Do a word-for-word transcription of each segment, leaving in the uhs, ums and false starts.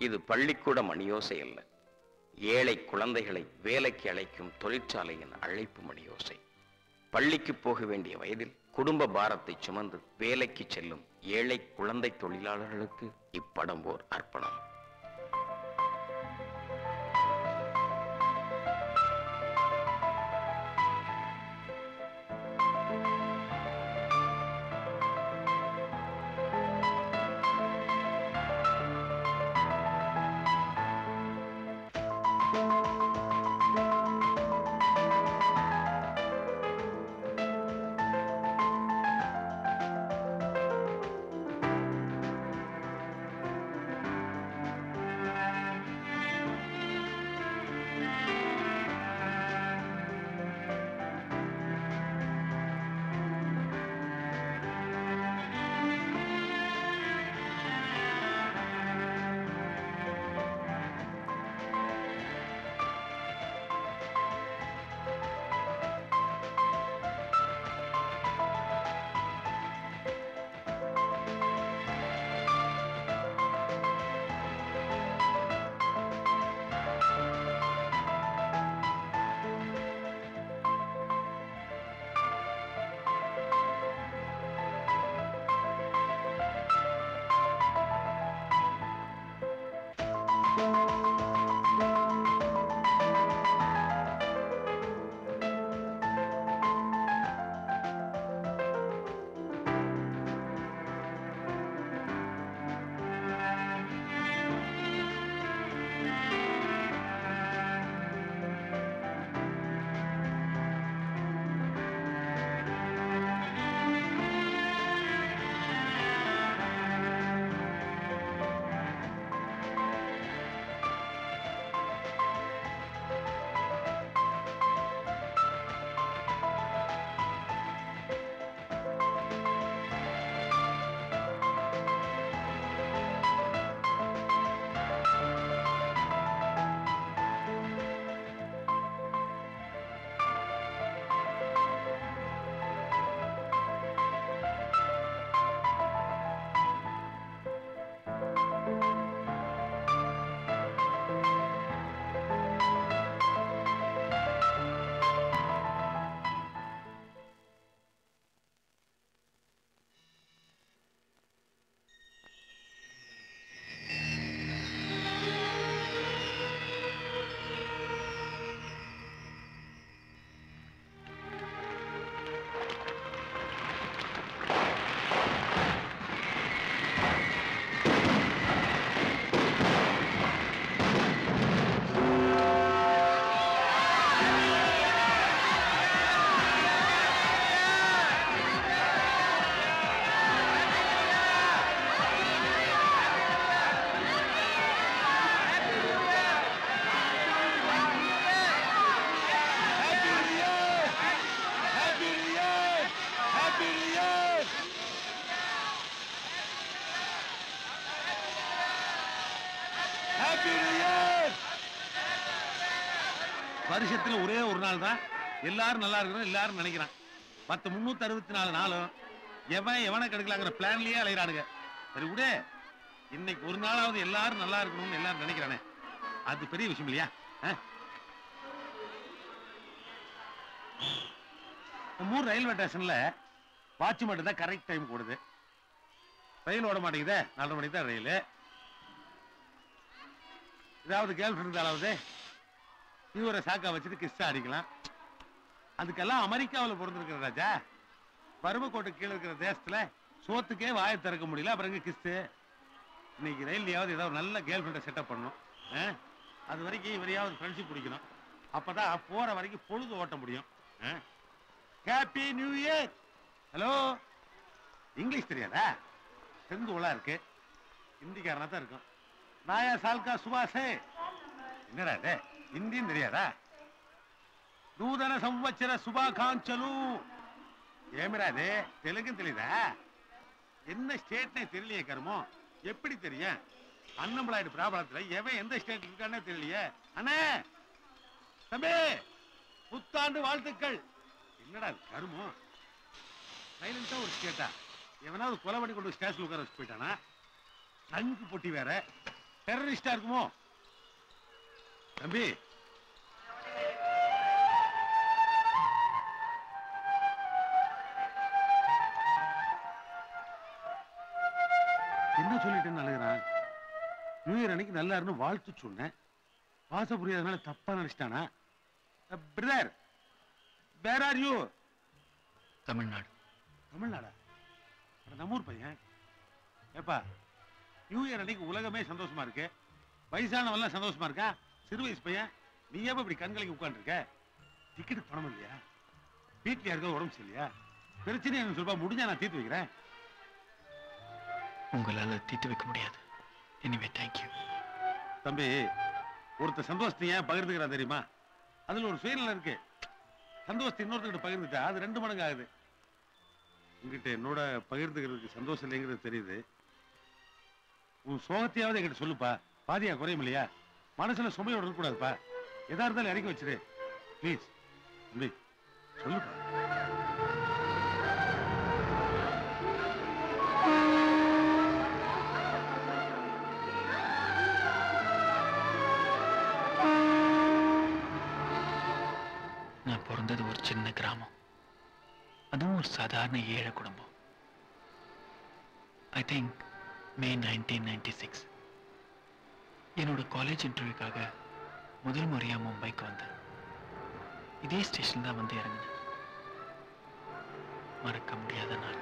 இது பள்ளிக்கூட மணியோசை அல்ல, ஏழை குழந்தைகளை வேலைக்கு அழைக்கும் தொழிற்சாலையின் அழைப்பு மணியோசை. பள்ளிக்கு போக வேண்டிய வயதில் குடும்ப பாரத்தை சுமந்து வேலைக்கு செல்லும் ஏழை குழந்தை தொழிலாளர்களுக்கு இப்படம் ஓர் அர்ப்பணம். வருஷத்துல ஒரே ஒரு நாள் தான் எல்லாரும் நல்லா இருக்கணும் எல்லாரும் நினைக்கிறான். மத்த முன்னூத்தி அறுபத்தி நாலு நாளும் எவன் எவனை கெடுக்கலாங்கிற பிளான்லயே அலையிறானுங்க. சரி விடு, இன்னைக்கு ஒரு நாளாவது எல்லாரும் நல்லா இருக்கணும்னு எல்லாரும் நினைக்கிறானே, அது பெரிய விஷயம் இல்லையா? மூணு ரயில்வே ஸ்டேஷன்ல வாட்ச் மட்டும் தான் கரெக்ட் டைம் கூடுது. ரயில் ஓட மாட்டேங்குதே, நாலரை மணிக்கு தான் ரயில். ஏதாவது கேர்ள் ஃப்ரெண்ட் ஆளாவது இவரை சாக்கா வச்சுட்டு கிஸ்டா அடிக்கலாம். அதுக்கெல்லாம் அமெரிக்காவில் பிறந்திருக்கிற ராஜா. பருமக்கோட்டை கீழே இருக்கிற தேசத்துல சோத்துக்கே வாயை திறக்க முடியல, அப்புறம் கிஸ்து. இன்னைக்கு ரயில்லையாவது ஏதாவது நல்ல கேர்ள் ஃப்ரெண்டை செட்டப் பண்ணணும். அது வரைக்கும் இவரையாவது ஃப்ரெண்ட்ஷிப் பிடிக்கணும். அப்பதான் போற வரைக்கும் பொழுது ஓட்ட முடியும். Happy new year. Hello, English தெரியாதா? செந்துவலா இருக்கு, ஹிந்திக்காரனா தான் இருக்கும். நாயா சால்கா சுபாஷே. என்னடா இது, ஹிந்தியும் தெரியாதா? நூதன சம்வத்சர சுபாகாஞ்சலு. ஏமிரா இது, தெலுங்கும் தெரியுதா? என்ன ஸ்டேட்னே தெரியலையே கருமோ. எப்படி தெரியும்? அன்னம்பலாய்டு பிராபலத்துல எவன் எந்த ஸ்டேட் இருக்கானே தெரியலையே. அண்ணே தம்பி, புத்தாண்டு வாழ்த்துக்கள். என்னடா கருமோ, சைலண்டா ஒரு ஸ்டேட்டா? எவனாவது கொலை பண்ணி கொண்டு ஸ்டேஷன் உட்கார வச்சு போயிட்டானா? சங்கு பொட்டி வேற. டெரரிஸ்டா இருக்குமோ? தம்பி, என்ன சொல்லிட்டேன்னு அழுகிறான்? நியூ இயர் அன்னைக்கு நல்லா இருந்து வாழ்த்து சொன்னேன். வாச புரியாதனால தப்பா நினைச்சிட்டானா? Brother, where are you? Tamil Nadu. தமிழ்நாடா? நம்ம ஊர் பையன். ஏப்பா, நியூ இயர் அன்னைக்கு உலகமே சந்தோஷமா இருக்கு, வயசானவெல்லாம் சந்தோஷமா இருக்கா? சிறு வயசு பையன் நீ ஏன் இப்படி கண்களுக்கு உட்கார்ந்து இருக்க? டிக்கெட் பணம் இல்லையா? வீட்டுல யாருக்கோ உடம்பு சரியில்லையா? பிரச்சனை என்ன சொல்பா, முடிஞ்சா நான் தீர்த்து வைக்கிறேன். உங்களால தீர்த்து வைக்க முடியாது. Anyway thank you. தம்பி, ஒருத்தர் சந்தோஷத்தை ஏன் பகிர்ந்துக்கிறா தெரியுமா? அதுல ஒரு சுயநலம் இருக்கு. சந்தோஷத்தை இன்னொருத்தர்கிட்ட பகிர்ந்துட்டா அது ரெண்டு மடங்கு ஆகுது. உங்ககிட்ட என்னோட பகிர்ந்துக்கிறதுக்கு சந்தோஷம் இல்லைங்கிறது தெரியுது. உன் சோகத்தையாவது என்கிட்ட சொல்லுப்பா, பாதியா குறையும் இல்லையா? மனசுல சுமையோட இருக்கக்கூடாதுப்பா. எதா இருந்தாலும் இறக்கி வச்சிரு ப்ளீஸ். தம்பி சொல்லுப்பா. நான் பிறந்தது ஒரு சின்ன கிராமம், அதுவும் ஒரு சாதாரண ஏழை குடும்பம். I think May nineteen ninety six என்னோட காலேஜ் இன்டர்வியூக்காக முதல் முறையா மும்பைக்கு வந்தேன். இதே ஸ்டேஷன் தான் வந்து இறங்கினேன். மறக்க முடியாத நாள்.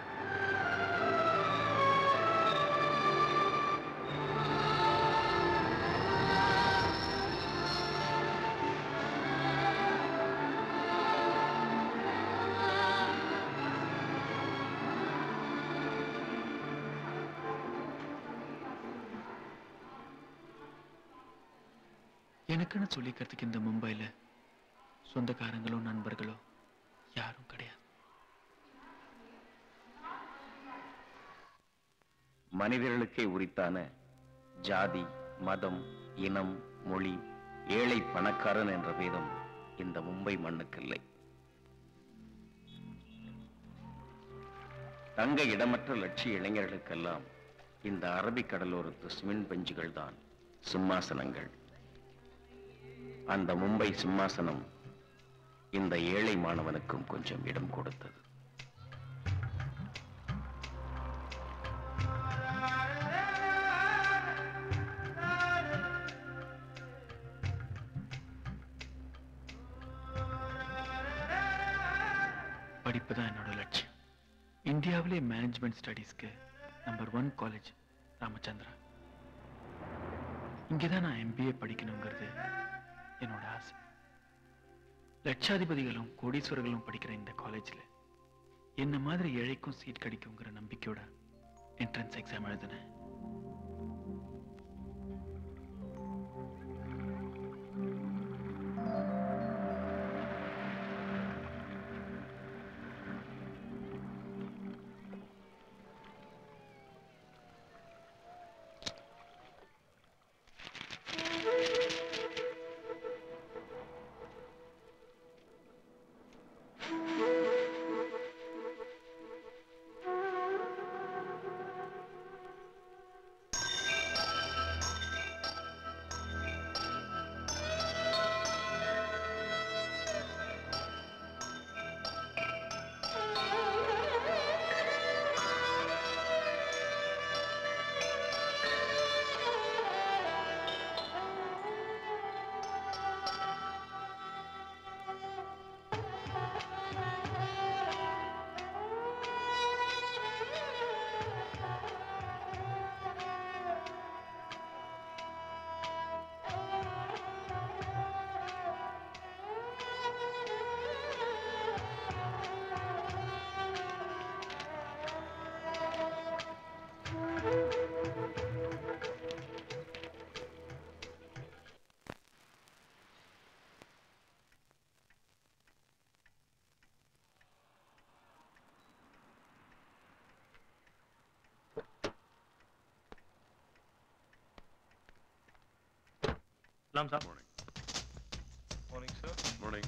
எனக்குன்னு சொல்லிக்கிறதுக்கு இந்த மும்பைல சொந்தக்காரங்களோ நண்பர்களோ யாரும் கிடையாது. மனிதர்களுக்கே உரித்தான ஜாதி, மதம், இனம், மொழி, ஏழை பணக்காரன் என்ற பேதம் இந்த மும்பை மண்ணுக்கு இல்லை. தங்க இடமற்ற லட்சிய இளைஞர்களுக்கெல்லாம் இந்த அரபிக் கடலோரத்து சிமெண்ட் பெஞ்சுகள் தான் சிம்மாசனங்கள். அந்த மும்பை சிம்மாசனம் இந்த ஏழை மாணவனுக்கும் கொஞ்சம் இடம் கொடுத்தது. படிப்பு தான் என்னோட லட்சியம். இந்தியாவிலே மேனேஜ்மெண்ட் ஸ்டடீஸ்க்கு நம்பர் ஒன் காலேஜ் ராமச்சந்திரா. இங்கேதான் நான் எம்பிஏ படிக்கணுங்கிறது என்னோட ஆசை. லட்சாதிபதிகளும் கோடீஸ்வரர்களும் படிக்கிற இந்த காலேஜில் என்ன மாதிரி ஏழைக்கும் சீட் கிடைக்குங்கிற நம்பிக்கையோட என்ட்ரன்ஸ் எக்ஸாம் எழுதினேன். Salam, sir. Morning. Morning, sir. Morning.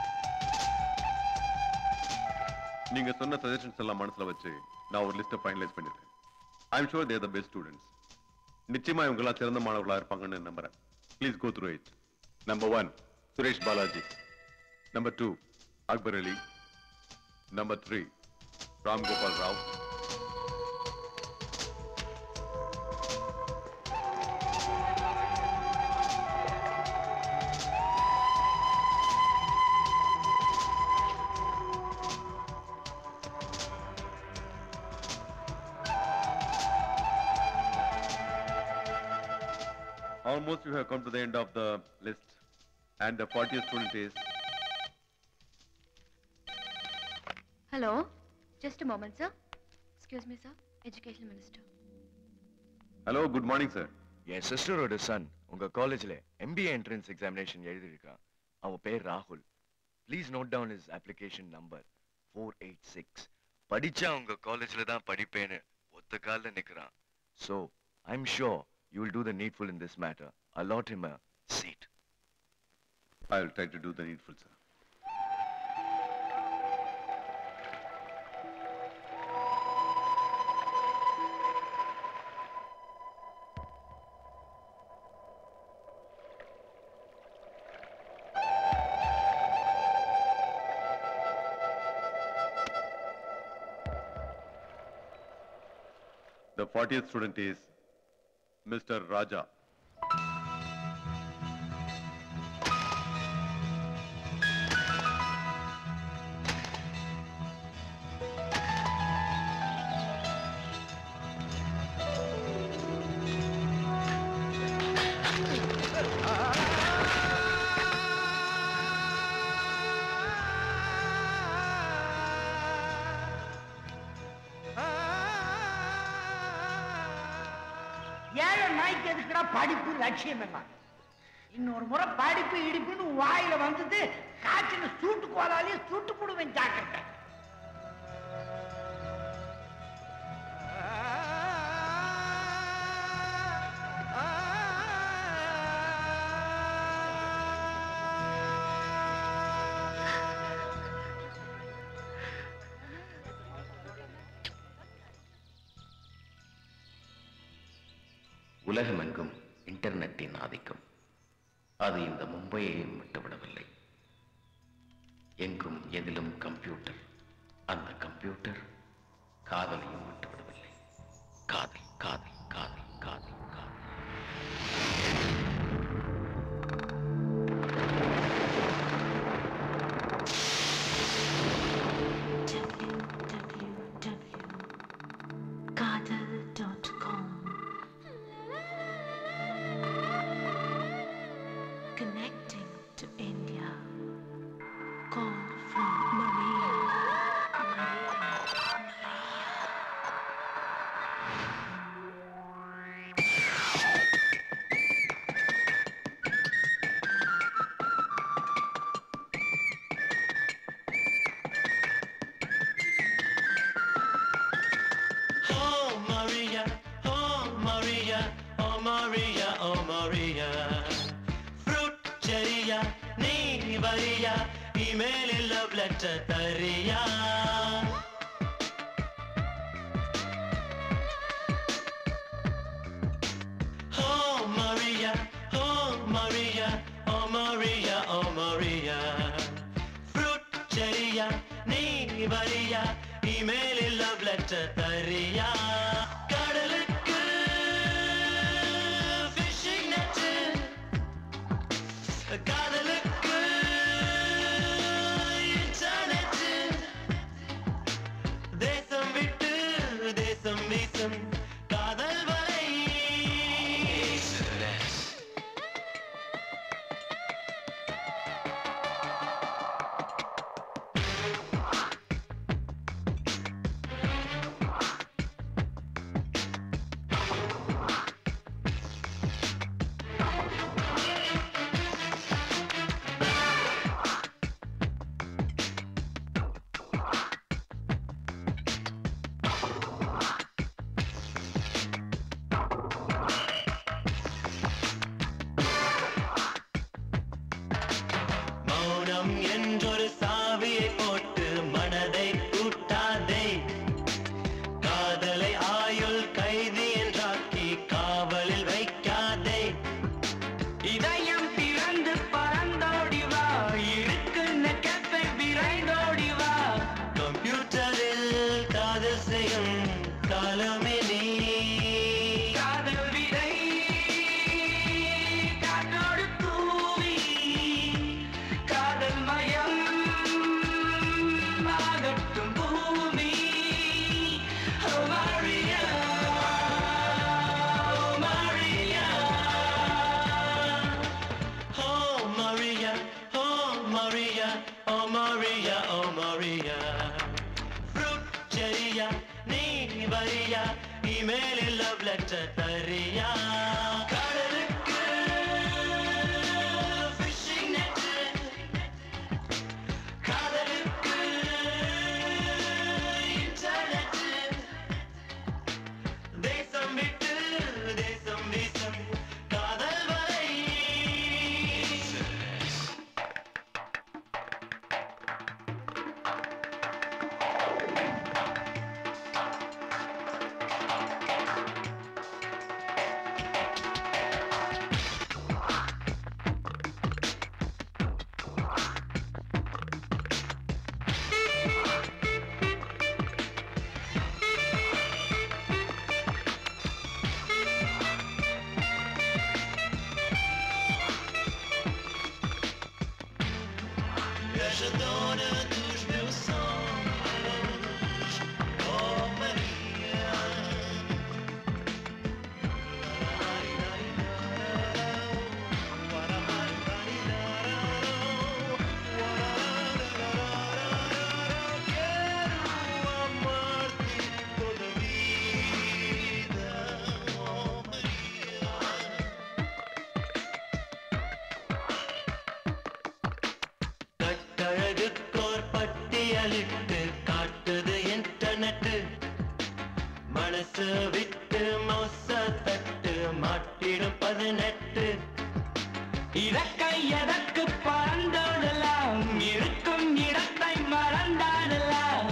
நீங்க சொன்ன சஜஷன்ஸ் எல்லாம் மனசுல வச்சு நான் ஒரு லிஸ்ட் ஃபைனலைஸ் பண்ணிருக்கேன். I am sure they are the best students. நிச்சயமா இவங்க எல்லாம் சிறந்த மாணவர்களா இருப்பாங்கன்னு நம்புறேன். Please go through it. Number one Suresh Balaji. Number two Akbar Ali. Number three Ram Gopal Rao. Almost you have come to the end of the list, and the fortieth student is. Hello, just a moment, sir. Excuse me, sir. Education Minister. Hello, good morning, sir. என் சிஸ்டரோட son உங்க காலேஜ்ல MBA entrance examination எழுதியிருக்கான். அவன் பேர் ராகுல். Please note down his application number four eight six. படிச்சா உங்க காலேஜ்ல தான் படிப்பேன்னு ஒத்த கால்ல நிக்கிறான். So I'm sure you will do the needful in this matter. Allot him a seat. I will try to do the needful, sir. The fortieth student is Mister Raja. ஏழை நாய்க்கு எதுக்குடா படிப்பு லட்சியம் எல்லாம்? இன்னொரு முறை படிப்பு இடிப்புன்னு வாயில வந்தது காய்ச்சல் சூட்டு கோலாலேயே சுட்டு போடுவேன் ஜாக்கிரதை. உலகமெங்கும் இன்டர்நெட்டின் ஆதிக்கம் அது இந்த மும்பையையும் விட்டுவிடவில்லை. எங்கும் எதிலும் கம்ப்யூட்டர். அந்த கம்ப்யூட்டர் காதலையும் விட்டுவிடவில்லை. காதல் காதல் காதல் காதல் காதல். Connecting to India. Call from Maria. Oh Maria, oh Maria, oh Maria, oh Maria. Fruiteria, nee varia, email in love letter tariya. Oh Maria, oh Maria, oh Maria, oh Maria. Fruiteria, nee varia, email in love letter tariya. கடலுக்கு fishing net, காதலுக்கு internet. தேசம் விட்டு தேசம் வீசும் காதல் வலை. மௌனம் என்றொரு சாவியை போட்டு மனதை பூட்டாதே. காதலை ஆயுள் கைதி என்றாக்கி காவலில் இனிமேல் லவ் லெட்டர் தரியா கடலுக்கு ஃபிஷிங் நெட் காதலுக்கு இன்டர்நெட் தேசம் விட்டு தேசம் வீசும் காதல் வரை Je donne tout, je me sens oh Maria quiero amarte toda vida oh Maria கட்டழகுக்கோர் பட்டியலிட்டு காட்டுது இன்டர்நெட் மனசு விட்டு மோச தட்டு மாட்டிடும் பதினெட்டு இறக்கை எதற்கு பறந்தோடலாம் இருக்கும் இடத்தை மறந்தாடலாம்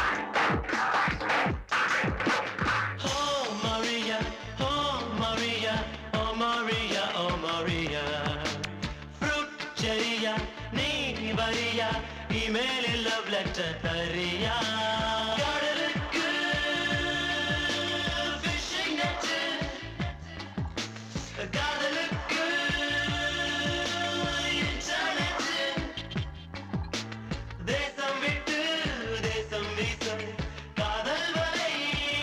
oh Maria oh Maria oh Maria oh Maria fruit செரியா நீ வரியா இமெயில் லவ் லெட்டர் தரியா கடலுக்கு ஃபிஷிங் நெட் காதலுக்கு இன்டர்நெட் தேசம் விட்டு தேசம் வீசும் காதல் வரை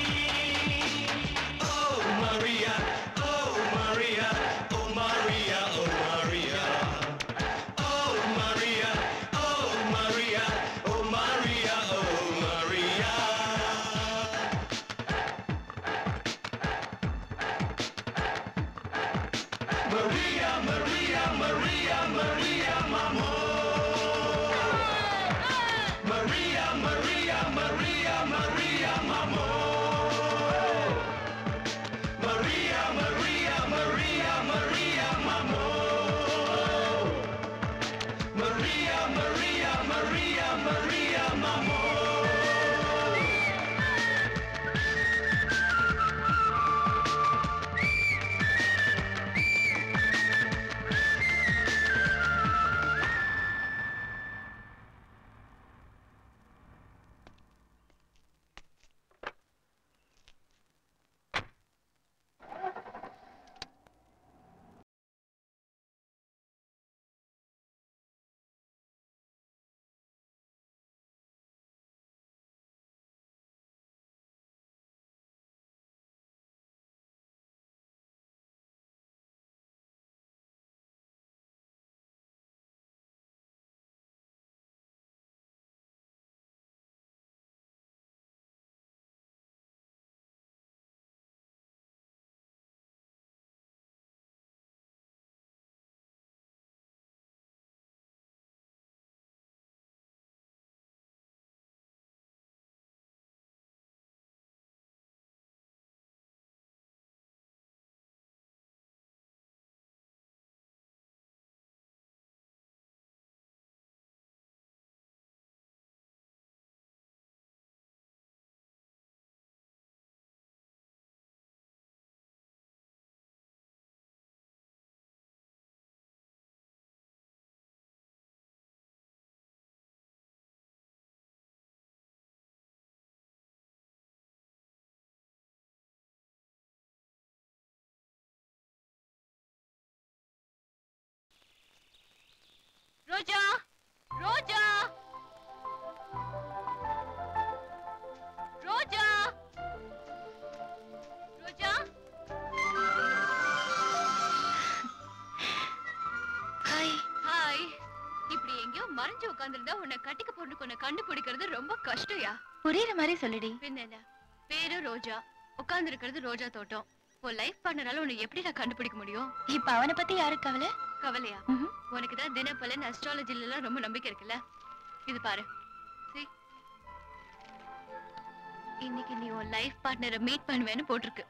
oh Maria oh Maria oh Maria oh Maria Oh Maria, oh Maria, oh Maria, oh Maria. Maria, Maria, Maria, Maria, mamo. Maria, Maria, Maria, Maria, mamo. Maria, Maria, Maria, Maria, mamo. Maria, Maria, Maria, Maria, mamo. Roja Roja Roja Roja hi hi இப்படி எங்கேயோ மறைஞ்சு உட்கார்ந்திருந்தா உன்னை கட்டிக்க பொண்ணுக்கு உன்னை கண்டுபிடிக்கிறது ரொம்ப கஷ்டம்யா. புரியுற மாதிரி சொல்லுடி. பின்ன பேரு ரோஜா, உட்கார்ந்து இருக்கிறது ரோஜா தோட்டம். உன் லைஃப் பார்ட்னரால உன்னை எப்படி நான் கண்டுபிடிக்க முடியும்? இப்ப அவனை பத்தி யாருக்கு கவலை? கவலையா? உனக்கு தான் தினப்பலன் அஸ்ட்ராலஜில எல்லாம் ரொம்ப நம்பிக்கை இருக்குல்ல. இது பாரு, இன்னைக்கு நீ உன் லைஃப் பார்ட்னரை மீட் பண்ணுவேன்னு போட்டிருக்கு.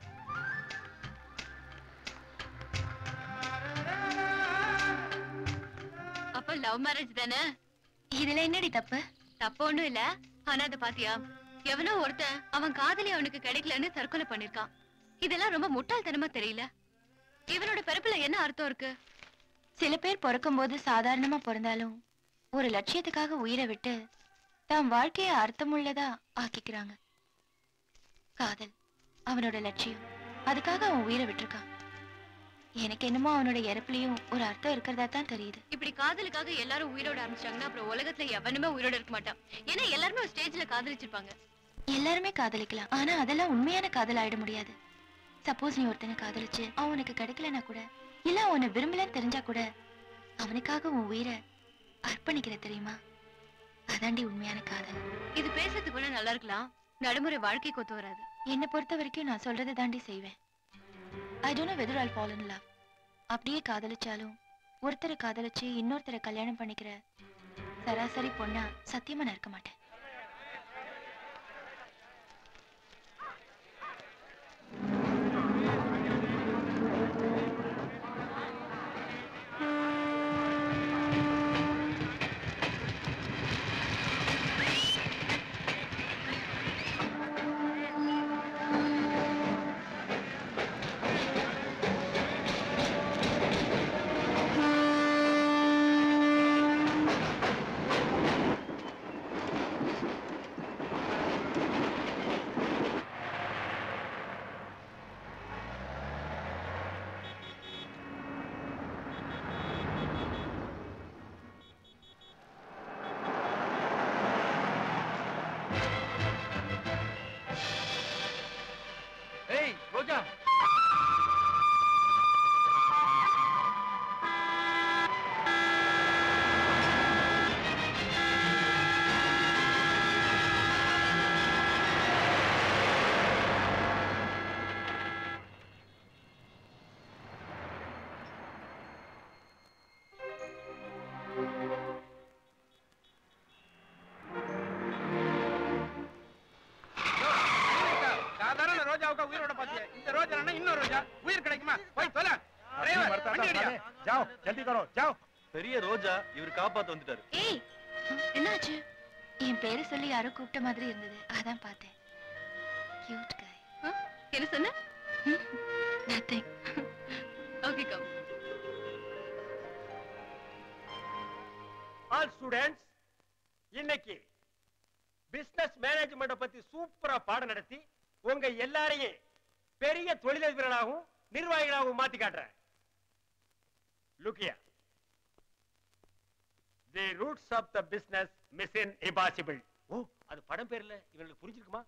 அப்ப லவ் மேரேஜ் தானே? இதுல என்னடி தப்பு? தப்பு ஒண்ணும் இல்ல. ஆனா அதை பாத்தியா, எவனோ ஒருத்தன் அவன் காதலி அவனுக்கு கிடைக்கலன்னு தற்கொலை பண்ணிருக்கான். இதெல்லாம் ரொம்ப முட்டாள்தனமா தெரியல. இவனோட பிறப்புல என்ன அர்த்தம் இருக்கு? சில பேர் பிறக்கும் போது சாதாரணமா பிறந்தாலும் ஒரு லட்சியத்துக்காக உயிரை விட்டு தம் வாழ்க்கைய அர்த்தமுள்ளதா ஆக்கிக்கிறாங்க. காதல் அவனோட லட்சியம், அதுக்காக அவன் உயிரை விட்டுருக்கான். எனக்கு என்னமோ அவனோட இறப்புலயும் ஒரு அர்த்தம் இருக்கிறதா தான் தெரியுது. இப்படி காதலுக்காக எல்லாரும் உயிரோட ஆரம்பிச்சாங்கன்னா அப்புறம் உலகத்துல எவனுமே உயிரோட இருக்க மாட்டான். ஏன்னா எல்லாருமே ஒரு ஸ்டேஜ்ல காதலிச்சிருப்பாங்க. எல்லாருமே காதலிக்கலாம், ஆனா அதெல்லாம் உண்மையான காதல் ஆயிட முடியாது. சப்போஸ் நீ ஒருத்தனை காதலிச்சு அவனுக்கு கிடைக்கலன்னா கூட, இல்ல அவனை விரும்பலன்னு தெரிஞ்சா கூட அவனுக்காக உன் உயிரை அர்ப்பணிக்கிற தெரியுமா? அதாண்டி உண்மையான காதல். இது பேசுறதுக்கு கூட நல்லா இருக்கலாம், நடைமுறை வாழ்க்கைக்கு ஒத்து வராது. என்னை பொறுத்த வரைக்கும் நான் சொல்றதை தாண்டி செய்வேன். I don't know whether I'll fall in love. அப்படியே காதலிச்சாலும் ஒருத்தரை காதலிச்சு இன்னொருத்தரை கல்யாணம் பண்ணிக்கிற சராசரி பொண்ணா சத்தியமா நான் இருக்க மாட்டேன். பெரிய ரோஜா இவர் காப்பாத்து வந்துட்டாரு. ஏய், என்னாச்சு? என் பேரை சொல்லி யாரோ கூப்பிட்ட மாதிரி இருந்தது, அதான் பார்த்தேன். Cute guy. என்ன சொன்ன? Nothing. Okay, come. All students, இன்னைக்கு பிசினஸ் மேனேஜ்மெண்ட் பத்தி சூப்பரா பாடம் நடத்தி உங்க எல்லாரையும் பெரிய தொழிலதிபர்களாகவும் நிர்வாகிகளாகவும் மாத்தி காட்டுறேன். Look here. The roots of the business mission impossible. ஓ, அது படம் பேர்ல இவங்களுக்கு புரிஞ்சிருக்குமா?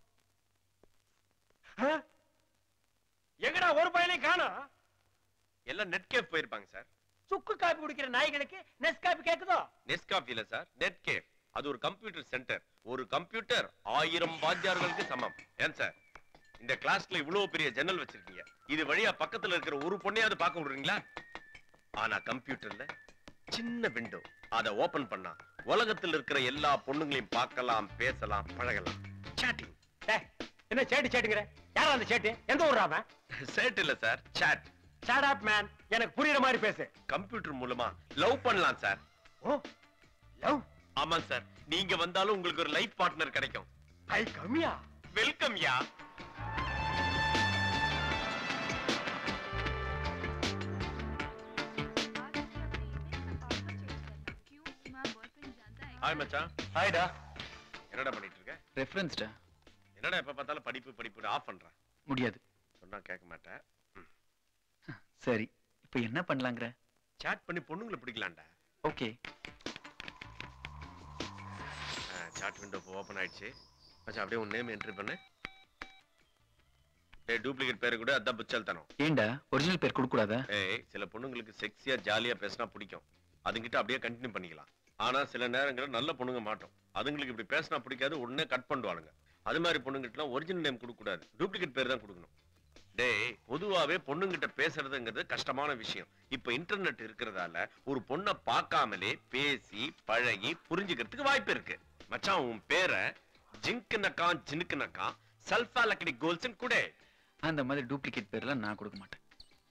எங்கடா ஒரு பையனையும் காணோம்? எல்லாம் நெட் கேஃப் போயிருப்பாங்க சார். சுக்கு காபி குடிக்கிற நாய்களுக்கு நெஸ் காபி கேக்குதோ? நெஸ் காஃபி இல்ல சார், நெட் கேஃப். அது ஒரு கம்ப்யூட்டர் சென்டர். ஒரு கம்ப்யூட்டர் ஆயிரம் வாத்தியார்களுக்கு சமம். ஏன் சார் இந்த கிளாஸ்ல இவ்வளவு பெரிய ஜன்னல் வச்சிருக்கீங்க, இது வழியா பக்கத்துல இருக்கிற ஒரு பொண்ணையாவது பார்க்க விடுறீங்களா? ஆனா கம்ப்யூட்டர்ல சின்ன விண்டோ, அதை ஓபன் பண்ணா உலகத்தில் இருக்கிற எல்லா பொண்ணுங்களையும் பார்க்கலாம், பேசலாம், பழகலாம். சாட்டிங். என்ன சேட்டு சேட்டுங்கற? யாரா அந்த சேட்டு? எந்த ஊர்றாம? சேட் இல்ல sir, chat. Shut up man, எனக்கு புரியுற மாதிரி பேசு. கம்ப்யூட்டர் மூலமா லவ் பண்ணலாம் சார். ஓ, லவ்? ஆமா சார், நீங்க வந்தாலும் உங்களுக்கு ஒரு லைஃப் பார்ட்னர் கிடைக்கும். ஐ கம்யா. வெல்கம் யா. ஹாய் மச்சான். ஹாய்டா. என்னடா பண்ணிட்டு இருக்க? ரெஃபரன்ஸ்டா. என்னடா எப்ப பார்த்தாலும் படிப்பு படிப்பு ஆஃப் பண்ற? முடியாது. சொன்னா கேட்க மாட்டேன். சரி, இப்போ என்ன பண்ணலாங்கற? சாட் பண்ணி பொண்ணுங்களை பிடிக்கலாம்டா. ஓகே. சாட் விண்டோ ஓபன் ஆயிடுச்சு. மச்சான் அப்படியே உன் நேம் என்ட்ரி பண்ணு. டேய் டூப்ளிகேட் பேர் கூட அதான் புச்சல்தனம். ஏண்டா ஒரிஜினல் பேர் கொடுக்க கூடாதா? ஏய், சில பொண்ணுங்களுக்கு செக்ஸியா ஜாலியா பேசினா பிடிக்கும். அதுங்கிட்ட அப்படியே கண்டினியூ பண்ணிக்கலாம். ஆனா சில நேரங்கள்ல நல்ல பொண்ணுங்க மாட்டோம். அதுங்களுக்கு இப்படி பேசினா பிடிக்காது, உடனே கட் பண்ணுவானுங்க. அது மாதிரி பொண்ணுங்கிட்டலாம் ஒரிஜினல் நேம் கொடுக்க கூடாது, டூப்ளிகேட் பேர் தான் கொடுக்கணும். டேய், பொதுவாவே பொண்ணுங்கிட்ட பேசுறதுங்கிறது கஷ்டமான விஷயம். இப்ப இன்டர்நெட் இருக்கிறதால ஒரு பொண்ணை பார்க்காமலே பேசி பழகி புரிஞ்சுக்கிறதுக்கு வாய்ப்பு இருக்கு. மச்சான், உன் பேரை ஜிங்க்னக்கா ஜினுக்குனக்கா சல்ஃபா லக்கடி கோல்ஸ்னு கூட. அந்த மாதிரி டூப்ளிகேட் பேர்லாம் நான் கொடுக்க மாட்டேன்.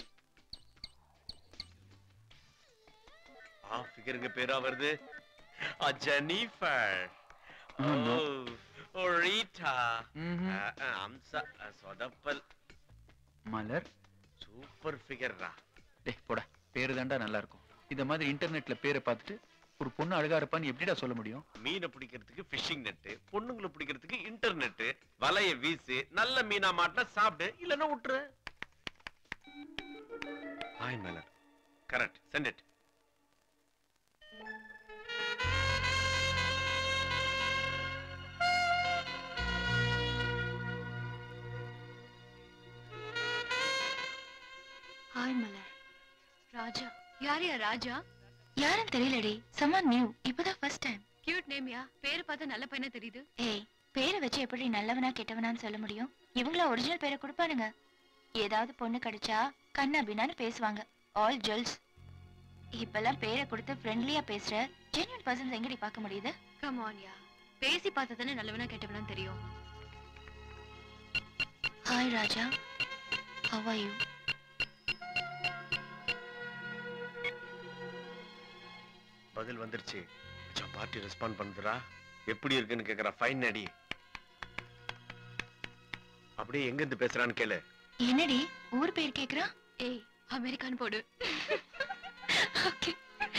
ஆ ஃபிகருங்க பேரா வருது. ஆ ஜெனிஃபர், ஓ ஓ ரீட்டா, அம்சா, சொதப்பல், மலர், சூப்பர் ஃபிகர்ரா. டேய் போடா, பேரு தாண்டா நல்லா இருக்கும். இந்த மாதிரி இன்டர்நெட்ல பேரை பார்த்துட்டு ஒரு பொண்ணு அழகா இருப்பான்னு எப்படிடா சொல்ல முடியும்? மீனை பிடிக்கிறதுக்கு ஃபிஷிங் நெட், பொண்ணுங்களை பிடிக்கிறதுக்கு இன்டர்நெட். வலைய வீசு, நல்ல மீனா மாட்டினா சாப்பிடு, இல்லன்னா விட்டுரு. Hi Malar. Correct, send it. Hi Malar. Raja. யாரையா ராஜா? யாரும் தெரியலடி, someone new. இப்பதான் ஃபர்ஸ்ட் டைம். கியூட் நேம்யா. பேரை பார்த்தா நல்ல பையனா தெரியுது. ஏய், பேரை வச்சு எப்படி நல்லவனா கெட்டவனான்னு சொல்ல முடியும்? இவங்கள ஒரிஜினல் பேரை கொடுப்பானுங்க. ஏதாவது பொண்ணு கிடைச்சா கண்ணா பின்னான்னு பேசுவாங்க. All girls. இப்பெல்லாம் பேரை கொடுத்து ஃப்ரெண்ட்லியா பேசுற ஜென்யூன் பர்சன்ஸ் எங்கடி பார்க்க முடியுது? Come on yeah. பேசி பார்த்தா தானே நல்லவனா கெட்டவனான்னு தெரியும். Hi Raja. how are you? பதில் வந்துருச்சு. மச்சான், பார்ட்டி ரெஸ்பாண்ட் பண்ணுதுடா. எப்படி இருக்குன்னு கேக்குறா. ஃபைன் அடி. அப்படியே எங்க இருந்து பேசுறான்னு கேளு. என்னடி ஊர் பேர் கேக்குறா? ஏய், அமெரிக்கான்னு போடு. ஓகே.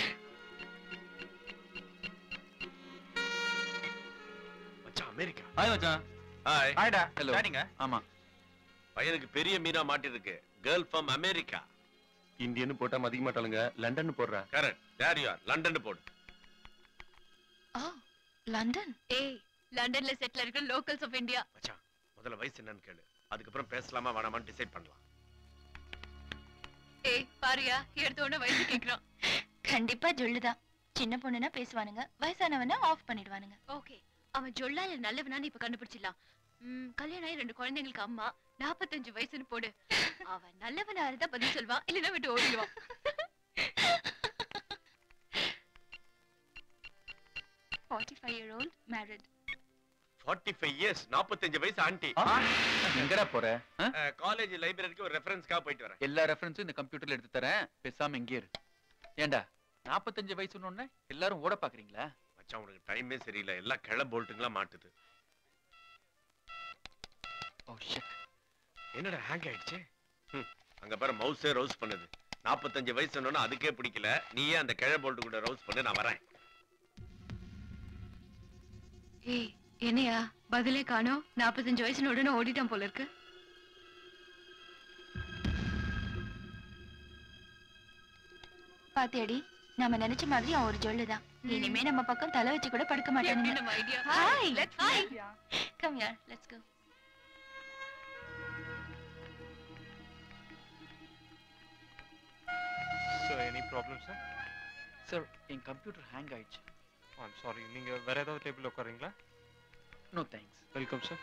மச்சான், அமெரிக்கா. ஹாய் மச்சான். ஹாய். ஹாய்டா. ஹலோ. ஆமா. பையனுக்கு பெரிய மீனா மாட்டிருக்கு. Girl from America. இந்தியன்னு போட்டா மதிக்க மாட்டாளுங்க, லண்டன் போடுறா. Correct. There you are. London போடு. ஓ, லண்டன். ஏய், லண்டன்ல செட்டில் இருக்கிற லோக்கல்ஸ் ஆஃப் இந்தியா. மச்சான், முதல்ல வயசு என்னன்னு கேளு. அதுக்கப்புறம் பேசலாமா வேணாமான்னு டிசைட் பண்ணலாம். ஏய், பாரியா, எடுத்த உடனே வயசு கேக்குறான். கண்டிப்பா ஜொல்லுதான். சின்ன பொண்ணுனா பேசுவானுங்க, வயசானவனா ஆஃப் பண்ணிடுவானுங்க. ஓகே, அவன் ஜொல்லா இல்ல நல்லவனான்னு இப்ப கண்டுபிடிச்சிடலாம். ம், கல்யாணம் ஆகி ரெண்டு குழந்தைங்களுக்கு அம்மா, நாற்பத்தஞ்சு வயசுன்னு போடு. அவன் நல்லவனா இருந்தா பதில் சொல்வான், இல்லைன்னா விட்டு ஓடிடுவான். forty-five year old married. forty-five years, நாற்பத்தஞ்சு வயசு ஆண்டி. எங்கடா போற? காலேஜ் லைப்ரரிக்கு ஒரு ரெஃபரன்ஸ்க்காக போயிட்டு வரேன். எல்லா ரெஃபரன்ஸும் இந்த கம்ப்யூட்டர்ல எடுத்து தரேன், பேசாம இங்கே இரு. ஏண்டா நாற்பத்தஞ்சு வயசுன்னு எல்லாரும் ஓட பாக்குறீங்களா? மச்சான், உனக்கு டைமே சரியில்லை. எல்லாம் கிள போல்ட்டுங்களா மாட்டுது. Oh shit. என்னடா ஹேங் ஆயிடுச்சு? அங்க பாரு, மவுஸே ரவுஸ் பண்ணுது. நாற்பத்தஞ்சு வயசு அதுக்கே பிடிக்கல. நீயே அந்த கிழ போல்ட் கூட ரவுஸ் பண்ணு, நான் வரேன். ஏய், என்னையா பதிலே காணோம்? நாற்பத்தஞ்சு வயசுன்னு உடனே ஓடிட்டான் போல இருக்கு. பாத்தியாடி, நம்ம நினைச்ச மாதிரி அவன் ஒரு ஜொல்லுதான். இனிமே நம்ம பக்கம் தலை வச்சு கூட படுக்க மாட்டானுங்க. நம்ம idea. Hi. Let's hi. Come here, let's go. So any problem sir? Sir, என் கம்ப்யூட்டர் ஹேங் ஆயிடுச்சு. Oh, I'm sorry. நீங்க வேற ஏதாவது டேபிள் உட்காருங்களா? No thanks. Welcome sir.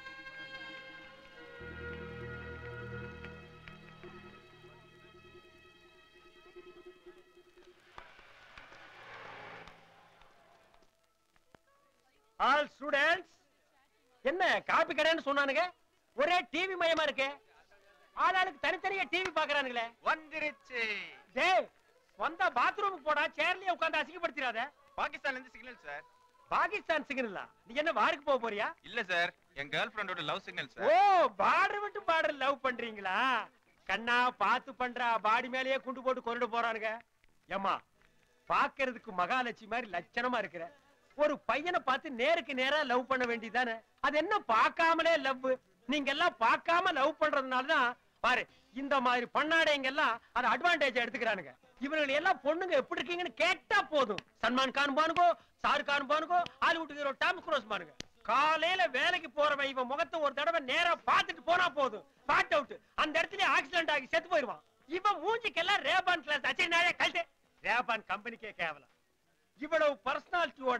All students, என்ன காப்பி கடைன்னு சொன்னானுங்க? ஒரே டிவி மயமா இருக்கு. ஆளாளுக்கு தனித்தனியா டிவி பாக்குறானுங்களே. வந்துருச்சு. டேய், வந்தா பாத்ரூமுக்கு போடா, சேர்லயே உட்கார்ந்து அசிங்கப்படுத்திராத. பாகிஸ்தான்ல இருந்து சிக்னல் சார். பாகிஸ்தான் சிக்னலா? நீ என்ன வாருக்கு போக போறியா? இல்ல சார், என் கேர்ள் ஃப்ரெண்டோட லவ் சிக்னல் சார். ஓ, பார்டர் விட்டு பார்டர் லவ் பண்றீங்களா? கண்ணா பார்த்து பண்றா, பாடி மேலேயே குண்டு போட்டு கொண்டு போறானுங்க. ஏமா, பாக்குறதுக்கு மகாலட்சுமி மாதிரி லட்சணமா இருக்கிற ஒரு பையனை பார்த்து நேருக்கு நேரா லவ் பண்ண வேண்டியதானே? அது என்ன பார்க்காமலே லவ்? நீங்க எல்லாம் பார்க்காம லவ் பண்றதுனாலதான் பாரு இந்த மாதிரி பண்ணாடைங்க எல்லாம் அதை அட்வான்டேஜ் எடுத்துக்கிறானுங்க. இவர்கள் எல்லாம் பொண்ணுங்க எப்படி இருக்கீங்கன்னு கேட்டா போதும், சல்மான் கான் பானுகோ, ஷாருக் கான் பானுகோ, ஹாலிவுட் ஹீரோ டாம் குரூஸ் பானுங்க. காலையில வேலைக்கு போறவன் இவன் முகத்தை ஒரு தடவை நேரா பார்த்துட்டு போனா போதும், பாட் அவுட். அந்த இடத்துல ஆக்சிடென்ட் ஆகி செத்து போயிருவான். இவன் மூஞ்சிக்கெல்லாம் ரேபான் கிளாஸ் அச்சனாலே கழட்டு. ரேபான் கம்பெனிக்கே கேவலம். இவ்வளவு பர்சனாலிட்டியோட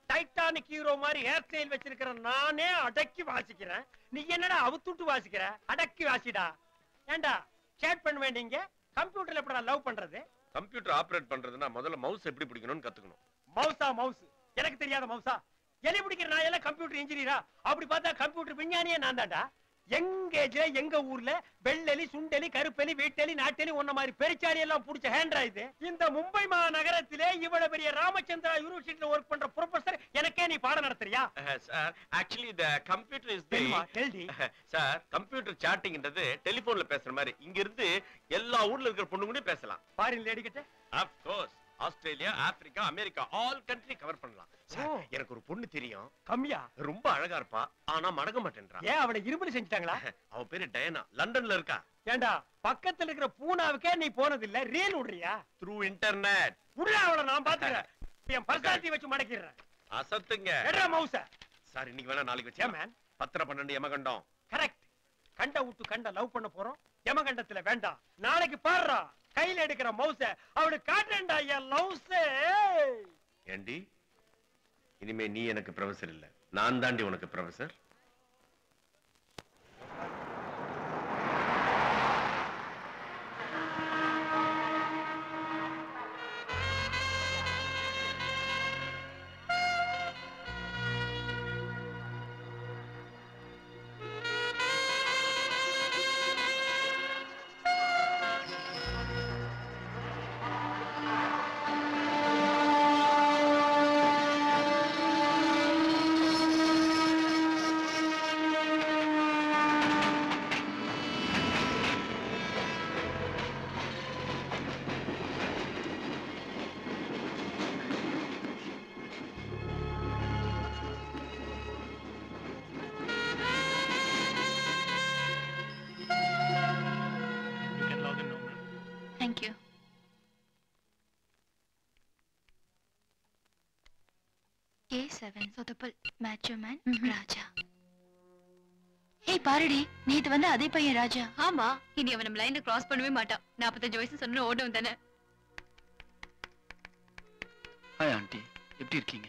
டைட்டானிக் ஹீரோ மாதிரி ஹேர் ஸ்டைல் வச்சிருக்கிற நானே அடக்கி வாசிக்கிறேன். நீ என்னடா அவுத்துட்டு வாசிக்கிற? அடக்கி வாசிடா. ஏண்டா சேட் பண்ண வேண்டிங்க? கம்ப்யூட்டர்ல எப்படா லவ் பண்றது? கம்ப்யூட்டர் ஆபரேட் பண்றதுன்னா முதல்ல மவுஸ் எப்படி பிடிக்கணும்னு கத்துக்கணும். மவுஸா மவுஸ்? எனக்கு தெரியாத மவுஸா? எலி பிடிக்கிற நான் எல்லாம் கம்ப்யூட்டர் இன்ஜினியரா? அப்படி பார்த்தா கம்ப்யூட்டர் விஞ்ஞானியே நான் தான்டா. எங்கேஜ்ல எங்க ஊர்ல வெள்ளெலி, சுண்டெலி, கருப்பெலி, வீட்டெலி, நாட்டெலி உன்ன மாதிரி பெருச்சாலி எல்லாம் புடிச்ச ஹேண்ட்ரா இது. இந்த மும்பை மாநகரத்திலே இவ்வளவு பெரிய ராமச்சந்திரா யூனிவர்சிட்டில ஒர்க் பண்ற ப்ரொஃபசர் எனக்கே நீ பாடம் நடத்துறியா? Sir actually the computer is the டெல்டி. சார் கம்ப்யூட்டர் சாட்டிங்ன்றது டெலிபோன்ல பேசுற மாதிரி இங்க இருந்து எல்லா ஊர்ல இருக்கிற பொண்ணுங்களையும் பேசலாம். ஃபாரின் லேடி கிட்ட? Of course. Australia, Africa, America all country cover பண்ணலாம். சார் எனக்கு ஒரு பொண்ணு தெரியும். கம்மியா? ரொம்ப அழகா இருப்பா. ஆனா மடங்க மாட்டேன்றா. ஏன் அவளை இரும்புல செஞ்சிட்டாங்களா? அவ பேரு டயனா. லண்டன்ல இருக்கா. ஏண்டா பக்கத்துல இருக்கிற பூனாவுக்கே நீ போனது இல்ல, ரீல் விடுறியா? Through internet. உடனே அவளை நான் பாத்துக்கிறேன். என் பர்சாத்தி வச்சு மடக்கிடுறேன். அசத்துங்க. எட்ரா மவுஸ. சார் இன்னைக்கு வேணா நாளைக்கு வச்சு. மேன் பத்திர பன்னெண்டு யமகண்டம். கரெக்ட். கண்ட விட்டு கண்ட லவ் பண்ண போறோம். யமகண்டத்துல வேண்டாம். நாளைக்கு பாடுறா கையில எடுக்கிற மவுஸ அவளுக்கு காட்டுறேன்டா என் லவ்ஸ். ஏண்டி இனிமே நீ எனக்கு ப்ரொஃபசர் இல்ல, நான் தாண்டி உனக்கு professor. Thank you. K seven சொதப்பல் macho man ராஜா. ஏய் பாருடி, நேத்து வந்து அதே பையன் ராஜா. ஆமா, இனி அவன் நம்ம லைனை கிராஸ் பண்ணவே மாட்டான். நாற்பத்தஞ்சு வயசு சொன்ன ஓடும் தானே. ஹாய் ஆண்டி, எப்படி இருக்கீங்க?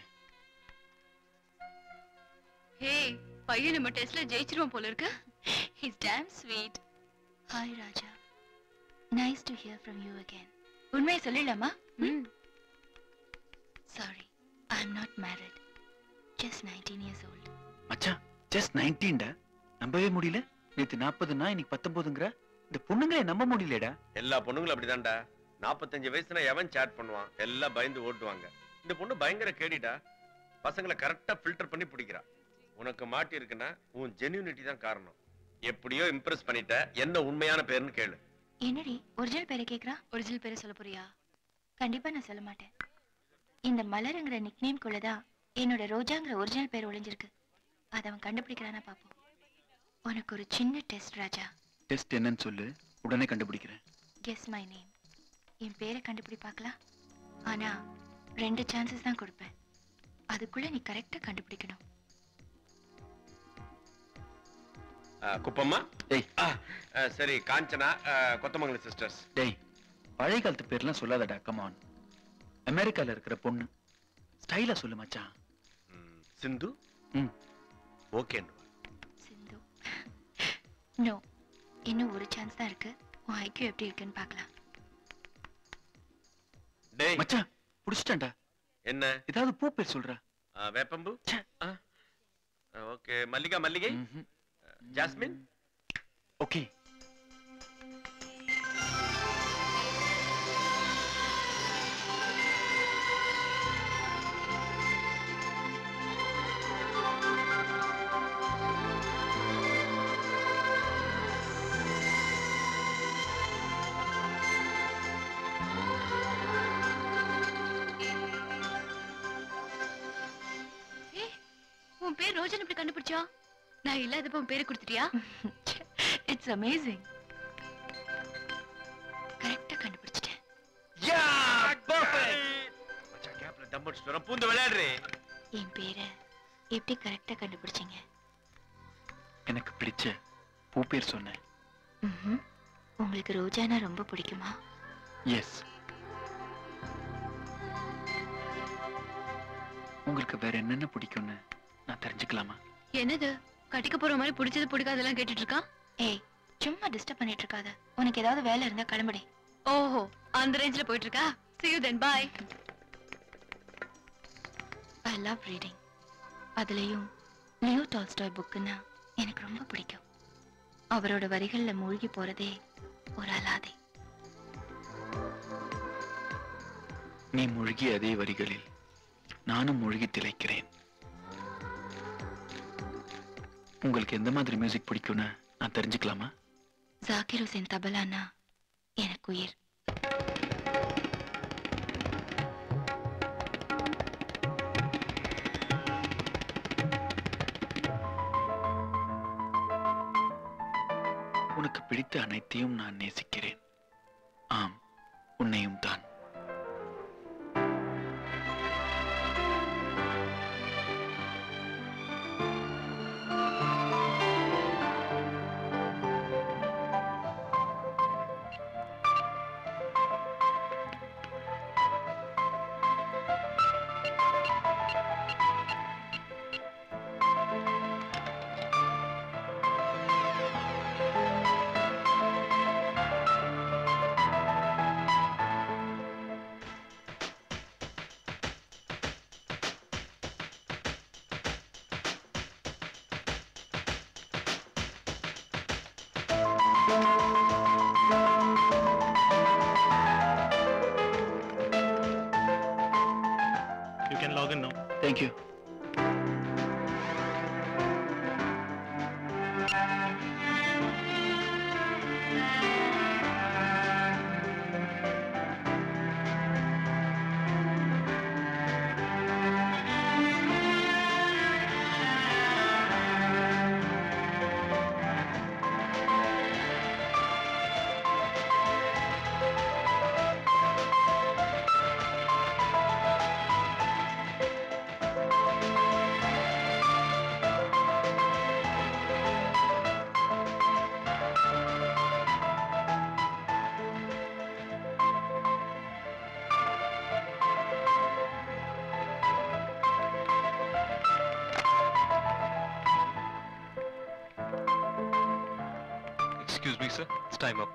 ஹே, பையன் நம்ம டெஸ்ட்ல ஜெயிச்சிருவோம் போல இருக்கு. He's damn sweet. Hi Raja. Nice to hear from you again. உண்மையை சொல்லலாமா? ம். Sorry, I'm not married. Just nineteen years old. மச்சான், just nineteen டா. நம்பவே முடியல. நேத்து நாற்பதுனா இன்னைக்கு பத்தொன்பதுங்கற. இந்த பொண்ணுங்களே நம்ப முடியலடா. எல்லா பொண்ணுங்களும் அப்படிதான்டா. நாற்பத்தஞ்சு வயசுல எவன் சாட் பண்ணுவான்? எல்லாம் பயந்து ஓட்டுவாங்க. இந்த பொண்ணு பயங்கர கேடிடா. பசங்களை கரெக்டா ஃபில்டர் பண்ணி பிடிக்கிறா. உனக்கு மாட்டி இருக்குன்னா உன் ஜென்யூனிட்டி தான் காரணம். எப்படியோ இம்ப்ரெஸ் பண்ணிட்ட. என்ன உண்மையான பேருன்னு கேளு. என்னடி ஒரிஜினல் பேரை கேக்குறா? ஒரிஜினல் பேரை சொல்ல போறியா? கண்டிப்பா நான் சொல்ல மாட்டேன். இந்த மலருங்கிற நிக்நேம் குள்ளதான் என்னோட ரோஜாங்கிற ஒரிஜினல் பேர் ஒளிஞ்சிருக்கு. அதை அவன் கண்டுபிடிக்கிறானா பாப்போம். உனக்கு ஒரு சின்ன டெஸ்ட் ராஜா. டெஸ்ட் என்னன்னு சொல்லு, உடனே கண்டுபிடிக்கிறேன். Guess my name. என் பேரை கண்டுபிடி பார்க்கலாம். ஆனா ரெண்டு சான்சஸ் தான் கொடுப்பேன். அதுக்குள்ள நீ கரெக்டா கண்டுபிடிக்கணும். குப்பம்மா. டேய் சரி, காஞ்சனா, கொத்தமங்கலம் சிஸ்டர்ஸ். டேய் பழைய காலத்து பேர்லாம் சொல்லாதடா. Come on. அமெரிக்கால இருக்கிற பொண்ணு. ஸ்டைலா சொல்லு மச்சான். சிந்து. ம் ஓகே. சிந்து. நோ, இன்னும் ஒரு சான்ஸ் தான் இருக்கு. உன் ஐக்யூ எப்படி இருக்குன்னு பார்க்கலாம். டேய் மச்சான் புடிச்சிட்டேன்டா. என்ன? ஏதாவது பூ பேர் சொல்றா. வேப்பம்பு. ஓகே. மல்லிகா, மல்லிகை, ஜாஸ்மின். ஓகே. உன் பேர் ரோஜன் எப்படி கண்டுபிடிச்சா? நான் இல்லாதப்ப உன் பேரை கொடுத்துட்டியா? It's amazing. கரெக்டா கண்டுபிடிச்சிட்டேன். Yeah perfect. மச்சான் கேப்ல டம்பர் ஸ்டோர பூந்து விளையாடுறே. என் பேரை எப்படி கரெக்டா கண்டுபிடிச்சீங்க? எனக்கு பிடிச்ச பூ பேர் சொன்னேன். ம்ஹும். உங்களுக்கு ரோஜானா ரொம்ப பிடிக்குமா? எஸ். உங்களுக்கு வேற என்னென்ன பிடிக்கும்னு நான் தெரிஞ்சுக்கலாமா? என்னது கட்டிக்க போற மாதிரி பிடிச்சது பிடிக்காதெல்லாம் கேட்டுட்டு இருக்கான்? ஏய் சும்மா டிஸ்டர்ப் பண்ணிட்டு இருக்காத. உனக்கு ஏதாவது வேலை இருந்தா கிளம்புடி. ஓஹோ அந்த ரேஞ்சில போயிட்டு இருக்கா. See you then, bye. I love reading. அதுலயும் லியோ டால்ஸ்டாய் புக்குன்னா எனக்கு ரொம்ப பிடிக்கும். அவரோட வரிகள்ல மூழ்கி போறதே ஒரு அலாதி. நீ மூழ்கி அதே வரிகளில் நானும் மூழ்கி திளைக்கிறேன். உங்களுக்கு எந்த மாதிரி மியூசிக் பிடிக்கும்னு நான் தெரிஞ்சுக்கலாமா? ஜாகிர் ஹுசேன் தபலானா எனக்கு உயிர். உனக்கு பிடித்த அனைத்தையும் நான் நேசிக்கிறேன். ஆம், உன்னையும் தான். You can log in now. Thank you. Excuse me, sir. It's time up.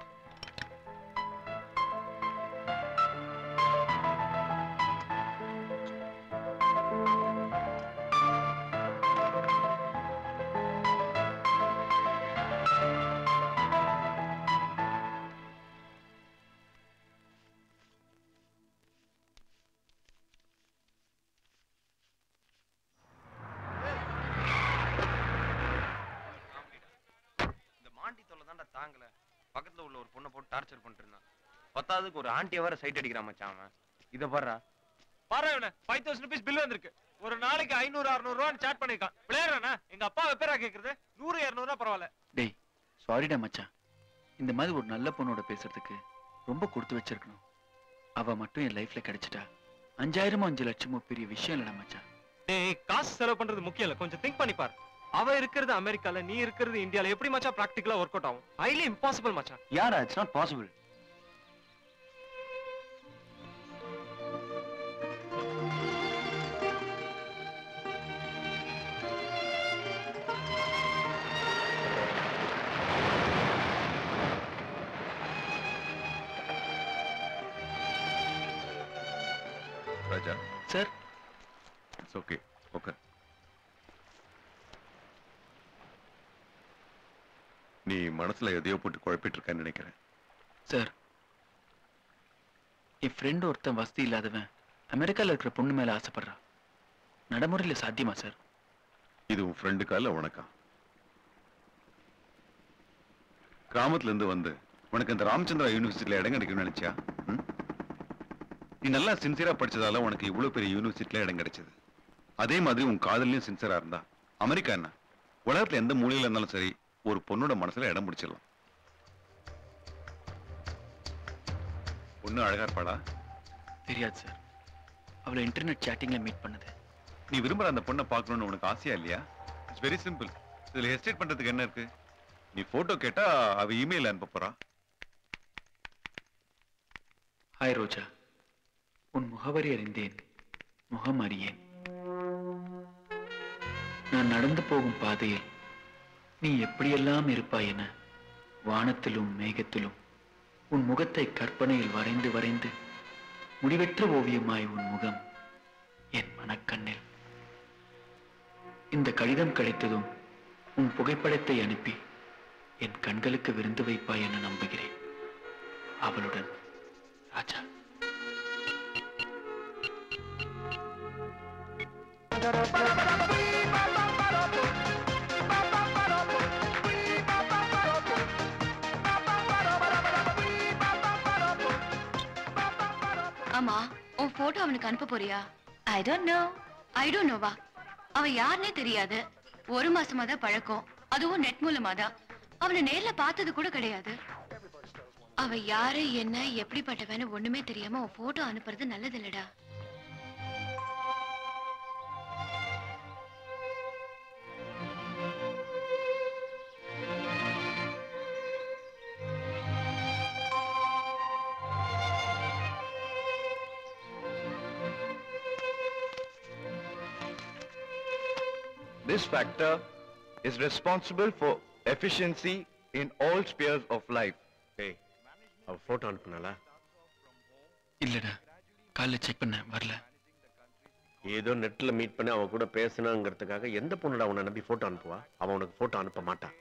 தாங்கல பக்கத்துல உள்ள ஒரு பொண்ணை போட்டு டார்ச்சர் பண்ணிட்டு இருந்தான். பத்தாவதுக்கு ஒரு ஆண்டியை வர சைட் அடிக்கிறான் மச்சான் அவன். இத பாருடா. பாரு இவனை five thousand rupees பில் வந்திருக்கு. ஒரு நாளைக்கு ஐநூறு அறுநூறு ரூபாய் சாட் பண்ணிருக்கான். பிளேயரானா எங்க அப்பா வெப்பரா கேக்குறது நூறு இருநூறு ரூபாய் பரவாயில்ல. டேய் சாரிடா மச்சான். இந்த மாதிரி ஒரு நல்ல பொண்ணோட பேசுறதுக்கு ரொம்ப கொடுத்து வச்சிருக்கணும். அவ மட்டும் என் லைஃப்ல கிடைச்சிட்டா அஞ்சாயிரமோ அஞ்சு லட்சமோ பெரிய விஷயம் இல்லடா மச்சான். டேய் காசு செலவு பண்றது முக்கியம் இல்ல, கொஞ்சம் திங்க் பண்ணி பாரு. அவ இருக்கிறது அமெரிக்கால, நீ இருக்கிறது இந்தியால. எப்படி மச்சான் பிராக்டிகலா ஒர்க் அவுட் ஆகும்? ஹைலி இம்பாசிபிள் மச்சான். யாரா? It's not possible. Raja sir. It's okay. Okay. நீ மனசுல எதையோ போட்டு குழப்பிட்டு இருக்கன்னு நினைக்கிறேன். சார், என் ஃப்ரெண்ட் ஒருத்தன் வசதி இல்லாதவன் அமெரிக்கால இருக்கிற பொண்ணு மேல ஆசைப்படுறான். நடைமுறையில சாத்தியமா சார்? இது உன் ஃப்ரெண்டுக்கா இல்ல உனக்கா? கிராமத்துல இருந்து வந்து உனக்கு இந்த ராமச்சந்திரா யூனிவர்சிட்டியில இடம் கிடைக்கும்னு நினைச்சியா? நீ நல்லா சின்சியரா படிச்சதால உனக்கு இவ்வளவு பெரிய யூனிவர்சிட்டியில இடம் கிடைச்சது. அதே மாதிரி உன் காதலையும் சின்சியரா இருந்தா அமெரிக்கா என்ன உலகத்துல எந்த மூலையில இருந்தாலும் சரி ஒரு பொண்ணோட மனசுல இடம் பிடிச்சிடலாம். பொண்ணு அழகா இருப்பாளா? தெரியாது சார். அவளை இன்டர்நெட் சேட்டிங்ல மீட் பண்ணது. நீ விரும்புற அந்த பொண்ணை பார்க்கணும்னு உனக்கு ஆசையா இல்லையா? It's very simple. இதுல ஹெசிடேட் பண்றதுக்கு என்ன இருக்கு? நீ போட்டோ கேட்டா அவ இமெயில் அனுப்ப போறா. ஹாய் ரோஜா, உன் முகவரி அறிந்தேன், முகம் அறியேன். நான் நடந்து போகும் பாதையில் நீ எப்படியெல்லாம் இருப்பாய் என வானத்திலும் மேகத்திலும் உன் முகத்தை கற்பனையில் வரைந்து வரைந்து முடிவற்ற ஓவியமாய் உன் முகம் என் மனக்கண்ணில். இந்த கடிதம் கிடைத்ததும் உன் புகைப்படத்தை அனுப்பி என் கண்களுக்கு விருந்து வைப்பாய் என நம்புகிறேன். அவளுடன் ராஜா. ஆமா, உன் போட்டோ அவனுக்கு அனுப்ப போறியா? I don't know. I don't நோவா? அவன் யாருன்னே தெரியாது. ஒரு மாசமா தான் பழக்கம், அதுவும் நெட் மூலமா தான். அவனை நேர்ல பார்த்தது கூட கிடையாது. அவ யாரு என்ன எப்படிப்பட்டவன்னு ஒண்ணுமே தெரியாம உன் போட்டோ அனுப்புறது நல்லது இல்லடா. This factor is responsible for efficiency in all spheres of life. Hey, அவ போட்டோ அனுப்புனாளா? இல்லடா, காலைல செக் பண்ண வரல. ஏதோ நெட்ல மீட் பண்ணி அவ கூட பேசணுங்கிறதுக்காக எந்த பொண்ணுடா அவனை நம்பி போட்டோ அனுப்புவா? அவன் உனக்கு போட்டோ அனுப்ப மாட்டான்.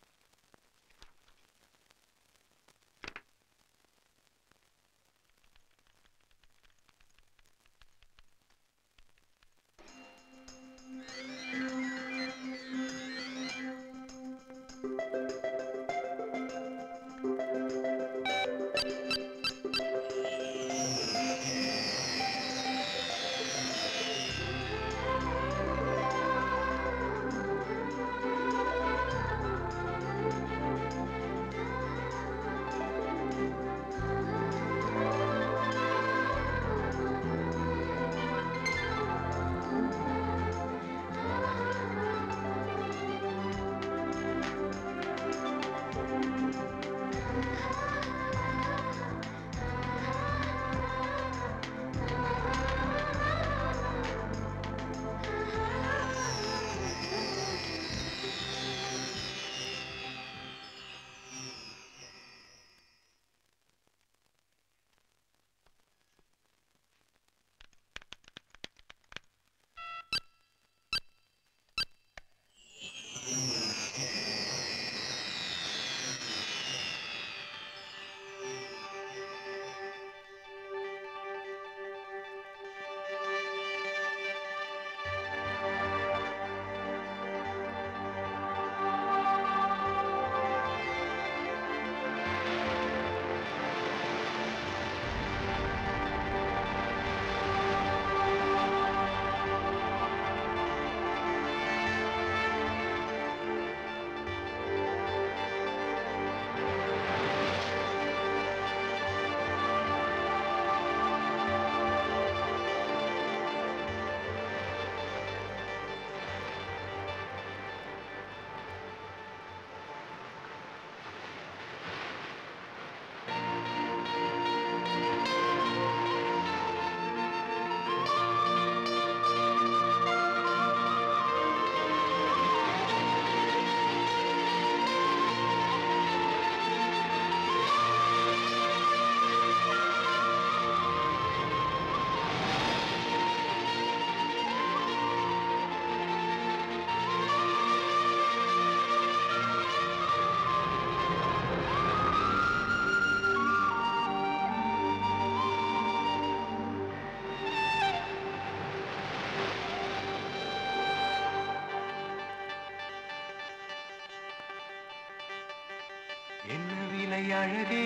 என்ன விலை அழகே,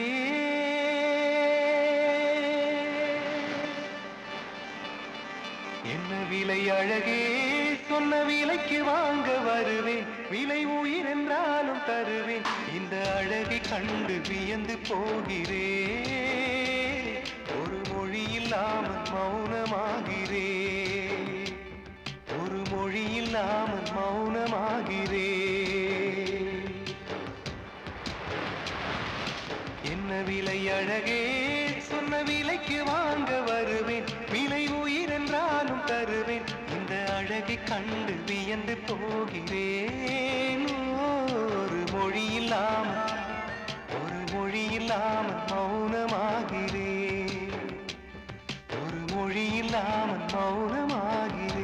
என்ன விலை அழகே, சொன்ன விலைக்கு வாங்க வருவேன், விலை உயிர் என்றாலும் தருவேன், இந்த அழகை கண்டு வியந்து போகிறேன், ஒரு மொழி இல்லாமல் மௌனமாகிறேன், ஒரு மொழி இல்லாமல் மௌனமாகிறேன். என்ன விலை அழகே, சொன்ன விலைக்கு வாங்க வருவேன், விலை உயிர் என்றாலும் தருவேன், இந்த அழகை அழகை கண்டு வியந்து போகிறேன். ஒரு மொழி இல்லாமல் ஒரு மொழி இல்லாமல் மௌனமாகிறேன். ஒரு மொழி இல்லாமல் மௌனமாகிறேன்.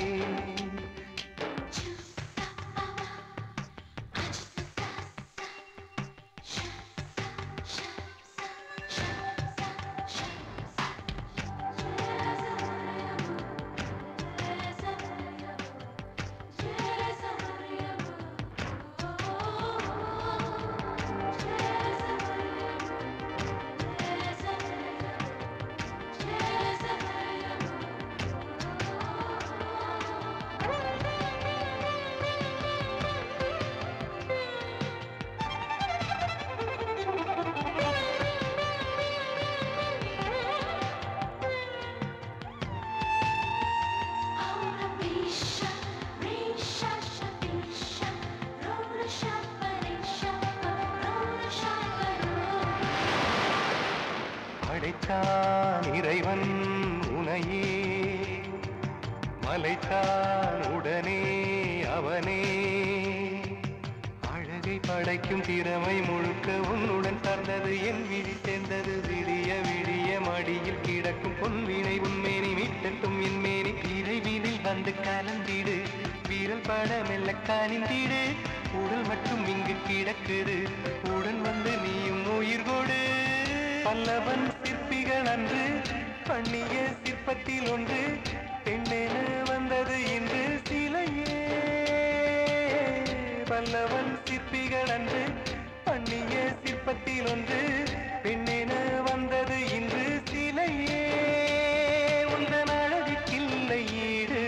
படைத்தான் இறைவன் உனையே, மலைத்தான் உடனே அவனே. அழகை படைக்கும் திறமை முழுக்க உன்னுடன் சார்ந்தது. என் விழி சேர்ந்தது விடிய விடிய மடியில் கிடக்கும் பொன்வினை உன்மேனி மீட்டட்டும் என் மேனி. விரைவினில் வந்து கலந்திடு, வீரல் பட மெல்ல காணிந்திடு. உடல் மட்டும் இங்கு கிடக்குது, உடன் வந்து நீயும் உயிர் கொடு. பல்லவன் சிற்பிகள் அன்று பண்ணிய சிற்பத்தில் ஒன்று பெண்ணென வந்தது இன்று சிலையே. பல்லவன் சிற்பிகள் அன்று பண்ணிய சிற்பத்தில் ஒன்று பெண்ணென வந்தது இன்று சிலையே. உந்தன் அழகுக்கில்லை ஈடு,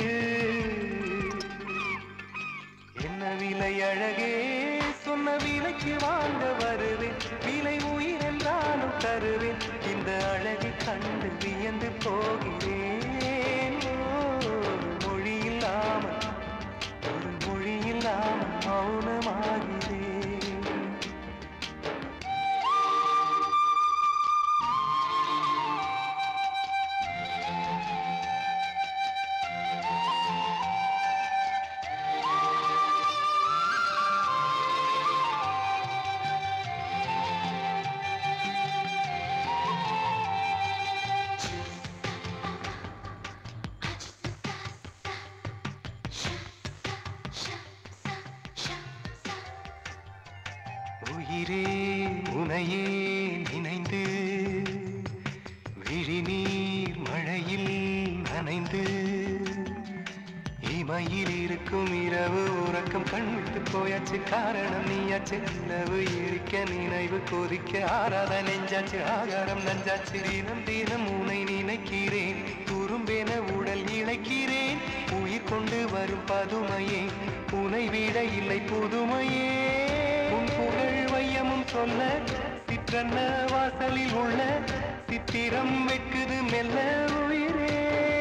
என்ன விலை அழகே சொன்ன விலைக்கு வாங்க வருவேன். விலை உயிர் என்றாலும் தருவேன். இந்த அழகை கண்டு வியந்து போகிறேன். ஒரு மொழி இல்லாமல் ஒரு மொழி இல்லாமல் மௌனமாகிறேன். உயிரே உனையே நினைந்து விழிநீர் மழையில் நனைந்து இமையில் இருக்கும் இரவு உறக்கம் கண்விட்டு போயாச்சு. காரணம் நீயாச்சு. நிலவு எரிக்க நினைவு கொதிக்க ஆறாத நெஞ்சாச்சு. ஆகாரம் நஞ்சாச்சு. தினம் தினம் உனை நினைக்கிறேன். துரும்பென உடல் இழைக்கிறேன். உயிர் கொண்டு வரும் பதுமையே உனை விட இல்லை புதுமையே. உன் புகழ் வையமும் சொல்ல சிற்றன்ன வாசலில் உள்ள சித்திரம் வெட்குது மெல்ல உயிரே.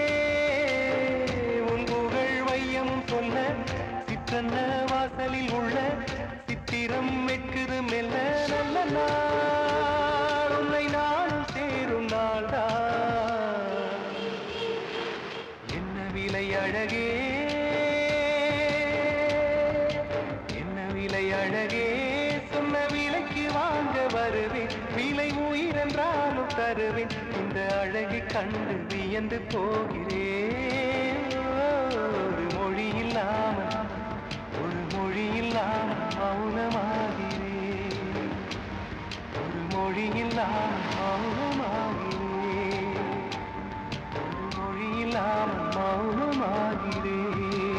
உன் புகழ் வையமும் சொல்ல சிற்றன்ன வாசலில் உள்ள சித்திரம் வெட்குது மெல்ல. நல்ல நாள் உன்னை நாளும் சேரும் நாள்தான். என்ன விலை அழகே என்ன விலை அழகே சொன்ன விலைக்கு வாங்க வருவேன். விலை உயிர் என்றாலும் தருவேன். இந்த அழகை கண்டு வியந்து போகிறேன். ஒரு மொழி இல்லாமல் ஒரு மொழி இல்லாமல் மௌனமாகிறேன். ஒரு மொழி இல்லாமல் மௌனமாகிறேன். ஒரு மொழி இல்லாமல் மௌனமாகிறேன்.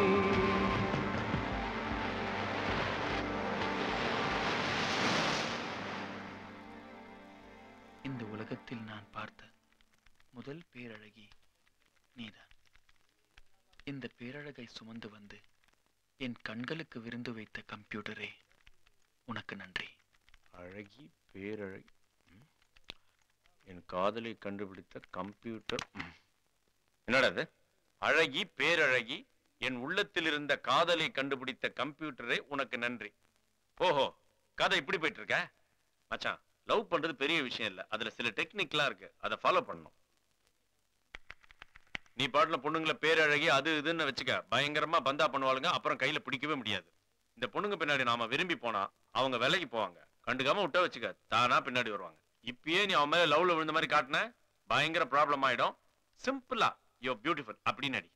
இந்த உலகத்தில் நான் பார்த்த முதல் பேரழகி நீதான். இந்த பேரழகை சுமந்து வந்து என் கண்களுக்கு விருந்து வைத்த கம்ப்யூட்டரே உனக்கு நன்றி. அழகி பேரழகி, ம். என் காதலை கண்டுபிடித்த கம்ப்யூட்டர். ம். என்னடா இது? அழகி பேரழகி, என் உள்ளத்தில் இருந்த காதலை கண்டுபிடித்த கம்ப்யூட்டரே உனக்கு நன்றி. ஓஹோ, கதை இப்படி போயிட்டு இருக்க மச்சான். லவ் பண்றது பெரிய விஷயம் இல்ல, அதுல சில டெக்னிக்லாம் இருக்கு, அதை ஃபாலோ பண்ணணும். நீ பாட்டுல பொண்ணுங்களை பேரழகி அது இதுன்னு வச்சுக்க பயங்கரமா பந்தா பண்ணுவாளுங்க, அப்புறம் கையில பிடிக்கவே முடியாது. இந்த பொண்ணுங்க பின்னாடி நாம விரும்பி போனா அவங்க விலைக்கு போவாங்க, கண்டுக்காம விட்டா வச்சுக்க தானா பின்னாடி வருவாங்க. இப்பயே நீ அவன் மேல லவ்ல விழுந்த மாதிரி காட்டின பயங்கர ப்ராப்ளம் ஆயிடும். சிம்பிளா யூ பியூட்டிஃபுல் அப்படின்னு அடி.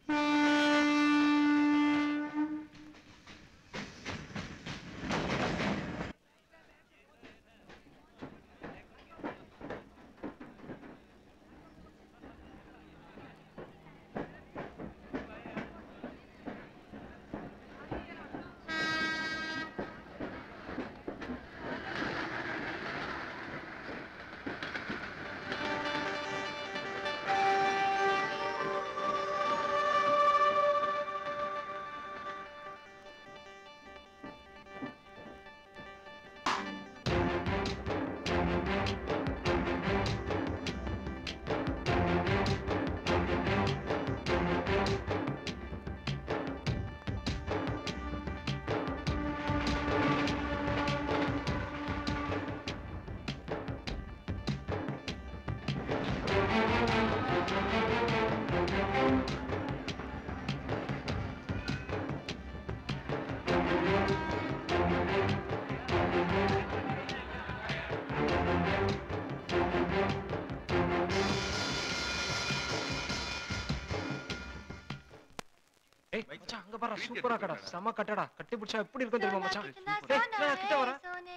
ஏய் மச்சான் அங்க பாரு சூப்பரா கடா செம கட்டடா கட்டி பிடிச்சா எப்படி இருக்கும் தெரியுமா மச்சான்? ஏய் நான் கிட்ட வரேன்.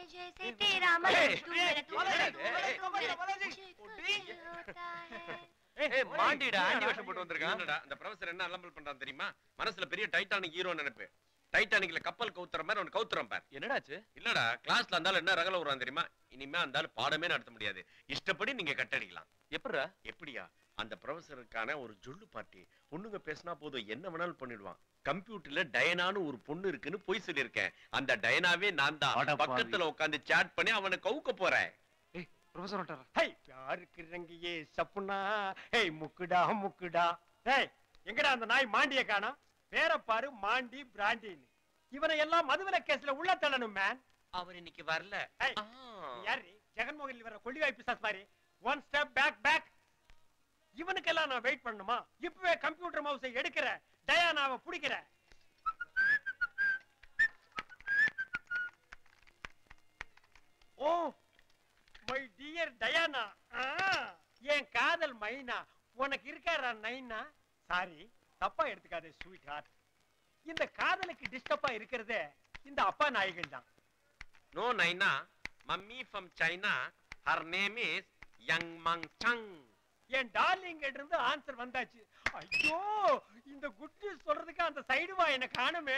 ஏய் மாண்டிடா ஆண்டி வேஷம் போட்டு வந்திருக்கான். என்னடா இந்த ப்ரொஃபசர் என்ன அலம்பல் பண்றான் தெரியுமா? மனசுல பெரிய டைட்டானிக் ஹீரோ நினைப்பு. டைட்டானிக்ல கப்பல் கவுத்துற மாதிரி அவன் கவுத்துறான் பார். என்னடாச்சு? இல்லடா கிளாஸ்ல இருந்தாலும் என்ன ரகல விடுறான் தெரியுமா? இனிமே அந்தால பாடமே நடத்த முடியாது. இஷ்டப்படி நீங்க கட்டடிக்கலாம். எப்படிடா? எப்படியா? அந்த ப்ரொஃபசருக்கான ஒரு ஜொல்லு பார்ட்டி. பொண்ணுங்க பேசினா போதும் என்ன வேணாலும் பண்ணிடுவான். கம்ப்யூட்டர்ல டயனான்னு ஒரு பொண்ணு இருக்குன்னு போய் சொல்லியிருக்கேன். அந்த டயனாவே நான் தான் பக்கத்துல உட்கார்ந்து சாட் பண்ணி அவனை கவுக்க போறேன். ஏய் ப்ரொஃபசர் வட்டாரா. ஹே யாருக்கு ரங்கியே சப்புனா. ஏய் முக்குடா முக்குடா. ஏய் எங்கடா அந்த நாய் மாண்டிய காணோம்? பேர பாரு மாண்டி பிராண்டின்னு. இவனை எல்லாம் மதுவில கேஸ்ல உள்ள தள்ளணும் மேன். அவர் இன்னைக்கு வரல. ஏய் யாரு ஜெகன்மோகன் வர கொள்ளிவாய் பிசாஸ் மாதிரி ஒன் ஸ்டெப் பேக் பேக். இவனுக்கெல்லாம் நான் வெயிட் பண்ணணுமா? இப்பவே கம்ப்யூட்டர் மவுஸை எடுக்கிற டயானாவை பிடிக்கிற. ஓ மை டியர் டயானா, என் காதல் மைனா, உனக்கு இருக்காரா நைனா? சாரி தப்பா எடுத்துக்காதே ஸ்வீட் ஹார்ட். இந்த காதலுக்கு டிஸ்டர்பா இருக்கிறதே இந்த அப்பா நாய்கள் தான். நோ நைனா, mummy from China, her name is Yang Mang Sang. என் டார்லிங் கிட்ட இருந்து ஆன்சர் வந்தாச்சு. ஐயோ இந்த குட் நியூஸ் சொல்றதுக்கு அந்த சைடு வா என்ன காணுமே.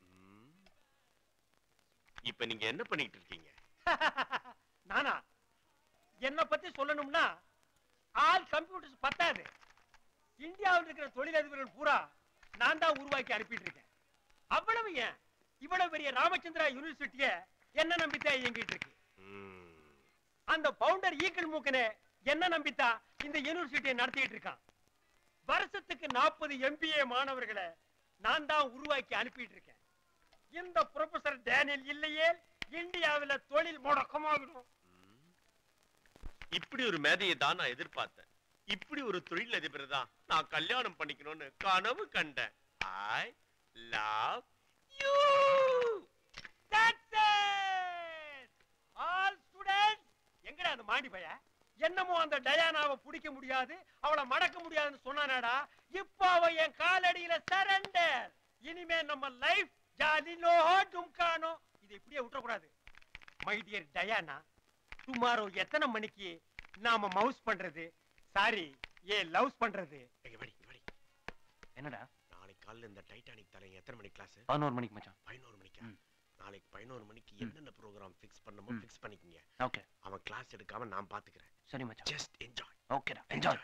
இப்ப நீங்க என்ன பண்ணிட்டு இருக்கீங்க? நானா என்ன பத்தி சொல்லணும்னா ஆல் கம்ப்யூட்டர்ஸ் பத்தாது. இந்தியாவில் இருக்கிற தொழிலதிபர்கள் பூரா நான் தான் உருவாக்கி அனுப்பிட்டு இருக்கேன். அவ்வளவு ஏன் இவ்வளவு பெரிய ராமச்சந்திரா யூனிவர்சிட்டிய என்ன நம்பித்தான் இயங்கிட்டு இருக்கு. அந்த பவுண்டர் ஈக்கல் மூக்கனே என்ன நம்பித்தான் இந்த யூனிவர்சிட்டியை நடத்திட்டு இருக்கான். வருஷத்துக்கு நாற்பது எம்பிஏ மாணவர்களை நான் தான் உருவாக்கி அனுப்பிட்டு இருக்கேன். இந்த ப்ரொஃபசர் டேனியல் இல்லையே இந்தியாவில தொழில் முடக்கமாகிடும். இப்படி ஒரு மேதையை தான் நான் எதிர்பார்த்தேன். இப்படி ஒரு தொழில் அதிபர் தான் நான் கல்யாணம் பண்ணிக்கணும்னு கனவு கண்டேன். I love you. That's it. All students, எங்கடா அந்த மாண்டி பைய? என்னமோ அந்த டயானாவை பிடிக்க முடியாது, அவளை மடக்க முடியாதுன்னு சொன்னானடா. இப்போ அவ என் காலடியில சரண்டர். இனிமே நம்ம லைஃப் ஜாலி லோஹோ டும்கானோ. இதை இப்படியே விட்டுற கூடாது. மை டியர் டயானா, டுமாரோ எத்தனை மணிக்கு நாம மவுஸ் பண்றது, சாரி ஏ லவ்ஸ் பண்றது? என்னடா நாளைக்கு காலையில இந்த டைட்டானிக் தலை எத்தனை மணிக்கு கிளாஸ்? பதினோரு மணிக்கு மச்சான். பதினோரு மணிக்கு. நாளைக்கு பதினோரு மணிக்கு என்னென்ன ப்ரோகிராம் ஃபிக்ஸ் பண்ணணுமோ ஃபிக்ஸ் பண்ணிக்கங்க. ஓகே. அவன் கிளாஸ் எடுக்காம நான் பாத்துக்கிறேன். சரி மச்சான். Just enjoy. ஓகேடா என்ஜாய்.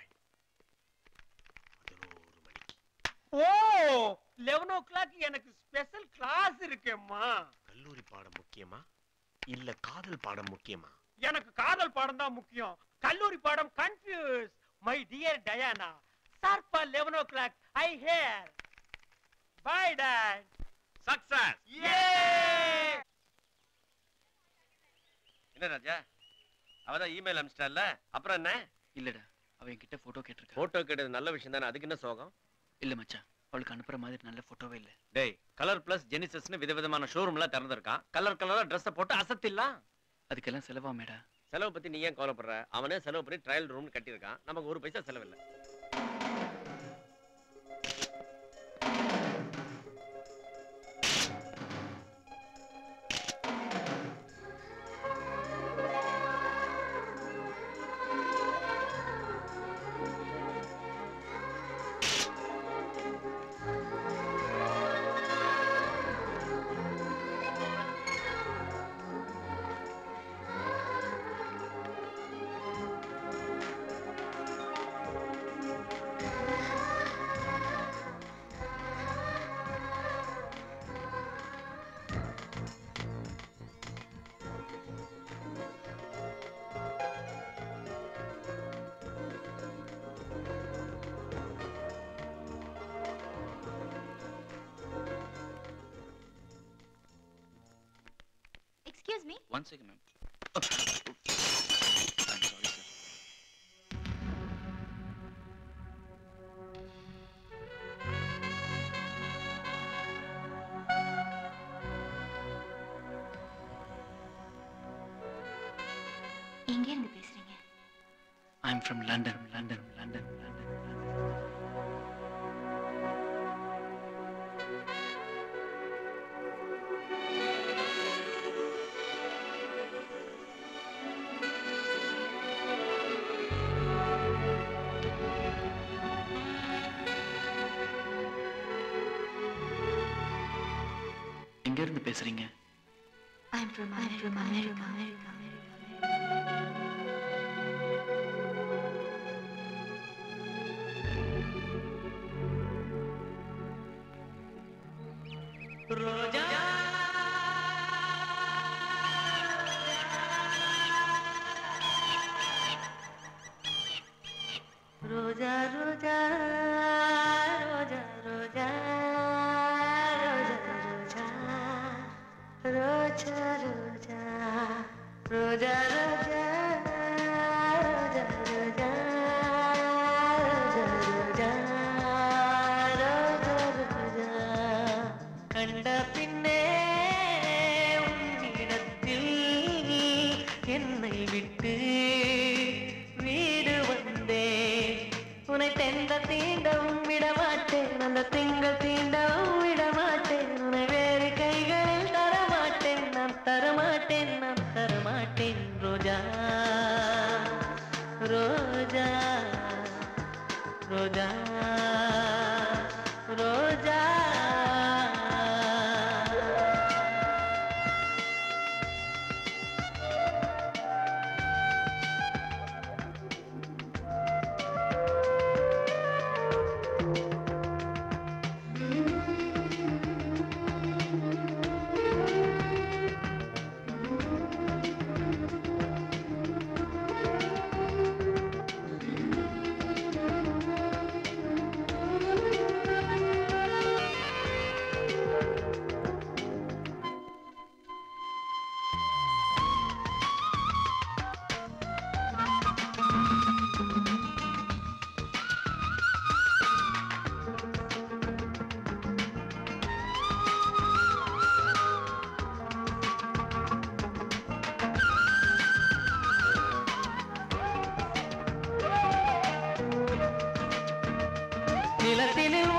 ஓ eleven o'clock எனக்கு ஸ்பெஷல் கிளாஸ் இருக்கேம்மா. கல்லூரி பாடம் முக்கியமா இல்ல காதல் பாடம் முக்கியமா? எனக்கு காதல் பாடம் தான் முக்கியம். கல்லூரி பாடம் கன்ஃபியூஸ். மை டியர் டயானா, ஷார்ப்பா eleven o'clock I hear. Bye dad. Success. Yay! என்ன ராஜா அவதான் இமெயில் அனுப்பிச்சிட்டால, அப்புறம் என்ன? இல்லடா அவ என்கிட்ட போட்டோ கேட்டிருக்கா. போட்டோ கேட்டது நல்ல விஷயம் தானே, அதுக்கு என்ன சோகம்? இல்ல மச்சான், அவளுக்கு அனுப்புற மாதிரி நல்ல போட்டோவே இல்ல. டேய், கலர் பிளஸ் ஜெனிசஸ்னு விதவிதமான ஷோரூம்லாம் திறந்திருக்கான். கலர் கலரா ட்ரெஸ்ஸை போட்டு அசத்திடலாம். அதுக்கெல்லாம் செலவா மேடா? செலவு பத்தி நீ ஏன் கவலைப்படுற? அவனே செலவு பண்ணி ட்ரையல் ரூம் கட்டியிருக்கான். நமக்கு ஒரு பைசா செலவில்லை. Excuse me. One second, ma'am. Oh. I'm sorry, sir. எங்க இருந்து பேசுறீங்க? I'm from London, London, London, London. எங்க இருந்து பேசுறீங்க? I'm from America, from America, America, America. ரோஜா ரோஜா ரோஜா ரோஜா ரோஜா ரோஜா ரோஜா ரோஜா ரோஜா ரோஜா ரோஜா ரோஜா கண்ட பின்னே உன்னிடத்தில் என்னை விட்டு வீடு வந்தேன். உன்னை தெந்த தீண்டவும் விடமாட்டேன், அந்த திங்கள் தீண்டவும் விடமாட்டேன். உன்னை வேறு கைகளில் தரமாட்டேன், நான் தரமாட்டேன், நான் தரமாட்டேன். ரோஜா ரோஜா ரோஜா ரோஜா நிலத்தினில்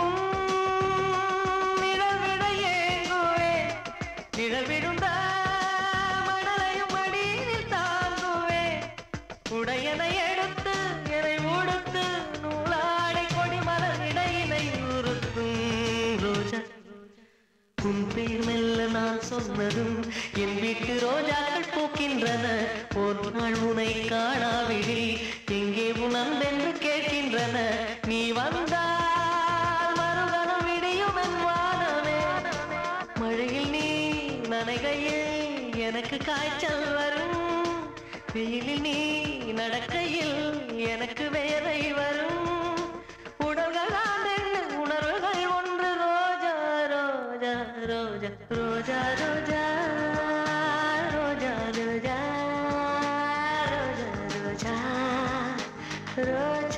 நிழல்விட ஏங்குவே, நிழல் விழுந்த மணலையும் மடியில் தாங்குவே. உடையனை எடுத்து என்னை உடுத்து நூலாடை கொடி மலர் இடையினை உறுத்தும். ரோஜா உன் பேர் மெல்ல நான் சொன்னதும் என் வீட்டு ரோஜாக்கள் பூக்கின்றன. ஒரு நாள் உனை காணாவிடில் எங்கே உன் அன்பென்று கேட்கின்றன. நீ வந்தால் மறுகணம் விடியும் என் வானமே. மழையில் நீ நனைகையில் எனக்கு காய்ச்சல் வரும். வெயிலில் நீ நடக்கையில் எனக்கு வேலை வரும். உடல்கள் ஆண்டென்று உணர்வுகள் ஒன்று. ரோஜா ரோஜா ரோஜா ரோஜா ரோஜா ரோஜா ரோஜா ரோஜா ரோஜா ரோஜா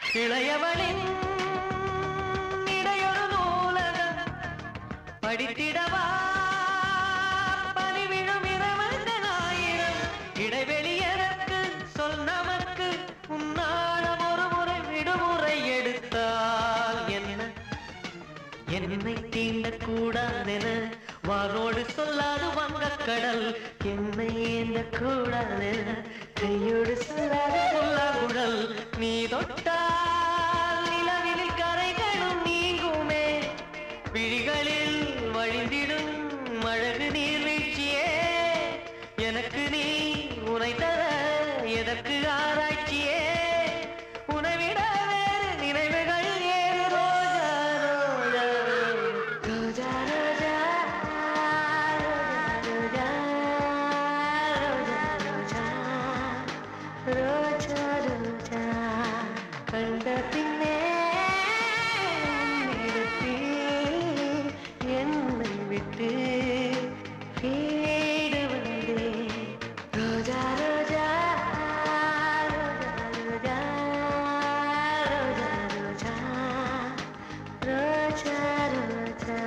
இளையவளின் இடையொரு நூலகம் படித்திடவா பணிவிழும் இரவந்தனாயிரம் இடைவெளி எனக்கு சொல் நமக்கு உன்னாடம் ஒரு முறை விடுமுறை எடுத்தால் என்ன என்னை தீண்டக்கூடாதென வாரோடு சொல்லாது வங்கக்கடல் என்னை ஏந்த கூடாதென கையோடு சொல்லாது புல்லாங்குழல் நீ தொட்டால் நிலவில் கரைகளும் நீங்குமே விழிகளில் வழிந்திடும் அழகு நீர்வீழ்ச்சியே எனக்கு நீ உனை தர எதற்கு ஆராய்ச்சியே உனவிட வேறு நினைவுகள் ஏறு ரோஜா ரோஜா ரோஜா ரோஜா ரோஜா ரோஜா ரோஜா கண்ட பின்னே உன்னிடத்தில் என்னை விட்டு வீட வந்தேன் ரோஜா ரோஜா ரோஜா ரோஜா ரோஜா ரோஜா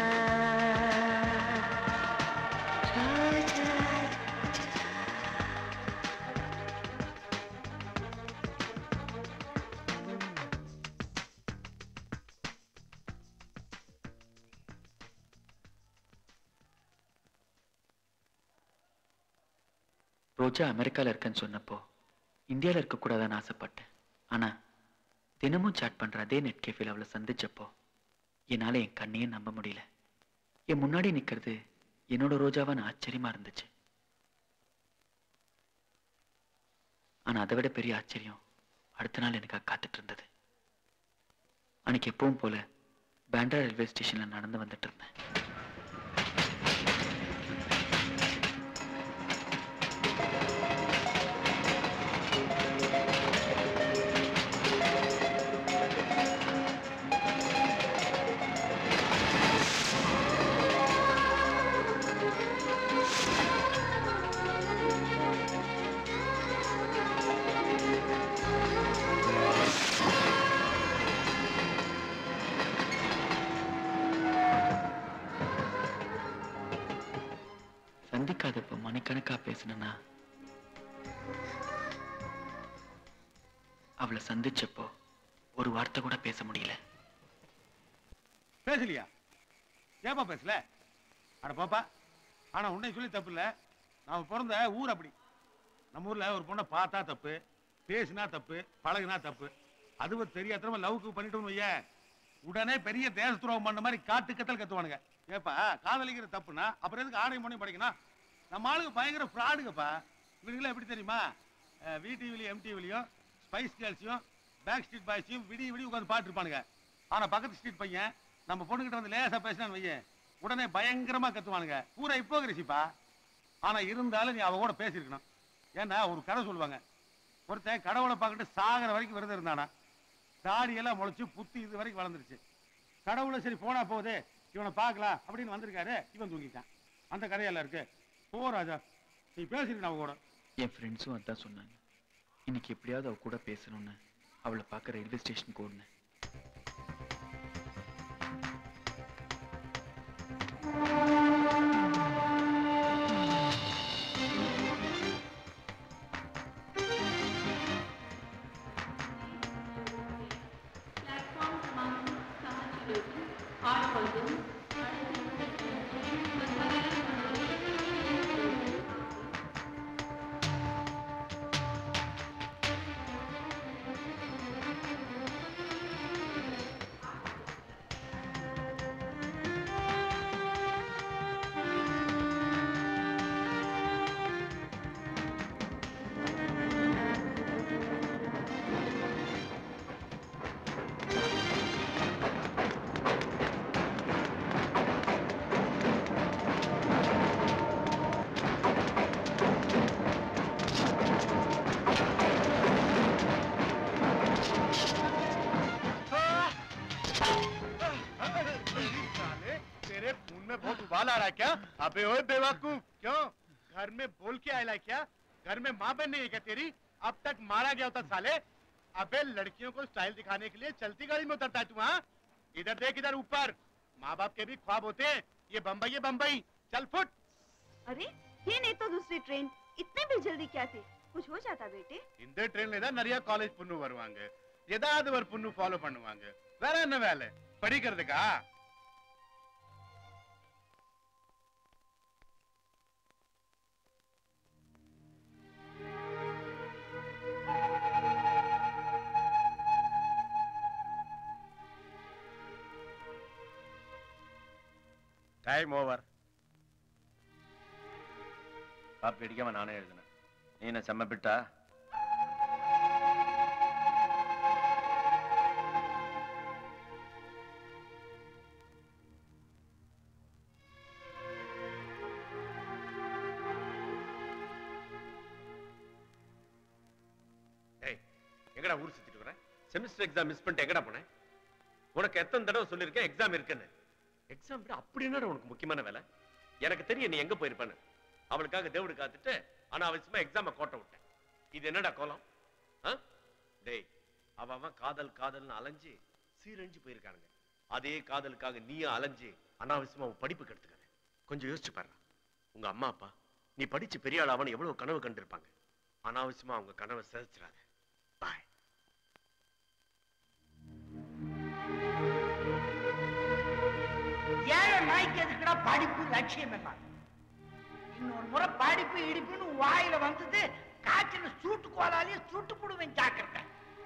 ரோஜா ரோஜா அமெரிக்கால இருக்கேன்னு சொன்னப்போ இந்தியாவில் இருக்கக்கூடாதான்னு ஆசைப்பட்டேன். ஆனா தினமும் சாட் பண்ற அதே நெட் கேஃபில் அவளை சந்திச்சப்போ என்னால என் கண்ணையே நம்ப முடியல. என் முன்னாடி நிக்கிறது என்னோட ரோஜாவான ஆச்சரியமா இருந்துச்சு. ஆனா அதை விட பெரிய ஆச்சரியம் அடுத்த நாள் எனக்காக காத்துட்டு இருந்தது. அன்னைக்கு எப்பவும் போல பேண்ட்ரா ரயில்வே ஸ்டேஷன்ல நடந்து வந்துட்டு இருந்தேன். சந்திக்காதப்ப மணிக்கணக்கா பேசினா அவளை சந்திச்சப்போ ஒரு வார்த்தை கூட பேச முடியல. பேசலையா? ஏப்பா பேசல? அட பாப்பா, ஆனா உன்னை சொல்லி தப்பு இல்ல. நாம பிறந்த ஊர் அப்படி. நம்ம ஊர்ல ஒரு பொண்ணை பார்த்தா தப்பு, பேசினா தப்பு, பழகுனா தப்பு. அதுவும் தெரியாதவங்க லவ்க்கு பண்ணிட்டோம்னு வைய, உடனே பெரிய தேச துரோகம் பண்ண மாதிரி காட்டு கத்தல் கத்துவானுங்க. ஏப்பா காதலிக்கிற தப்புனா அப்புறம் எதுக்கு ஆணையம் பண்ணி படிக்கணும்? நம்ம ஆளுக்கு பயங்கர ஃப்ராடுங்கப்பா. இவனுங்களே எப்படி தெரியுமா? விடிவிலையும் எம்டிவிலையும் ஸ்பைஸ் கேர்ள்ஸையும் பேக் ஸ்ட்ரீட் பாய்ஸையும் விடிய விடிய உட்காந்து பாட்டு இருப்பானுங்க. ஆனா பக்கத்து ஸ்ட்ரீட் பையன் நம்ம பொண்ணுகிட்ட வந்து லேசா பேசினான்னு வையன், உடனே பயங்கரமா கத்துவானுங்க. பூரா ஹிப்போக்ரஸிப்பா. ஆனா இருந்தாலும் நீ அவ கூட பேசியிருக்கணும். ஏன்னா ஒரு கதை சொல்லுவாங்க, ஒருத்தன் கடவுளை பார்த்துட்டு சாகிற வரைக்கும் விரதம் இருந்தானா. தாடியெல்லாம் முளைச்சு புத்தி இது வரைக்கும் வளர்ந்துருச்சு. கடவுளை சரி போனா போகுது, இவனை பார்க்கலாம் அப்படின்னு வந்திருக்காரு, இவன் தூங்கிட்டான். அந்த கதையெல்லாம் இருக்கு. போ ராஜா, நீ பேசிருக்க அவ கூட. என் ஃப்ரெண்ட்ஸும் அதான் சொன்னாங்க. இன்னைக்கு எப்படியாவது அவ கூட பேசணும்னு அவளை பார்க்க ரயில்வே ஸ்டேஷனுக்கு ஓடினேன். क्या? अबे ओए बेवकूफ, क्यों घर में बोल के आया क्या? घर में माँ बहन नहीं है क्या तेरी? अब तक मारा गया होता साले. अबे लड़कियों को स्टाइल दिखाने के लिए चलती गाड़ी में उतरता है तू? हाँ, इधर देख, इधर ऊपर। माँ बाप के भी ख्वाब होते हैं। ये बम्बई है बम्बई। चल फुट। अरे ये नहीं तो दूसरी ट्रेन, इतने भी जल्दी क्या थे? कुछ हो जाता बेटे? இந்த ட்ரெயின்ல தான் நிறைய காலேஜ் பொண்ணு வருவாங்க. ஏதாவது ஒரு பொண்ணு ஃபாலோ பண்ணுவாங்க. வேற என்ன வேலை? படிக்கிறதுக்கா? Time over. காப்பி அடிக்காம நானே எழுதுனேன். நீ என்ன செம்ம பிட்டா? எங்கடா ஊர் சுத்திட்டு வர? செமஸ்டர் எக்ஸாம் மிஸ் பண்ணிட்டு எங்கடா போனேன்? உனக்கு எத்தனை தடவை சொல்லிருக்கேன் எக்ஸாம் இருக்குன்னு. எக்ஸாம் விட அப்படி என்னடா உனக்கு முக்கியமான வேலை? எனக்கு தெரியும் நீ எங்க போயிருப்பேன்னு. அவளுக்காக தேவடு காத்துட்டு அனாவசியமா எக்ஸாம கோட்ட விட்டேன். இது என்னடா கோலம்? டேய், அவன் காதல் காதல்னு அலைஞ்சு சீரழிஞ்சு போயிருக்கானுங்க. அதே காதலுக்காக நீயும் அலைஞ்சு அனாவசியமா உன் படிப்பு கெடுத்துக்காத. கொஞ்சம் யோசிச்சு பாரு. உங்க அம்மா அப்பா நீ படிச்சு பெரிய ஆள் அவன் எவ்வளவு கனவு கண்டிருப்பாங்க. அனாவசியமா அவங்க கனவை சிதைச்சிடாத. பாய். ஏழை நாய்க்கு எதுக்குடா படிப்பு லட்சியம் எல்லாம்? இன்னொரு முறை படிப்பு இடிப்புன்னு வாயில வந்தது காய்ச்சல் சூட்டு கோலாலேயே சுட்டு போடுவேன். ஜாக்கிரதை.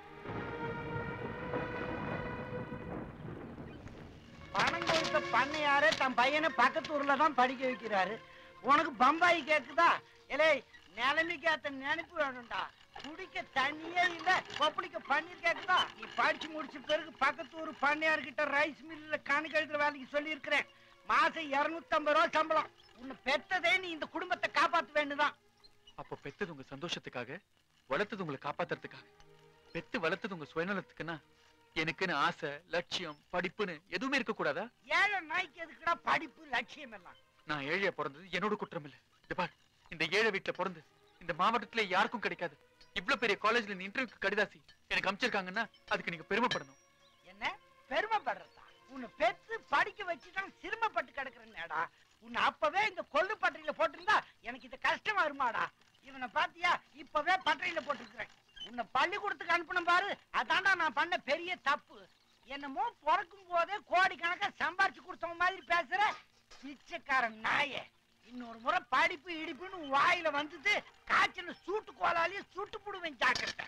பணம் கொடுத்த பண்ணையாரு தன் பையனை பக்கத்து ஊர்ல தான் படிக்க வைக்கிறாரு. உனக்கு பம்பாய் கேக்குதா? இலே, நிலைமைக்கு அத்த நினைப்பு வேணும்டா. குடிக்க தண்ணியே இல்ல, பப்ளிக்க பன்னீர் கேக்குதா? நீ படிச்சு முடிச்ச பிறகு பக்கத்து ஊர் பண்ணையார்கிட்ட ரைஸ் மில்ல கணக்கெழுதுற வேலைக்கு சொல்லி இருக்கிறேன். மாசம் இருநூத்தி ஐம்பது ரூபாய் சம்பளம். உன்னை பெத்ததே நீ இந்த குடும்பத்தை காப்பாத்த வேண்டுதான். அப்போ பெத்தது உங்க சந்தோஷத்துக்காக, வளர்த்தது உங்களை காப்பாத்துறதுக்காக. பெத்து வளர்த்தது உங்க சுயநலத்துக்குன்னா எனக்குன்னு ஆசை, லட்சியம், படிப்புன்னு எதுவுமே இருக்க கூடாதா? ஏழை நாய்க்கு எதுக்குடா படிப்பு லட்சியம் எல்லாம்? நான் ஏழையா பிறந்தது என்னோட குற்றம் இல்ல. இந்த பார், இந்த ஏழை வீட்டுல பிறந்து இந்த மாவட்டத்துல யாருக்கும் கிடைக்காது இவ்வளவு பெரிய காலேஜ்ல இந்த இன்டர்வியூக்கு கடிதாசி எனக்கு அமைச்சிருக்காங்கன்னா அதுக்கு நீங்க பெருமைப்படணும். என்ன பெருமைப்படுறதா? உன்னை பெத்து படிக்க வச்சுதான் சிரமப்பட்டு கிடக்குறேன்டா. உன்னை அப்பவே இந்த கொள்ளு பட்டறையில போட்டிருந்தா எனக்கு இது கஷ்டமா வருமாடா. இவனை பாத்தியா, இப்பவே பட்டறையில போட்டிருக்கிறேன். உன்னை பள்ளிக்கூடத்துக்கு அனுப்பணும் பாரு, அதான்டா நான் பண்ண பெரிய தப்பு. என்னமோ பிறக்கும் போதே கோடிக்கணக்கா சம்பாரிச்சு கொடுத்தவங்க மாதிரி பேசுற பிச்சைக்காரன் நாயே. இன்னொரு முறை படிப்பு இடிப்புன்னு வாயில வந்தது காய்ச்சல் சூட்டு கோலாலேயே சுட்டு போடுவேன். ஜாக்கிரதை.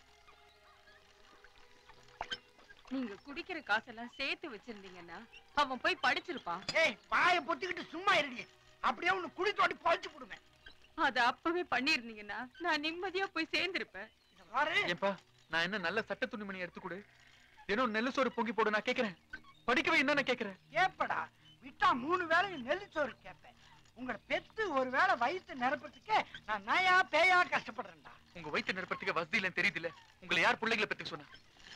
நீங்க குடிக்கிற காசெல்லாம் சேர்த்து வச்சிருந்தீங்கன்னா அவன் போய் படிச்சிருப்பான். ஏய், வாயை பொத்திக்கிட்டு சும்மா இருடி. அப்படியே உன்னை குடி தோண்டி பொழிச்சு போடுவேன். அத அப்பவே பண்ணிருந்தீங்கன்னா நான் நிம்மதியா போய் சேர்ந்திருப்பேன். ஏப்பா, நான் என்ன நல்ல சட்ட துணிமணி எடுத்து கொடு, தினம் நெல்லு சோறு பொங்கி போடு நான் கேக்குறேன். படிக்கவே என்ன கேக்குறேன்? ஏப்படா விட்டா மூணு வேளையும் நெல்லு சோறு கேட்பேன். உங்களை பெத்து ஒரு வேளை வயிற்று நிரப்பத்துக்கு நான் நாயா பேயா கஷ்டப்படுறேன்டா. உங்க வயிற்று நிரப்பத்துக்கு வசதி இல்லைன்னு தெரியுது இல்ல? உங்களை யார் பிள்ளைங்களை பெத்துக்க சொன்னா?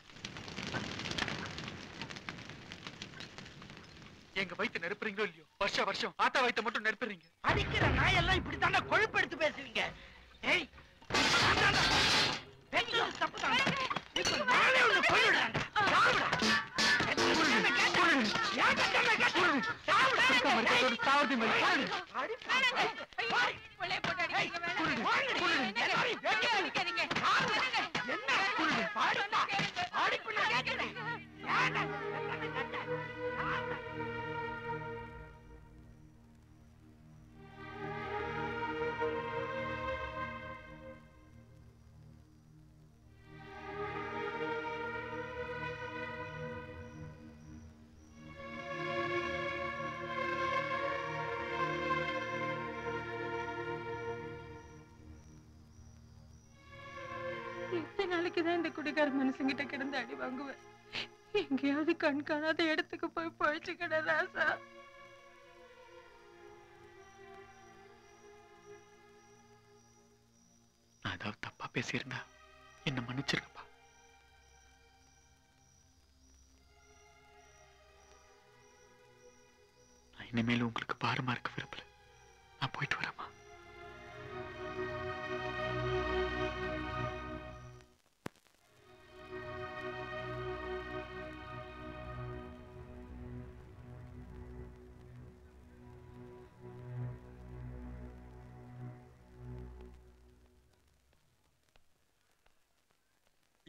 எங்க வயிற்று நெருப்புறீங்களோ இல்லையோ, வருஷம் வருஷம் ஆத்தா வயிற்று மட்டும் நெருப்புறீங்க. அடிக்கிற நாயெல்லாம் இப்படித்தாண்டா கொழுப்பு எடுத்து பேசுவீங்க. ஏய், தப்புதான். நானே உன்னை கொல்லுடா. சாவுடா. எத்தனை நாளைக்குதான் இந்த குடிகார மனுஷங்கிட்ட கிடந்து அடி வாங்குவேன்? எங்கேயாவது கண் காணாத இடத்துக்கு போய் பழிச்சுக்கிட ராசா. நான் ஏதாவது தப்பா பேசியிருந்தா என்ன மன்னிச்சிருக்கப்பா. நான் இனிமேலும் உங்களுக்கு பாரமா இருக்க விரும்பல. நான் போயிட்டு வரேம்மா.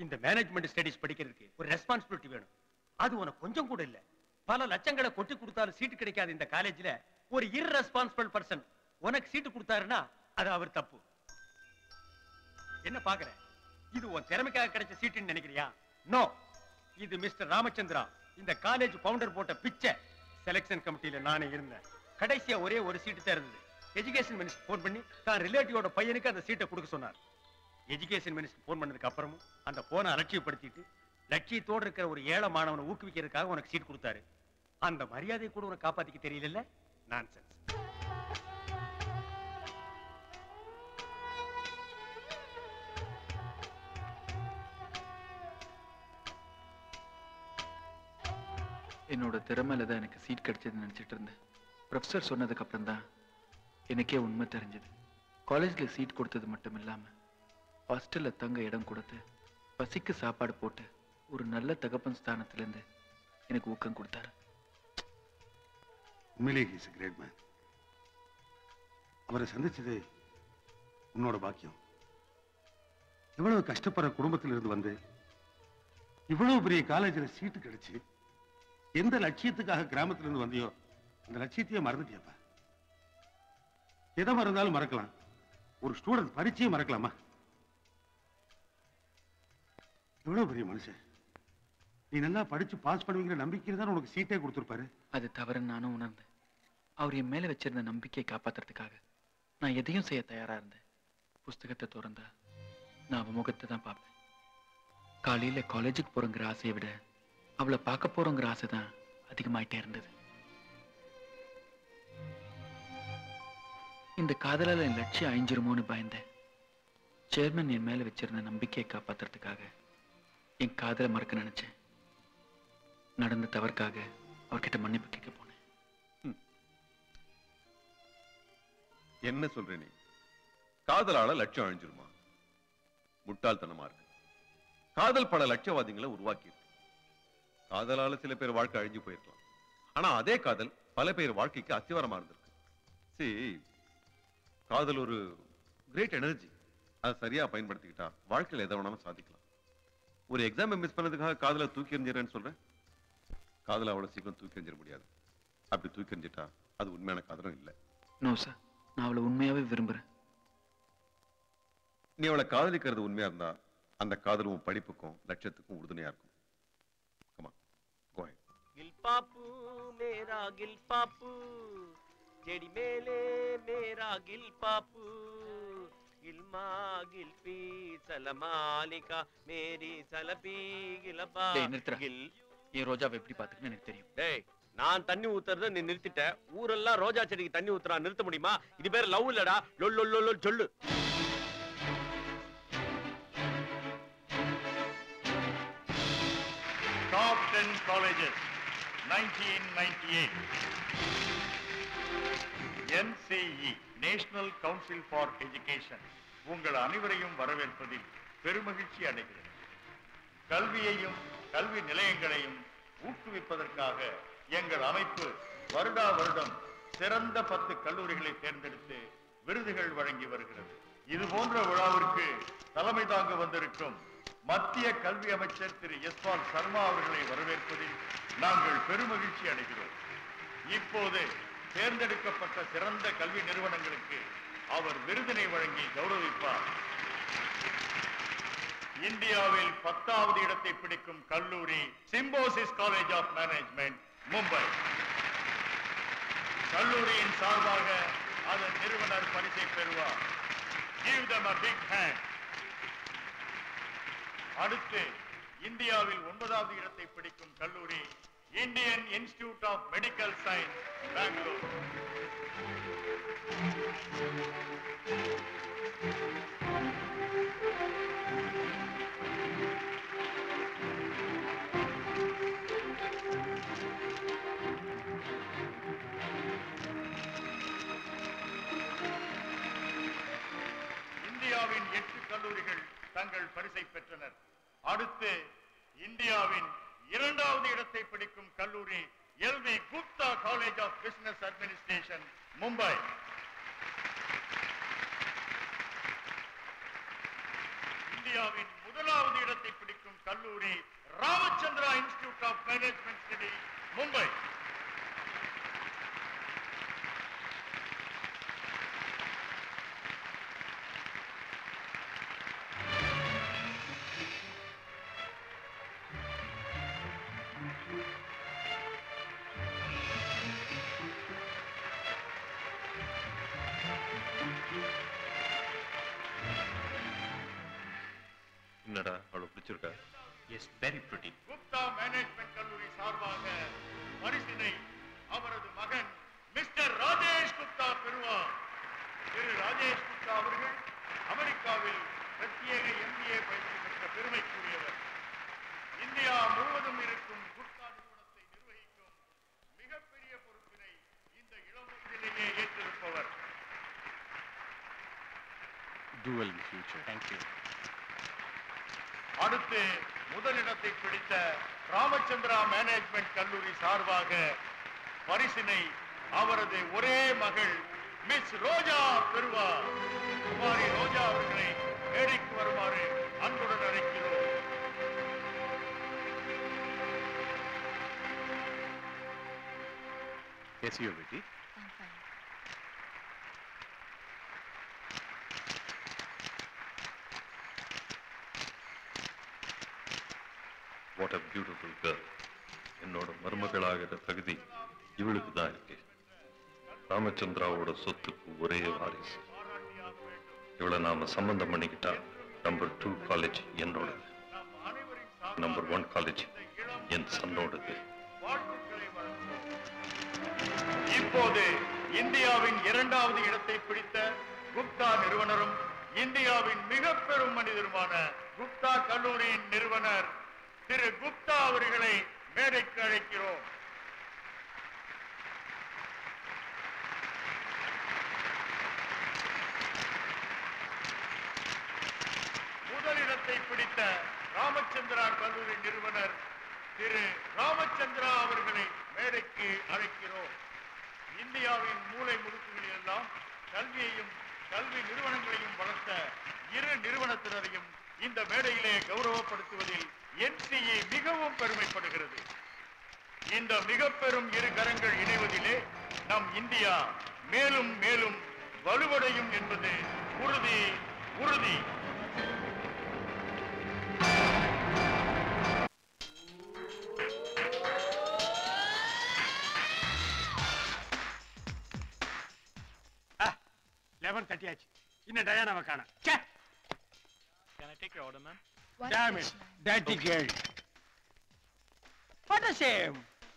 இந்த மேனேஜ்மெண்ட் ஸ்டடீஸ் படிக்கிறதுக்கு ஒரு ரெஸ்பான்சிபிலிட்டி வேணும். அது உனக்கு கொஞ்சம் கூட இல்ல. பல லட்சங்களை கொட்டி கொடுத்தாலும் சீட்டு கிடைக்காத இந்த காலேஜ்ல ஒரு irresponsible பர்சன் உனக்கு சீட்டு கொடுத்தாருன்னா அது அவர் தப்பு. என்ன பாக்குற? இது உன் திறமைக்காக கிடைச்ச சீட்டுன்னு நினைக்கிறியா? நோ, இது மிஸ்டர் ராமச்சந்திரா, இந்த காலேஜ் பவுண்டர் போட்ட பிச்சை. செலக்ஷன் கமிட்டியில நானே இருந்தேன். கடைசியா ஒரே ஒரு சீட்டு தான் இருந்தது. எஜுகேஷன் மினிஸ்டர் போன் பண்ணி தான் ரிலேட்டிவோட பையனுக்கு அந்த சீட்டை கொடுக்க சொன்னார். எஜுகேஷன் மினிஸ்டர் போன் பண்ணதுக்கு அப்புறமும் அந்த போனை அலட்சியப்படுத்திட்டு லட்சியத்தோடு இருக்கிற ஒரு ஏழை மாணவனை ஊக்குவிக்கிறதுக்காக உனக்கு சீட் கொடுத்தாரு. அந்த மரியாதையை கூட உனக்கு காப்பாத்திக்க தெரியல. நான்சென்ஸ். என்னோட திறமையில தான் எனக்கு சீட் கிடைச்சதுன்னு நினைச்சிட்டு இருந்தேன். ப்ரொஃபசர் சொன்னதுக்கு அப்புறம் தான் எனக்கே உண்மை தெரிஞ்சது. காலேஜ்ல சீட் கொடுத்தது மட்டும் இல்லாம ஹாஸ்டல்ல தங்க இடம் கொடுத்து பசிக்கு சாப்பாடு போட்டு ஒரு நல்ல தகப்பன் ஸ்தானத்திலிருந்து எனக்கு ஊக்கம் கொடுத்தாரு. உண்மையிலே he is a great man. அவரை சந்திச்சது உன்னோட பாக்கியம். எவ்வளவு கஷ்டப்படுற குடும்பத்திலிருந்து வந்து இவ்வளவு பெரிய காலேஜில் சீட்டு கிடைச்சு எந்த லட்சியத்துக்காக கிராமத்திலிருந்து வந்தியோ அந்த லட்சியத்தையே மறந்துட்டியாப்பா. எதை மறந்தாலும் மறக்கலாம், ஒரு ஸ்டூடெண்ட் பரீட்சையை மறக்கலாமா? எவ்வளவு பெரிய மனுஷன். நீ நல்லா படிச்சு பாஸ் பண்ணுவீங்கிற நம்பிக்கையில தான் உனக்கு சீட்டே கொடுத்துருப்பாரு. அது தவறுன்னு நானும் உணர்ந்தேன். அவர் என் மேல வச்சிருந்த நம்பிக்கையை காப்பாத்துறதுக்காக நான் எதையும் செய்ய தயாரா இருந்தேன். புஸ்தகத்தை திறந்தா நான் அவ முகத்தை தான் பார்ப்பேன். காலையில காலேஜுக்கு போறோங்கிற ஆசையை விட அவளை பார்க்க போறோங்கிற ஆசை தான் அதிகமாயிட்டே இருந்தது. இந்த காதலால என் லட்சியம் அழிஞ்சிருமோன்னு பயந்தேன். சேர்மன் என் மேல வச்சிருந்த நம்பிக்கையை காப்பாத்துறதுக்காக என் காதலை மறக்க நினைச்சேன். நடந்த தவறுக்காக அவர்கிட்ட மன்னிப்பு கேட்க போனேன். என்ன சொல்ற நீ? காதலால லட்சியம் அழிஞ்சிருமா? முட்டாள்தனமா இருக்கு. காதல் பல லட்சியவாதிகளை உருவாக்கி இருக்கு. காதலால சில பேர் வாழ்க்கை அழிஞ்சு போயிருக்கலாம். ஆனா அதே காதல் பல பேர் வாழ்க்கைக்கு அத்திவாரமா இருந்திருக்கு. சரி, காதல் ஒரு கிரேட் எனர்ஜி. அதை சரியா பயன்படுத்திக்கிட்டா வாழ்க்கையில எதை வேணாலும் சாதிக்கலாம். ஒரு எக்ஸாம் மிஸ் பண்ணதுக்காக காதலை தூக்கி எறிஞ்சிடறேன்னு சொல்றேன். காதலை அவ்வளவு சீக்கிரம் தூக்கி எறிஞ்சிட முடியாது. அப்படி தூக்கி எறிஞ்சிட்டா அது உண்மையான காதலும் இல்லை. நோ சார், நான் அவளை உண்மையாவே விரும்புறேன். நீ அவளை காதலிக்கிறது உண்மையா இருந்தா அந்த காதலும் படிப்புக்கும் லட்சியத்துக்கும் உறுதுணையா இருக்கும். गिल पापू मेरा गिल पापू जेडी मेले मेरा गिल पापू गिलमा गिलपी सलमालिका मेरी सलपी गिलबा டேய் நிறுத்துற. गिल என் ரோஜாவை எப்படி பாத்துக்கன்னு எனக்கு தெரியும். டேய், நான் தண்ணி ஊத்துறத நீ நிறுத்திட்ட. ஊரெல்லாம் ரோஜா செடிக்கு தண்ணி ஊத்துறா, நிறுத்த முடியுமா? இது பேர் லவ் இல்லடா. லொல் லொல் லொல் சொல்லு. Top ten colleges, nineteen ninety-eight. N C E, National Council for Education, உங்கள் அனைவரையும் வரவேற்பதில் பெருமகிழ்ச்சி அடைகிறது. கல்வியையும் கல்வி நிலையங்களையும் ஊக்குவிப்பதற்காக எங்கள் அமைப்பு வருடா வருடம் சிறந்த பத்து கல்லூரிகளை தேர்ந்தெடுத்து விருதுகள் வழங்கி வருகிறது. இது போன்ற விழாவிற்கு தலைமை தாங்க வந்திருக்கும் மத்திய கல்வி அமைச்சர் திரு எஸ் பால் சர்மா அவர்களை வரவேற்பதில் நாங்கள் பெருமகிழ்ச்சி அடைகிறோம். இப்போது தேர்ந்தெடுக்கப்பட்ட சிறந்த கல்வி நிறுவனங்களுக்கு அவர் விருதினை வழங்கி கௌரவிப்பார். இந்தியாவில் பத்தாவது இடத்தை பிடிக்கும் கல்லூரி Symbiosis college of management, Mumbai. கல்லூரியின் சார்பாக அதன் நிறுவனர் பரிசை பெறுவார். Give them a big hand. அடுத்து இந்தியாவில் ஒன்பதாவது இடத்தை பிடிக்கும் கல்லூரி Indian Institute of Medical Science, Bangalore. இந்தியாவின் எட்டு கல்லூரிகள் தங்கள் பரிசை பெற்றனர். அடுத்து இந்தியாவின் இரண்டாவது இடத்தை பிடிக்கும் கல்லூரி L V Gupta college of business administration, Mumbai. இந்தியாவின் முதலாவது இடத்தை பிடிக்கும் கல்லூரி Ramachandra institute of management study, Mumbai. என்னடா அவ்வளவு பிடிச்சிருக்கா? Yes, very pretty. Gupta management கல்லூரி சார்பாக பரிசினை அவரது மகன் மிஸ்டர் ராஜேஷ் குப்தா பெறுவார். திரு ராஜேஷ் குப்தா அவர்கள் அமெரிக்காவில் பிரத்யேக எம்பிஏ பயிற்சி பெற்ற பெருமைக்குரியவர். இந்தியா முழுவதும் இருக்கும் குப்தா நிறுவனத்தை நிர்வகிக்கும் மிகப்பெரிய பொறுப்பினை இந்த இளம் வயதிலேயே ஏற்றிருப்பவர். Do well in the future. Thank you. அடுத்து முதலிடத்தை பிடித்த ராமச்சந்திரா மேனேஜ்மெண்ட் கல்லூரி சார்பாக பரிசினை அவரது ஒரே மகள் மிஸ் ரோஜா பெறுவார். குமாரி ரோஜா அவர்களை மேடைக்கு வருமாறு அன்புடன் அழைக்கிறோம். Yes, you, Vicky. What a beautiful girl. என்னோட மருமகளாகிற தகுதி இவளுக்கு தான் இருக்கு. ராமச்சந்திராவோட சொத்துக்கு ஒரே வாரிசு. இவளை நாம சம்பந்தம் பண்ணிக்கிட்டா நம்பர் டூ காலேஜ் என்னோடது, நம்பர் ஒன் காலேஜ் என் சன்னோடது. இப்போது இந்தியாவின் இரண்டாவது இடத்தை பிடித்த குப்தா நிறுவனரும் இந்தியாவின் மிக பெரும் மனிதருமான குப்தா கல்லூரியின் நிறுவனர் திரு குப்தா அவர்களை மேடைக்கு அழைக்கிறோம். முதலிடத்தை பிடித்த ராமச்சந்திரா கல்லூரி நிறுவனர் திரு ராமச்சந்திரா அவர்களை மேடைக்கு அழைக்கிறோம். இந்தியாவின் மூலை முடுக்குகளில் எல்லாம் கல்வியையும் கல்வி நிறுவனங்களையும் வளர்த்த இரு நிறுவனத்தினரையும் இந்த மேடையிலே கௌரவப்படுத்துவதில் என்சிஇ மிகவும் பெருமைப்படுகிறது. இந்த மிக பெரும் இரு கரங்கள் இணைவதிலே நம் இந்தியா மேலும் மேலும் வலுவடையும் என்பது உறுதி உறுதி. லெவன் தட்டியாச்சு, இன்னும் டயானாவை காணோம். Can I take your order, ma'am? Damn it, dirty girl. What a shame.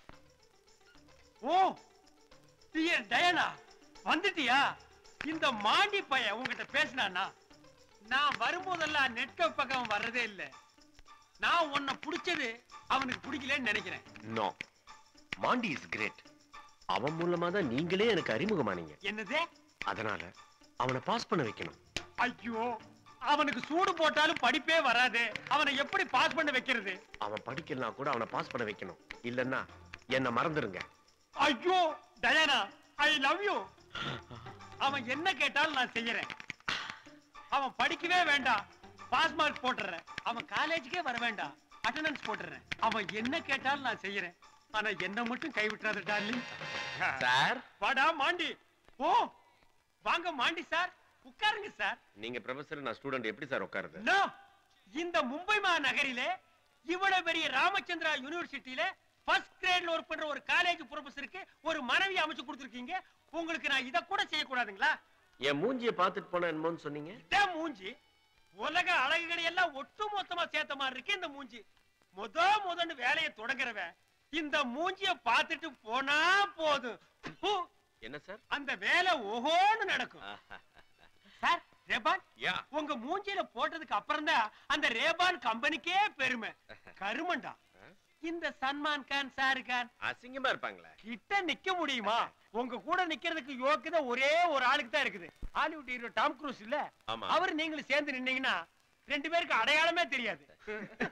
Oh, dear Diana, வந்துட்டியா? இந்த மாண்டி பையன் உங்ககிட்ட பேசினானா? நான் வரும்போதெல்லாம் நெட்க பக்கம் வர்றதே இல்ல. நான் உன்னை பிடிச்சது அவனுக்கு பிடிக்கலன்னு நினைக்கிறேன். No, Monty is great. அவன் மூலமா தான் நீங்களே எனக்கு அறிமுகமானீங்க. என்னது? அதனால அவனை பாஸ் பண்ண வைக்கணும். ஐயோ, அவனுக்கு சூடு போட்டாலும் படிப்பே வராது. அவனை எப்படி பாஸ் பண்ண வைக்கிறது? அவன் படிக்கலாம் கூட அவனை பாஸ் பண்ண வைக்கணும். இல்லன்னா என்ன மறந்துருங்க. ஐயோ டயானா, ஐ லவ் யூ. அவன் என்ன கேட்டாலும் நான் செய்யறேன். அவன் படிக்கவே வேண்டாம், பாஸ் மார்க் போட்டுறேன். அவன் காலேஜுக்கே வர வேண்டாம், அட்டெண்டன்ஸ் போட்டுறேன். அவன் என்ன கேட்டாலும் நான் செய்யறேன். ஆனா என்ன மட்டும் கைவிட்டுறாத டார்லிங். சார், வாடா மாண்டி. ஓ வாங்க மாண்டி சார், உட்காருங்க சார். நீங்க ப்ரொஃபசர், நான் ஸ்டூடெண்ட், எப்படி சார் உட்காருது? நோ, இந்த மும்பை மாநகரிலே இவ்வளவு பெரிய ராமச்சந்திரா யூனிவர்சிட்டியில ஃபர்ஸ்ட் கிரேட்ல ஒர்க் பண்ற ஒரு காலேஜ் ப்ரொஃபசருக்கு ஒரு மனைவி அமைச்சு கொடுத்திருக்கீங்க. உங்களுக்கு நான் இத கூட செய்ய கூடாதுங்களா? என் மூஞ்சியை பார்த்துட்டு போனா என்னமோன்னு சொன்னீங்க. இதான் மூஞ்சி. உலக அழகுகளை எல்லாம் ஒட்டு மொத்தமா சேர்த்த மாதிரி இருக்கு இந்த மூஞ்சி. முத முதன்னு வேலையை தொடங்குறவன் இந்த மூஞ்சிய பார்த்துட்டு போனா போதும். என்ன சார்? அந்த வேலை ஓஹோன்னு நடக்கும். சார், ரேபான், உங்க மூஞ்சியில போட்டதுக்கு அப்புறம் தான் அந்த ரேபான் கம்பெனிக்கே பெருமை. கருமண்டா, இந்த சல்மான் கான், ஷாருக் கான் அசிங்கமா இருப்பாங்களே, கிட்ட நிக்க முடியுமா? உங்க கூட நிக்கிறதுக்கு யோக்கியதை ஒரே ஒரு ஆளுக்கு தான் இருக்குது. ஹாலிவுட் ஹீரோ டாம் க்ரூஸ் இல்ல, அவர் நீங்களும் சேர்ந்து நின்னீங்கன்னா ரெண்டு பேருக்கு அடையாளமே தெரியாது.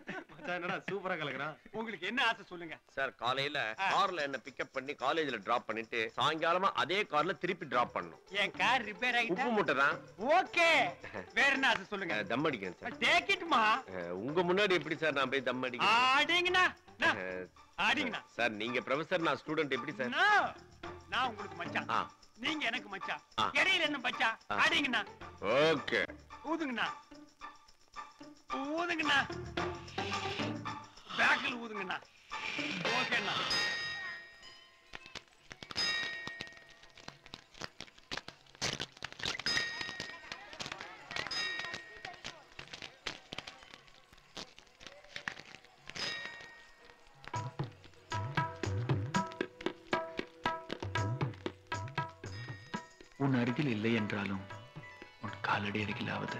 என்னடா சூப்பரா கலக்குறான். உங்களுக்கு என்ன ஆசை சொல்லுங்க. சார் காலையில கார்ல என்ன பிக்கப் பண்ணி காலேஜ்ல டிராப் பண்ணிட்டு சாயங்காலமா அதே கார்ல திருப்பி டிராப் பண்ணணும். என் கார் ரிப்பேர் ஆயிட்டா உப்பு மூட்டை தான். ஓகே. வேற என்ன ஆசை சொல்லுங்க. தம் அடிக்கிறேன் சார். டேக் இட்மா. உங்க முன்னாடி எப்படி சார் நான் போய் தம் அடிக்கிறேன்? ஆடிங்கனா. ஆடிங்கனா. சார் நீங்க ப்ரொஃபசர் நான் ஸ்டூடண்ட் எப்படி சார்? நான் உங்களுக்கு மச்சான். நீங்க எனக்கு மச்சான். ஆ. இடையில என்ன மச்சான்? ஆடிங்கனா. ஓகே. ஊதுங்கண்ணா. ஊதுங்கண்ணா. பேக்கில் ஊதுங்கண்ணா. ஓகேண்ணா. உன் அருகில் இல்லை என்றாலும் உன் காலடி அருகிலாவது.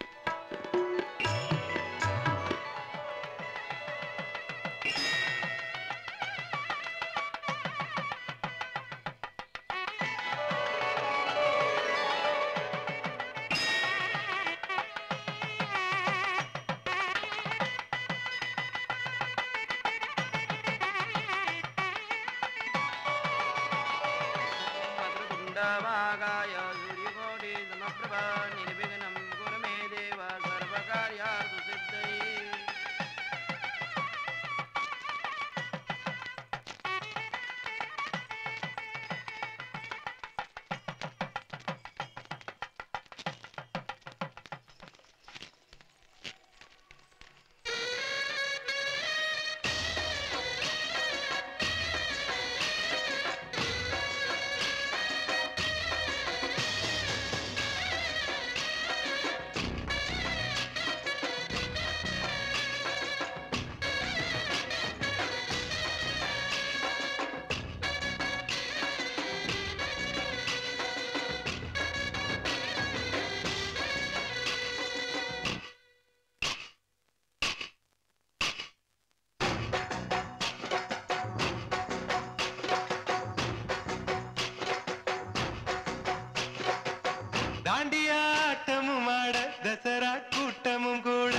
தாண்டியாட்டமும் ஆட தசரா கூட்டமும் கூட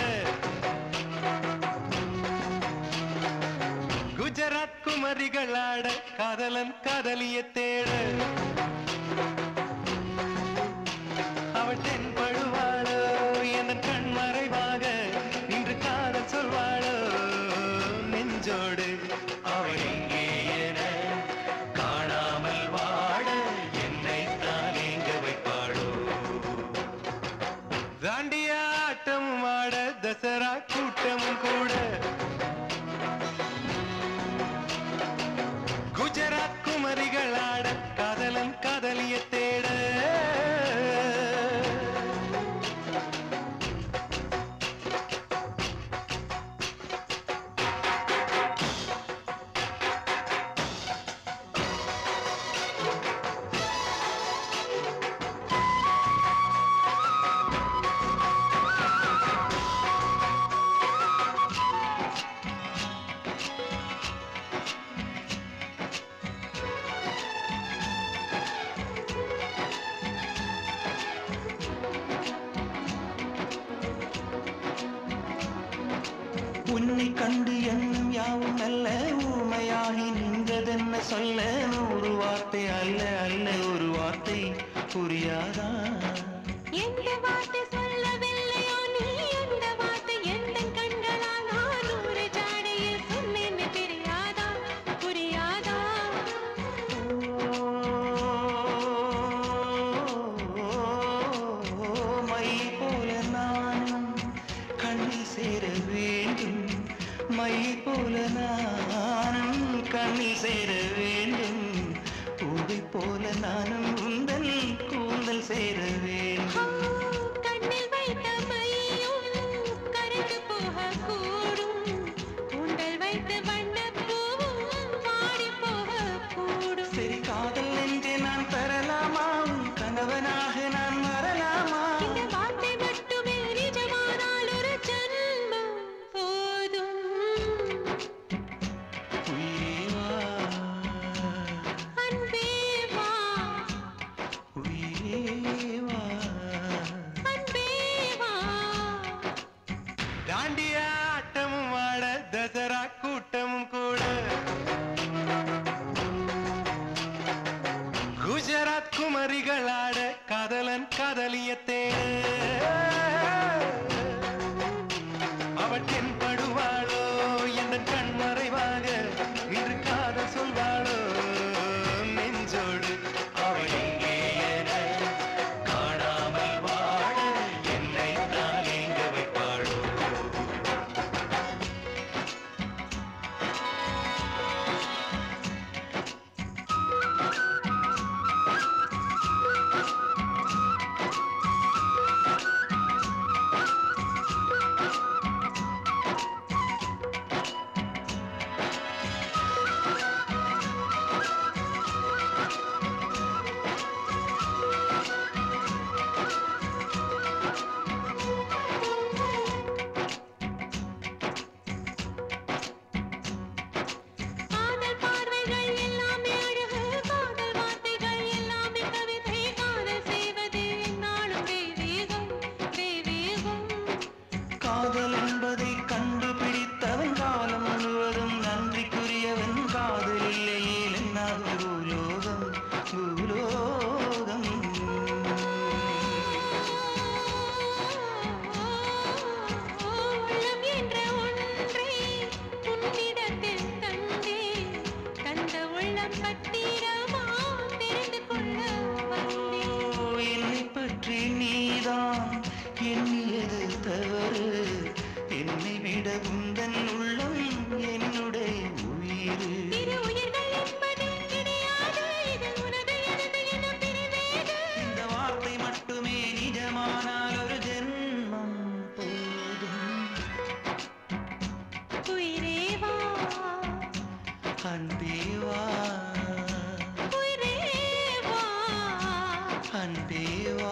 குஜராத் குமரிகள் ஆட காதலன் காதலிய தேட அவள் தென்படுவாளோ என் கண் மறைவாக நின்று காதல் சொல்வாளோ நெஞ்சோடு அவள் எங்கே என காணாமல் வாட என்னை தான் எங்க வைப்பாளோ தாண்டியாட்டமும் ஆட தசரா கூட்டமும் கூட குஜராத் குமரிகள் ஆட காதலன் காதலிய தேட உன்னை கண்டு எண்ணம் யாவும் அல்ல ஊமையாகி நின்றதென்ன சொல்ல நூறு வார்த்தை அல்ல அல்ல ஒரு வார்த்தை புரியாதா எந்த வார்த்தை சொல்லவில்லையோ நீ எந்த வார்த்தை எந்த கண்களால் நான் நூறு ஜாடையில் சொன்னேன்னு தெரியாதா புரியாதா மை போல நானும் கண்ணில் சேர வேண்டும் மை போல நானும் கண்ணில் சேர வேண்டும் பூவை போல நானும் உந்தன் கூந்தல் சேர வேண்டும் கண்ணில் வைத்த மையும் கரைந்து போக கூடும் கூந்தல் வைத்த வண்ணப்பூவும் வாடி போக கூடும் சரி காதல் என்று நான் பெறலாமா கணவனாக நான் வரலாமா இந்த வார்த்தை மட்டுமே நிஜமானால் ஒரு ஜன்மம் போதும் அன்பே வா அன்பே வா தாண்டியாட்டமும் ஆட காதலியத்தே அவள் தென்படுவாளோ என்ற கண்மறைவாக இன்று காதல் சொல்வாளோ நெஞ்சோடு அவள் எங்கே என காணாமல் வாழ என்னை தான் எங்க வைப்பாளோ காதல் பார்வைகள் எல்லாமே அழகு காதல் வார்த்தைகள் எல்லாமே கவிதை காதல் செய்வது என்னாலும் தெய்வீகம் தெய்வீகம் காதல் என்பதை கண்டுபிடித்தவன் காலம் முழுவதும் நன்றிக்குரியவன் காதல் இல்லையே என்னாகும் பூலோகம் பூலோகம் உள்ளம் என்ற ஒன்றை உன்னிடத்தில் தந்தேன் தந்த உள்ளம் பத்திரமா தெரிந்து கொள்ள வந்தேன் என்னை பற்றி நீதான் எண்ணியது தவறு என்னை விட உந்தன் உள்ளம் என்னுடைய உயிர் இரு உயிர்கள் என்பது கிடையாது இது உனது எனது என பிரிவேது இந்த வார்த்தை மட்டுமே நிஜமானால் ஒரு ஜென்மம் போதும் உயிரே வா அன்பே வா உயிரே வா அன்பே வா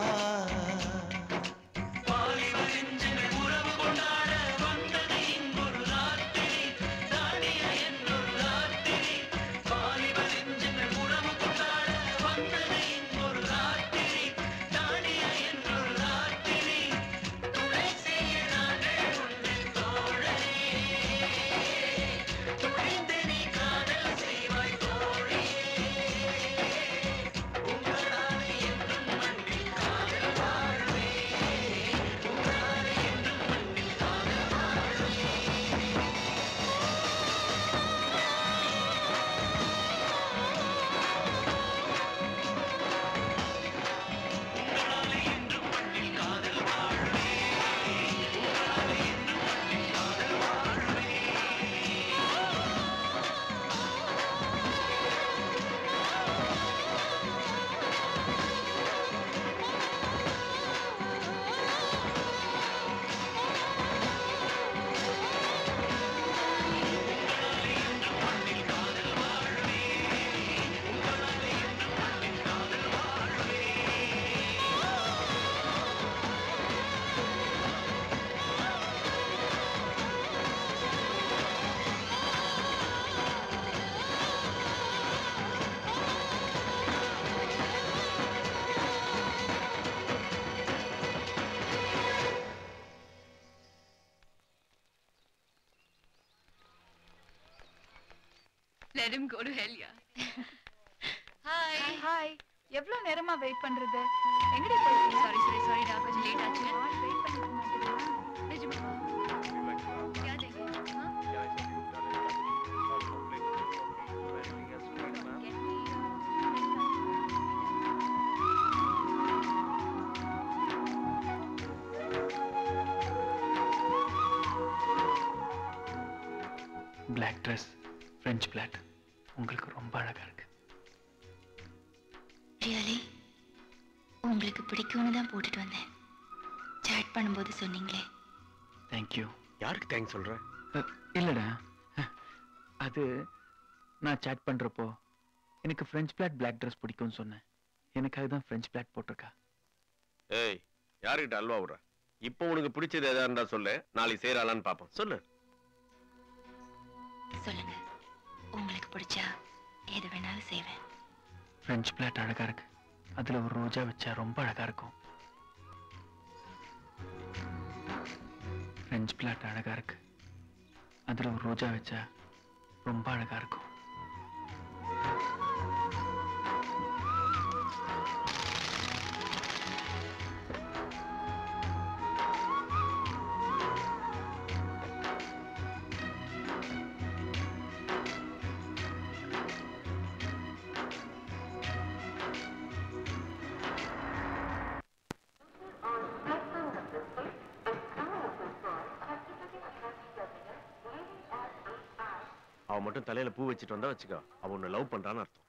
Let him go to hell, yeah. Hi hi எவ்வளவு நேரமா வெயிட் பண்றது எங்கடி போறீங்க Sorry, sorry, sorry, டா கொஞ்சம் லேட் ஆச்சு. வெயிட் பண்ணிட்டு இருந்தேன் நிஜமா? क्या देंगे? हाँ? பிளாக் ட்ரெஸ் ஃப்ரெஞ்ச் பிளாட் உங்களுக்கு ரொம்ப அழகா இருக்கு. ரியலி உங்களுக்கு பிடிக்கும்னு தான் போட்டுட்டு வந்தேன். சாட் பண்ணும்போது சொன்னீங்களே. தேங்க்யூ. யாருக்கு தேங்க்ஸ் சொல்ற? இல்லடா, அது நான் சாட் பண்றப்போ எனக்கு ஃப்ரெஞ்ச் பிளாட் பிளாக் ட்ரெஸ் பிடிக்கும்னு சொன்னேன். எனக்காக தான் ஃப்ரெஞ்ச் பிளாட் போட்டிருக்கா. ஏய், யாருக்கிட்ட அல்வா விடுற? இப்போ உனக்கு பிடிச்சது எதா இருந்தா சொல்லு, நாளைக்கு செய்யறாளான்னு பாப்போம். சொல்லு. சொல்லுங்க, உங்களுக்கு பிடிச்சா எது வேணாலும் செய்வேன். ஃப்ரெஞ்ச் பிளாட் அழகா இருக்கு. அதுல ஒரு ரோஜா வச்சா ரொம்ப அழகா இருக்கும். ஃப்ரெஞ்ச் பிளாட் அழகா இருக்கு. அதுல ஒரு ரோஜா வச்சா ரொம்ப அழகா இருக்கும். அவன் மட்டும் தலையில பூ வச்சுட்டு வந்தா வச்சுக்கோ, அவன் உன்னை லவ் பண்றான்னு அர்த்தம்.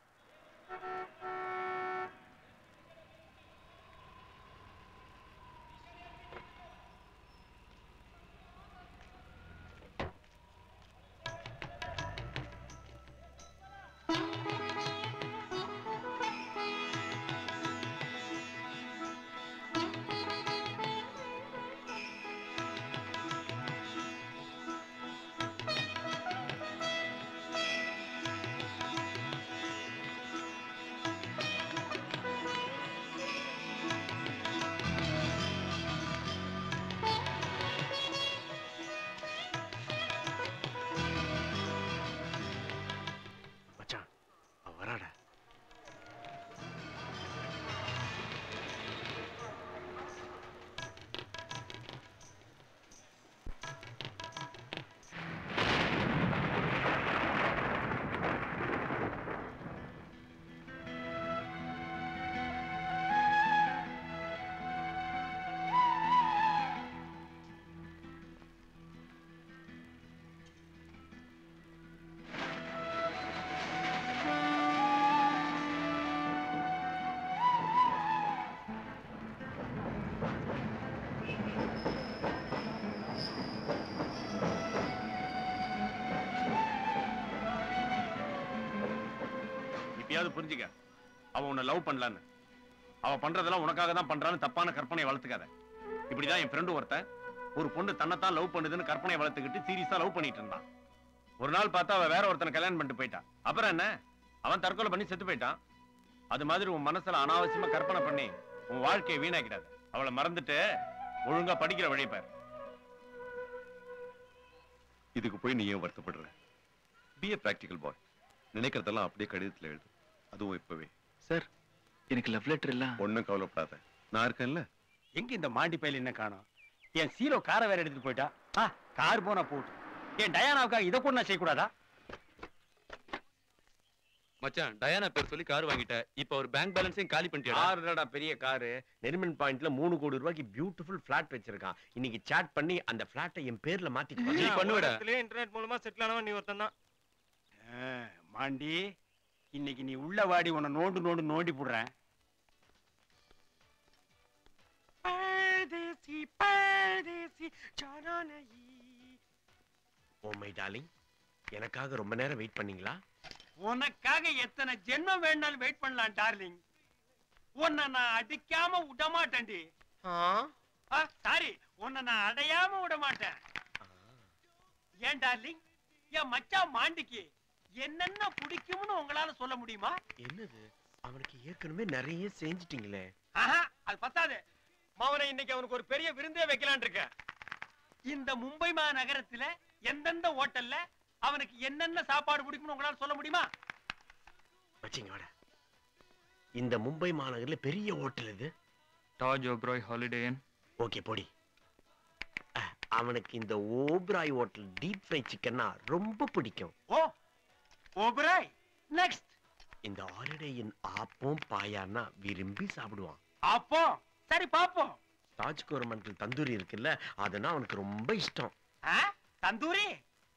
புரிஞ்சுக்க, அவன் உன்னை லவ் பண்ணலான்னு, அவன் பண்றதெல்லாம் உனக்காக தான் பண்றான்னு தப்பான கற்பனையை வளர்த்துக்காத. இப்படிதான் என் ஃப்ரெண்டு ஒருத்தன் ஒரு பொண்ணு தன்னைத்தான் லவ் பண்ணுதுன்னு கற்பனையை வளர்த்துக்கிட்டு சீரியஸா லவ் பண்ணிட்டு இருந்தான். ஒரு நாள் பார்த்தா அவன் வேற ஒருத்தனை கல்யாணம் பண்ணிட்டு போயிட்டான். அப்புறம் என்ன, அவன் தற்கொலை பண்ணி செத்து போயிட்டான். அது மாதிரி உன் மனசுல அனாவசியமா கற்பனை பண்ணி உன் வாழ்க்கையை வீணாக்கிடாத. அவளை மறந்துட்டு ஒழுங்கா படிக்கிற வழி பாரு. இதுக்கு போய் நீ ஏன் வருத்தப்படுற? Be a practical boy. நினைக்கிறதெல்லாம் அப்படியே கடிதத்துல எழுது, அதுவும் இப்பவே. சார், எனக்கு லவ் லெட்டர் எல்லாம் ஒண்ணும் கவலைப்படாத, நான் இருக்கேன்ல. எங்க இந்த மாண்டி பையில என்ன காணோம்? என் சீரோ காரை வேற எடுத்துட்டு போயிட்டா. ஆ, கார் போனா போட்டு. என் டயானாவுக்காக இதை கூட நான் செய்யக்கூடாதா? மச்சான், டயானா பேர் சொல்லி கார் வாங்கிட்ட. இப்ப ஒரு பேங்க் பேலன்ஸையும் காலி பண்ணிட்டியா? ஆறுடா பெரிய காரு. நெரிமன் பாயிண்ட்ல மூணு கோடி ரூபாய்க்கு பியூட்டிஃபுல் பிளாட் வச்சிருக்கான். இன்னைக்கு சாட் பண்ணி அந்த பிளாட்டை என் பேர்ல மாத்திட்டு நீ பண்ணுவடா. இன்டர்நெட் மூலமா செட்டில் ஆனவன் நீ ஒருத்தன் தான். மாண்டி, இன்னைக்கு நீ உள்ள வாடி, உன்னை நோண்டு நோண்டு நோண்டி போடுறேன். பரதேசி பரதேசி ஜானனி. ஓ மை டார்லிங், எனக்காக ரொம்ப நேரம் வெயிட் பண்ணீங்களா? உனக்காக எத்தனை ஜென்மம் வேணாலும் வெயிட் பண்ணலாம் டார்லிங். உன்னை நான் அடிக்காம விட மாட்டேன்டி. சாரி, உன்னை நான் அடையாம விட மாட்டேன். ஏன் டார்லிங், என் மச்சான் மாண்டிக்கு என்னென்ன பிடிக்கும்னு உங்களால சொல்ல முடியுமா? என்னது, அவனுக்கு ஏற்கனவே நிறைய செஞ்சிட்டீங்களே. ஆஹா, அது பத்தாது. மவனை இன்னைக்கு அவனுக்கு ஒரு பெரிய விருந்தே வைக்கலான் இருக்க. இந்த மும்பை மாநகரத்துல எந்தெந்த ஹோட்டல்ல அவனுக்கு என்னென்ன சாப்பாடு பிடிக்கும்னு உங்களால சொல்ல முடியுமா? வச்சிங்க வாடா. இந்த மும்பை மாநகர்ல பெரிய ஹோட்டல் இது Taj Oberoi Holiday Inn. Okay போடி. அவனுக்கு இந்த ஓப்ராய் ஹோட்டல் டீப் ஃப்ரை சிக்கன்னா ரொம்ப பிடிக்கும். ஓ ஓப்ராய். நெக்ஸ்ட், இந்த ஹாலிடே இன் ஆப்பம் பாயான்னா விரும்பி சாப்பிடுவான். அப்போ சரி பாப்போம். தாஜ் கோரமண்டல் தந்தூரி இருக்குல்ல, அதுனா அவனுக்கு ரொம்ப இஷ்டம். தந்தூரி?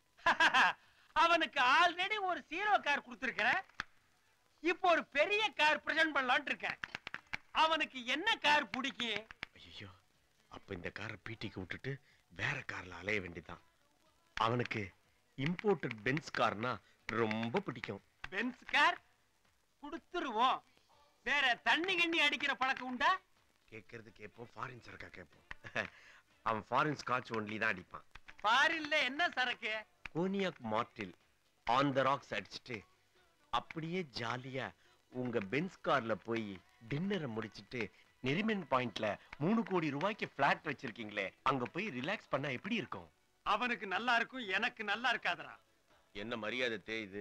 அவனுக்கு ஆல்ரெடி ஒரு சீரோ கார் கொடுத்திருக்கிறேன். இப்போ ஒரு பெரிய கார் பிரசன்ட் பண்ணலாம்னு இருக்கேன். அவனுக்கு என்ன கார் பிடிக்கும்? ஐயோ, அப்ப இந்த காரை பீட்டிக்கு விட்டுட்டு வேற கார்ல அலைய வேண்டியதான். அவனுக்கு இம்போர்ட்டட் பென்ஸ் கார்னா ரொம்ப பிடிக்கும். பென்ஸ் கார் கொடுத்துருவோம். வேற தண்ணி கண்ணி அடிக்கிற பழக்கம் உண்டா? கேட்கறது கேட்போம், ஃபாரின் சரக்கா கேட்போம். அவன் ஃபாரின் ஸ்காட்ச் ஒன்லி தான் அடிப்பான். ஃபாரின்ல என்ன சரக்கு? Cognac Martell on the rocks அடிச்சுட்டு அப்படியே ஜாலியா உங்க பென்ஸ் கார்ல போய் டின்னரை முடிச்சிட்டு நெரிமன் பாயிண்ட்ல மூணு கோடி ரூபாய்க்கு பிளாட் வச்சிருக்கீங்களே, அங்க போய் ரிலாக்ஸ் பண்ணா எப்படி இருக்கும்? அவனுக்கு நல்லா இருக்கும், எனக்கு நல்லா இருக்காதரா. என்ன மரியாதை தேயுது?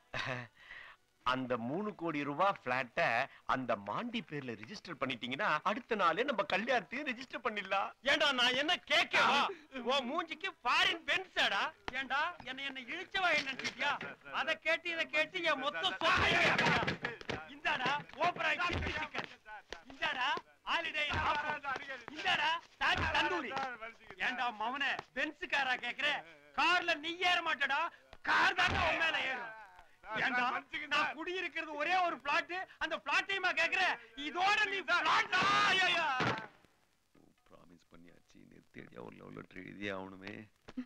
அந்த மூணு கோடி ரூபாய் பிளாட்ட அந்த மாண்டி பேர்ல ரெஜிஸ்டர் பண்ணிட்டீங்கன்னா அடுத்த நாளே நம்ம கல்யாணத்தையும் ரெஜிஸ்டர் பண்ணிடலாம். ஏண்டா நான் என்ன கேட்கவா? ஓ மூஞ்சிக்கு ஃபாரின் பென்ஸ்டா? ஏண்டா என்ன என்ன இழுச்சவா நினைச்சிட்டியா? அத கேட்டு இத கேட்டு என் மொத்த சொத்து. இந்தாடா ஓப்ராய் சில்லி சிக்கன், இந்தாடா ஹாலிடே ஆஃபர், இந்தாடா தாஜ் தந்தூரி. ஏண்டா மவனே பென்ஸ் காரா கேக்குற? கார்ல நீ ஏற மாட்டடா, கார் தான் உன் மேல ஏறும். ஏண்டா நான் குடியிருக்கிறது ஒரே ஒரு பிளாட், அந்த பிளாட்டையுமா கேக்குற? இதோட நீ பிளாட் ஐயா ப்ராமிஸ் பண்ணியாச்சு. நிறுத்தியா ஒரு லவ் லெட்டர் எழுதியே ஆகணுமே.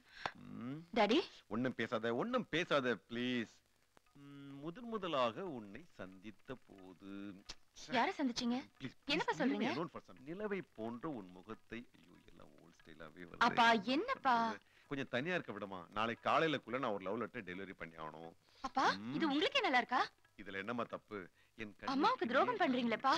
டாடி ஒன்னும் பேசாத ஒன்னும் பேசாத ப்ளீஸ். முதன் முதலாக உன்னை சந்தித்த போது யாரை சந்திச்சீங்க? என்னப்பா சொல்றீங்க? நிலவை போன்ற உன் முகத்தை ஐயோ எல்லாம் ஓல்ட் ஸ்டைலாவே அப்பா வருது. என்னப்பா? கொஞ்சம் தனியா இருக்க விடுமா. நாளைக்கு காலையிலக்குள்ள நான் ஒரு லவ் லெட்டர் டெலிவரி பண்ணி ஆகணும். அப்பா இது உங்களுக்கே நல்லா இருக்கா? இதுல என்னமா தப்பு? என் அம்மாவுக்கு துரோகம் பண்றீங்களேப்பா?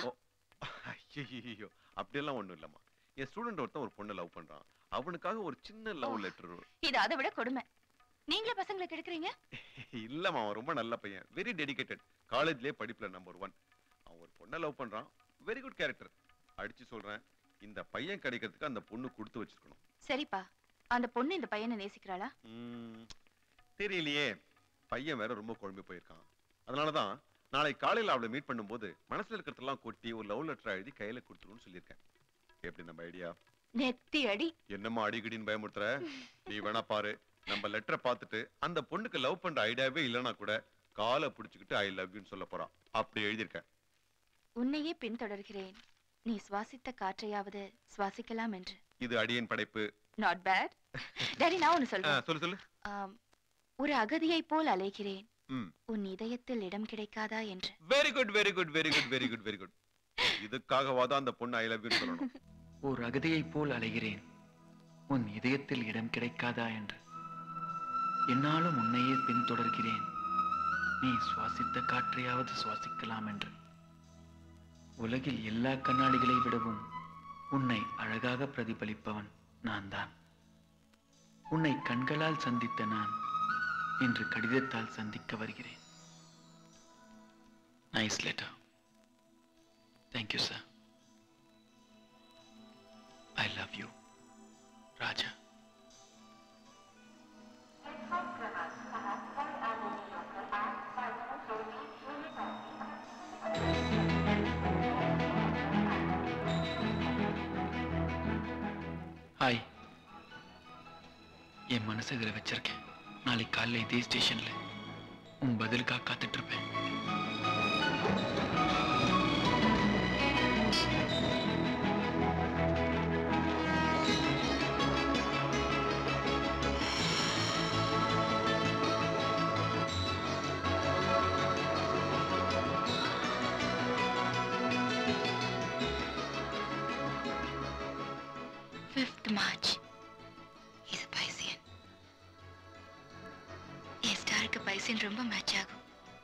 ஐயோ அப்படியெல்லாம் ஒண்ணும் இல்லம்மா. என் ஸ்டூடெண்ட் ஒருத்தன் ஒரு பொண்ணை லவ் பண்றான். அவனுக்காக ஒரு சின்ன லவ் லெட்டர். இது அதை விட கொடுமை. நீங்களே பசங்களை கெடுக்குறீங்க. இல்லம்மா அவன் ரொம்ப நல்ல பையன். Very dedicated. காலேஜ்லயே படிப்புல நம்பர் ஒன். அவன் ஒரு பொண்ணை லவ் பண்றான். Very good character. அடிச்சு சொல்றேன், இந்த பையன் கிடைக்கிறதுக்கு அந்த பொண்ணு கொடுத்து வச்சிருக்கணும். சரிப்பா, அந்த பொண்ணு இந்த பையனை நேசிக்கிறாளா? தெரியலையே. பையன் வேற ரொம்ப குழம்பி போயிருக்கான். அதனாலதான் நாளை காலையில அவளை மீட் பண்ணும்போது மனசுல இருக்கிறதெல்லாம் கொட்டி ஒரு லவ் லெட்டர் எழுதி கையில கொடுத்துருன்னு சொல்லியிருக்கேன். எப்படி நம்ம ஐடியா? நெத்தி அடி. என்னம்மா அடிக்கடின்னு பயமுறுத்துற? நீ வேணா பாரு. நம்ம லெட்டரை பார்த்துட்டு அந்த பொண்ணுக்கு லவ் பண்ற ஐடியாவே இல்லைன்னா கூட காலை பிடிச்சுக்கிட்டு ஐ லவ் யூன்னு சொல்ல போறான். அப்படி எழுதியிருக்கேன். உன்னையே பின்தொடர்கிறேன், நீ சுவாசித்த காற்றையாவது சுவாசிக்கலாம் என்று. இது அடியேன் படைப்பு. Not bad. டாடி நான் ஒன்னு சொல்றேன். சொல்லு சொல்லு. ஒரு அகதியை போல் அலைகிறேன், உன் இதயத்தில் இடம் கிடைக்காதா என்று. Very good very good very good very good very good. இதுக்காகவாதான் அந்த பொண்ணு ஐ லவ் யூ சொல்லணும். ஒரு அகதியை போல் அலைகிறேன், உன் இதயத்தில் இடம் கிடைக்காதா என்று. என்னாலும் உன்னையே பின்தொடர்கிறேன், நீ சுவாசித்த காற்றையாவது சுவாசிக்கலாம் என்று. உலகில் எல்லா கண்ணாடிகளை விடவும் உன்னை அழகாக பிரதிபலிப்பவன் நான் தான். உன்னை கண்களால் சந்தித்த நான் இன்று கடிதத்தால் சந்திக்க வருகிறேன். Nice letter. Thank you sir. I love you Raja. Hi. என் மனசு இதில் வச்சிருக்கேன். நாளைக்கு காலையில் இதே ஸ்டேஷன்ல உன் பதிலுக்காக காத்துட்டு இருப்பேன். fifth March. He's a Piscean. என் ஸ்டாருக்கு பைசன் ரொம்ப மேட்ச் ஆகும்.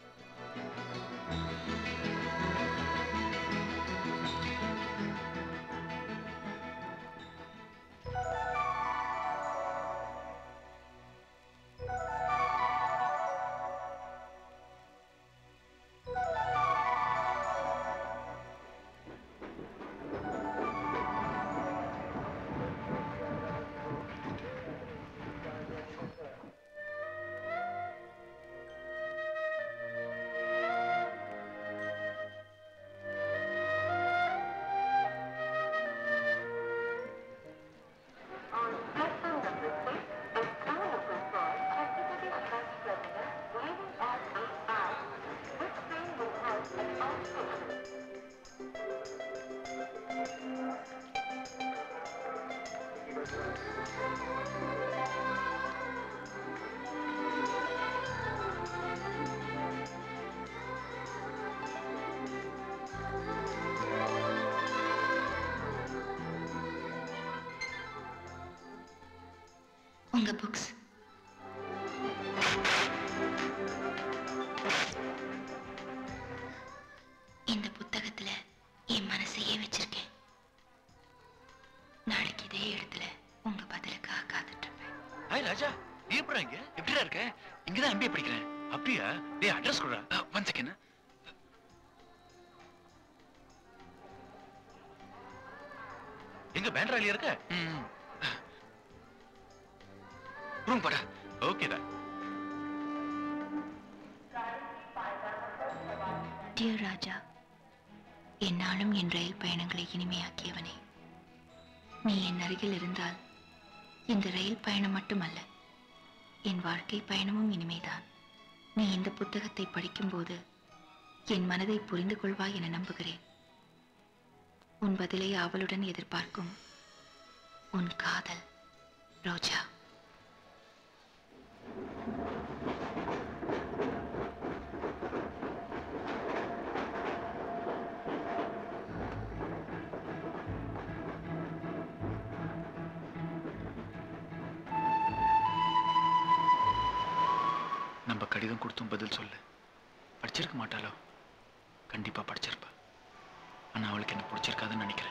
உங்க புக்ஸ். இந்த புத்தகத்துல என் மனசையே வச்சிருக்கேன். நாளைக்கு இதே இடத்துல உங்க பதிலுக்காக காத்துட்டு இருப்பேன். ஹாய் ராஜா, நீ எப்படா இங்க? எப்படிடா இருக்க? இங்கதான் எம்பிஏ படிக்கிறேன். அப்படியா? டேய் அட்ரஸ் கொடுடா. One second. எங்க பேண்ட்ராலியா இருக்க? ரூம் படா. ஓகேடா. டியர் ராஜா, என்னாலும் என் ரயில் பயணங்களை இனிமையாக்கியவனே, நீ என் அருகில் இருந்தால் இந்த ரயில் பயணம் மட்டுமல்ல, என் வாழ்க்கை பயணமும் இனிமைதான். நீ இந்த புத்தகத்தை படிக்கும்போது என் மனதை புரிந்து கொள்வாய் என நம்புகிறேன். உன் பதிலை ஆவலுடன் எதிர்பார்க்கும் உன் காதல், ரோஜா. நம்ம கடிதம் கொடுத்தும் பதில் சொல்லு. படிச்சிருக்க மாட்டாளோ? கண்டிப்பா படிச்சிருப்பா. ஆனா அவளுக்கு என்ன பிடிச்சிருக்காதுன்னு நினைக்கிறேன்.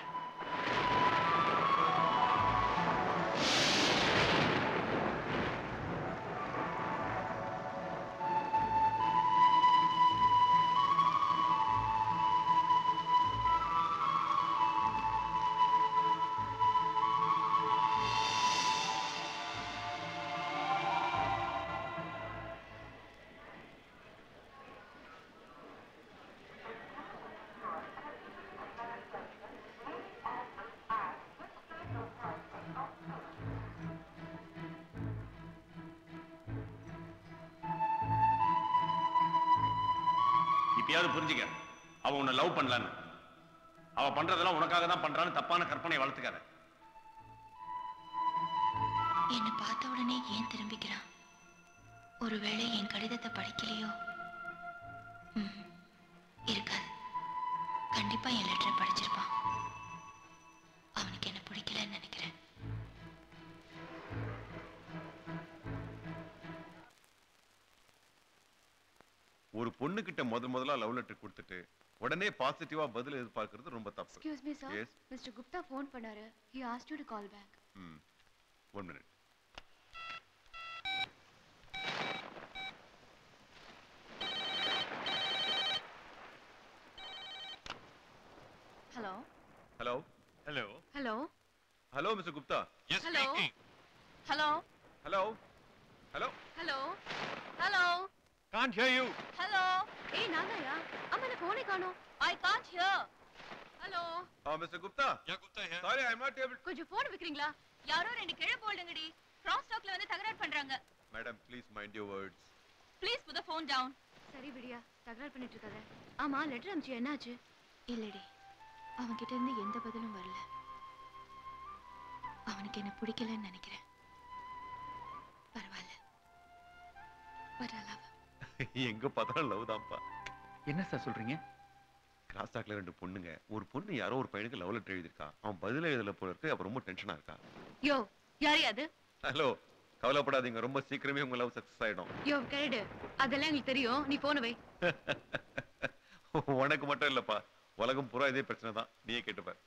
இப்பயாவது புரிஞ்சுக்க, அவ உன்னை லவ் பண்ணலான்னு. அவ பண்றதெல்லாம் உனக்காக தான் பண்றான்னு தப்பான கற்பனை வளர்த்துக்காத. என்னை பார்த்த உடனே ஏன் திரும்பிக்கிறான்? ஒருவேளை என் கடிதத்தை படிக்கலையோ? ம், இருக்காது. கண்டிப்பா என் லெட்டரை படிச்சிருப்பான். அவனுக்கு என்ன பிடிக்கலன்னு நினைக்கிறேன். ஒரு பொண்ணு கிட்ட முதல் முதலா லவ் லெட்டர் கொடுத்துட்டு உடனே பாசிட்டிவா பதில் எதிர்பார்க்கிறது ரொம்ப தப்பு. Excuse me, sir. Yes. Mister Gupta phone பண்ணாரு. He asked you to call back. ம். One minute. Hello. Hello. Hello. Hello. Hello, Mister Gupta. Yes, Hello. speaking. Hello. Hello. Hello. Hello. Hello. Can't hear you. Hello. ஏய் நானாயா? அம்மா நான் போனே காணோம். I can't hear. Hello. Uh, Mister Gupta. Yeah, Gupta here. Sorry, I'm not able. கொஞ்சம் phone வைக்கிறீங்களா? யாரோ ரெண்டு கிழ போல்டுங்கடி. கிராஸ் ஸ்டாக்ல வந்து தகராறு பண்றாங்க. Madam, please mind your words. Please put the phone down. சரி விடியா. தகராறு பண்ணிட்டு இருக்காத. ஆமா லெட்டர் அனுப்பிச்சு என்னாச்சு? இல்லடி. அவன் கிட்ட இருந்து எந்த பதிலும் வரல. அவனுக்கு என்ன பிடிக்கலன்னு நினைக்கிறேன். பரவாயில்ல. பரவாயில்ல. எங்க பார்த்தாலும் லவ் தான்ப்பா. என்ன சார் சொல்றீங்க? கிராஸ் டாக்ல ரெண்டு பொண்ணுங்க. ஒரு பொண்ணு யாரோ ஒரு பையனுக்கு லவ் லெட்டர் எழுதிருக்கா. அவன் பதில எழுதல போல இருக்கு. அப்ப ரொம்ப டென்ஷனா இருக்கா. யோ யாரு அது? ஹலோ, கவலைப்படாதீங்க. ரொம்ப சீக்கிரமே உங்க லவ் சக்சஸ் ஆயிடும். Yo correct. அதெல்லாம் எங்களுக்கு தெரியும். நீ போன் வை. உனக்கு மட்டும் இல்லப்பா, உலகம் பூரா இதே பிரச்சனை தான். நீயே கேட்டுப்பார்.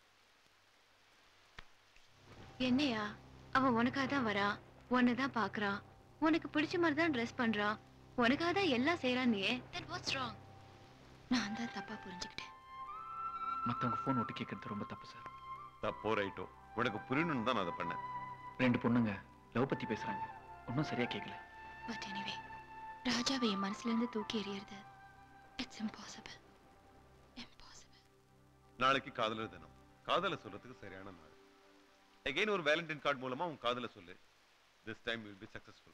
என்னையா அவன் உனக்காக தான் வரான், உன்னதான் பாக்குறான், உனக்கு பிடிச்ச மாதிரி தான் ட்ரெஸ் பண்றான், உனக்காக தான் எல்லாம் செய்யறான். நீ then what's wrong? நான் தான் தப்பா புரிஞ்சுக்கிட்டேன். மத்தவங்க போன் ஒட்டு கேட்கறது ரொம்ப தப்பு சார். தப்போ ரைட்டோ, உனக்கு புரியணும்னு தான் நான் அதை பண்ணேன். ரெண்டு பொண்ணுங்க லவ் பத்தி பேசுறாங்க. ஒன்னும் சரியா கேட்கல. பட் எனிவே ராஜாவை என் மனசுல இருந்து தூக்கி எறியறது இட்ஸ் இம்பாசிபிள். நாளைக்கு காதலர் தினம். காதலை சொல்றதுக்கு சரியான நாள். அகைன் ஒரு வேலண்டைன் கார்டு மூலமா உன் காதலை சொல்லு. This time will be successful.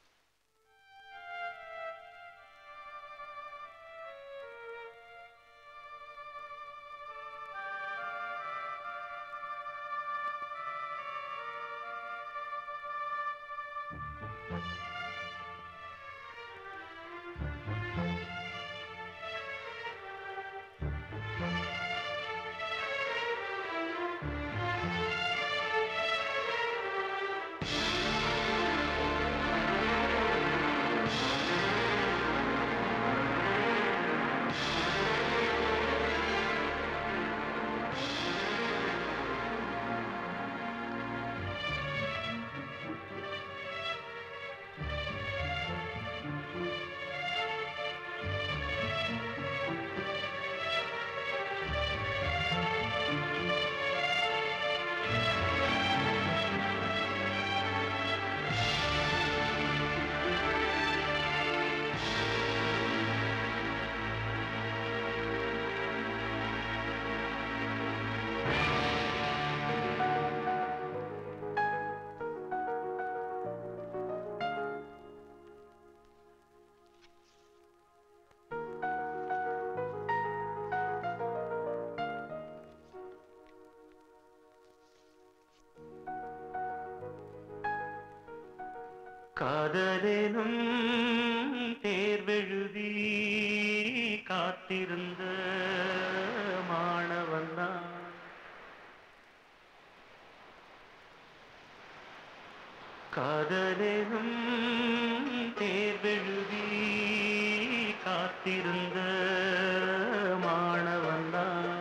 காதலேனும் தேர்வெழுதி காத்திருந்த மாணவன்தான் காதலேனும் தேர்வெழுதி காத்திருந்த மாணவன்தான்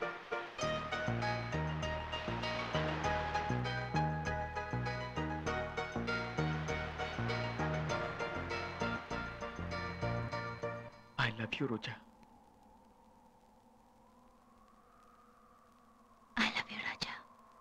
I love you, Roja. I love you, Raja.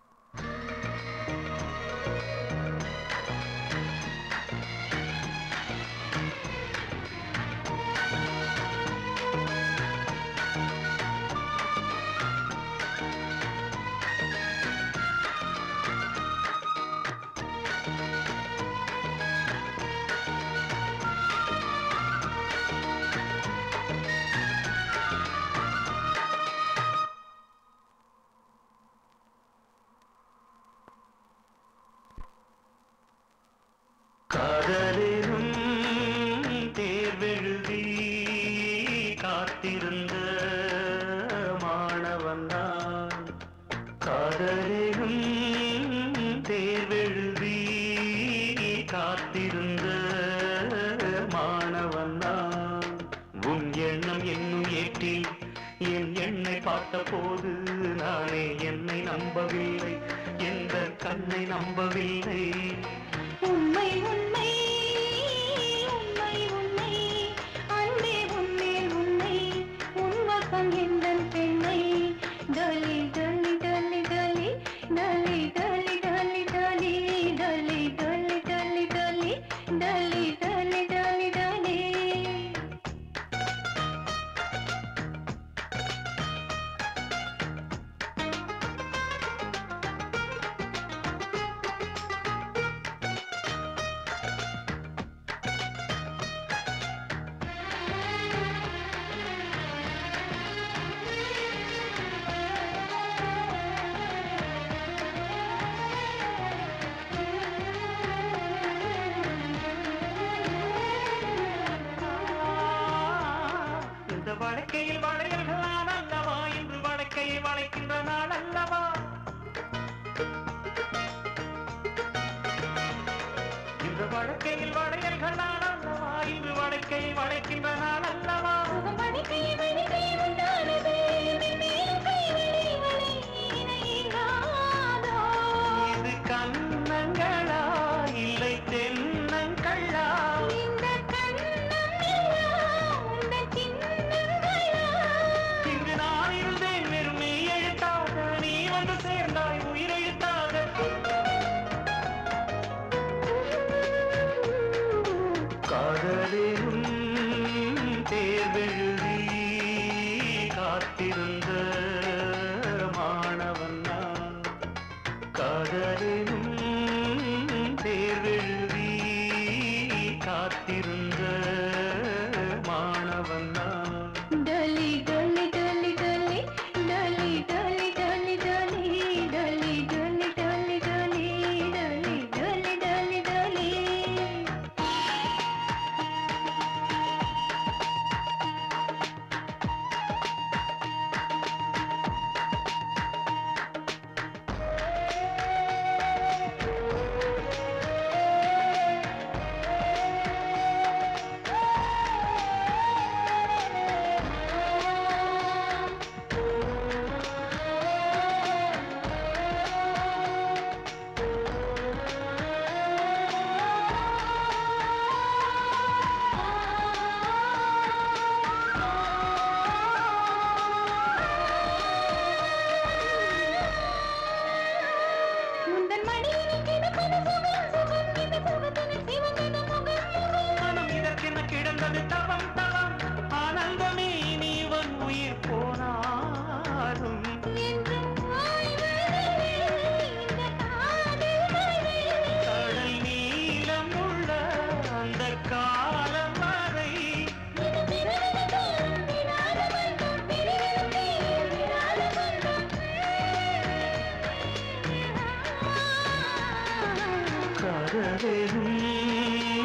காதலேனும் தேர்வெழுதி காத்திருந்த மாணவன்தான் காதலேனும் தேர்வெழுதி காத்திருந்த மாணவன்தான் உன் எண்ணம் என்னும் ஏற்றில் என் எண்ணை பார்த்த போது நானே என்னை நம்பவில்லை எந்த கண்ணை நம்பவில்லை உண்மை உண்மை உண்மை உண்மை அன்பே உன்மேல் உண்மை உன்வசம் எந்தன் பெண்ணை டலி டலி டலி டலி டலி டலி டலி டலி டலி டலி டலி டலி டலி டலி டலி டலி இந்த வழக்கையில் வளையல்கள் நான் அல்லவா இன்று வழக்கையை வளைக்கின்ற நாள் அல்லவா இந்த வழக்கையில் வளையல்கள் நான் அல்லவா இன்று வழக்கையை வளைக்கின்ற நாள் அல்லவா இது கண்ணங்களா இல்லை தென்னங்களா இங்கு நான் இருந்தேன் வெறும் மெய் எழுத்தாக நீ வந்து சேர்ந்தாய் உயிரெழுத்தாக காதலேனும் தேர்வெழுதி காத்திருந்த மாணவன் நான் காதலேனும் தேர்வெழுதி காத்திருந்த மாணவன் நான் டலி டலி டலி டலி டலி டலி டலி டலி டலி டலி டலி டலி டலி டலி டலி டலி முந்தன் மடியில் கிடப்பது சுகம் சுகம் இந்த சுகத்தினில் சிவந்தது முகம் முகம் மனம் இதற்கென கிடந்தது தவம் தவம் ஆனந்தமே நீவன் உயிர் போனாலும் என்றும் ஓய்வதில்லை இந்த காதல் மழை கடல் நீளம் உள்ள அந்த காலம் வரை இது பிறகு தோறும் விடாத பந்தம் பிரிவிலும் தீரும் விடாத பந்தம் காதலேனும்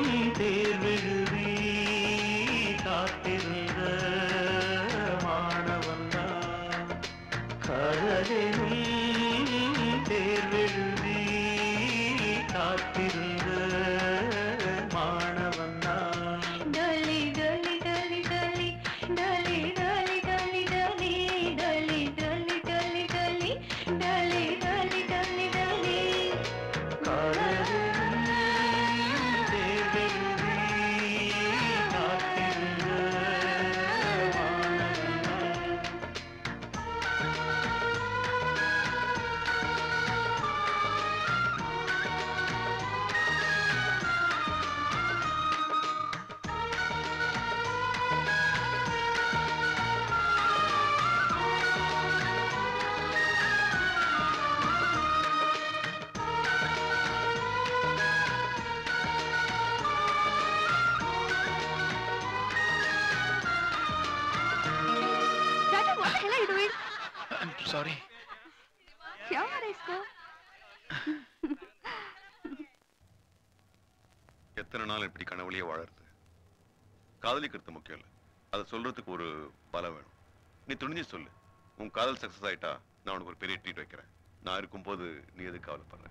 சாரி. क्या हो रहा है इसको? எத்தனை நாள் இப்படி கனவுலயே வாழறது? காதலிக்கிறது முக்கியம் இல்ல, அதை சொல்றதுக்கு ஒரு பலம் வேணும். நீ துணிஞ்சு சொல்லு, உன் காதல் சக்சஸ் ஆயிட்டா நான் உனக்கு ஒரு பெரிய ட்ரீட் வைக்கிறேன். நான் இருக்கும்போது நீ எதுக்கு கவலைப்படுற?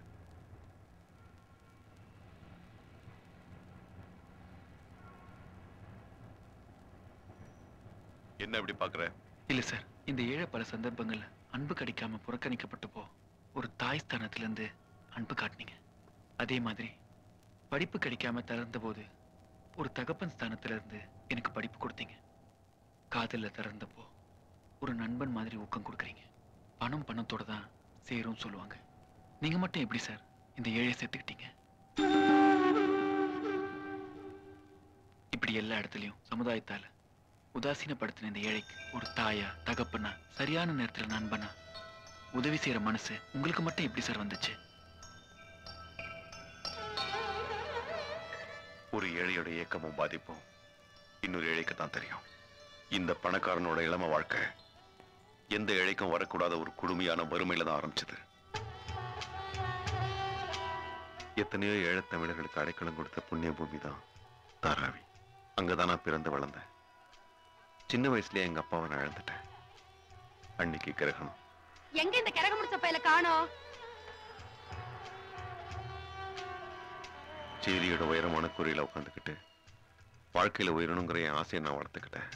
என்ன இப்படி பாக்குற? இல்ல சார், இந்த ஏழை பல சந்தர்ப்பங்கள்ல அன்பு கிடைக்காம புறக்கணிக்கப்பட்டு போ ஒரு தாய் ஸ்தானத்துல இருந்து அன்பு காட்டினீங்க. அதே மாதிரி படிப்பு கிடைக்காம திறந்த போது ஒரு தகப்பன் ஸ்தானத்துல இருந்து எனக்கு படிப்பு கொடுத்தீங்க. காதல்ல திறந்தப்போ ஒரு நண்பன் மாதிரி ஊக்கம் கொடுக்குறீங்க. பணம் பணத்தோட தான் சேரும் சொல்லுவாங்க. நீங்க மட்டும் எப்படி சார் இந்த ஏழையை சேர்த்துக்கிட்டீங்க? இப்படி எல்லா இடத்துலயும் சமுதாயத்தால உதாசீனப்படுத்தின இந்த ஏழைக்கு ஒரு தாயா, தகப்பனா, சரியான நேரத்துல நண்பனா உதவி செய்யற மனசு உங்களுக்கு மட்டும் எப்படி சார் வந்துச்சு? ஒரு ஏழையோட ஏக்கமும் பாதிப்பும் இன்னொரு ஏழைக்கு தான் தெரியும். இந்த பணக்காரனோட இளம வாழ்க்கை எந்த ஏழைக்கும் வரக்கூடாத ஒரு கொடுமையான வறுமையில தான் ஆரம்பிச்சது. எத்தனையோ ஏழை தமிழர்களுக்கு அடைக்கலம் கொடுத்த புண்ணிய பூமி தான் தாராவி. அங்கதான் நான் பிறந்து வளர்ந்தேன். சின்ன வயசுலயே எங்க அப்பாவை நான் இழந்துட்டேன். அன்னைக்கு கிரகணம். எங்க இந்த கிரக முடிச்ச பையில காணோம்? சேரியோட உயரமான கூரையில உட்காந்துக்கிட்டு வாழ்க்கையில உயரணுங்கிற என் ஆசையை நான் வளர்த்துக்கிட்டேன்.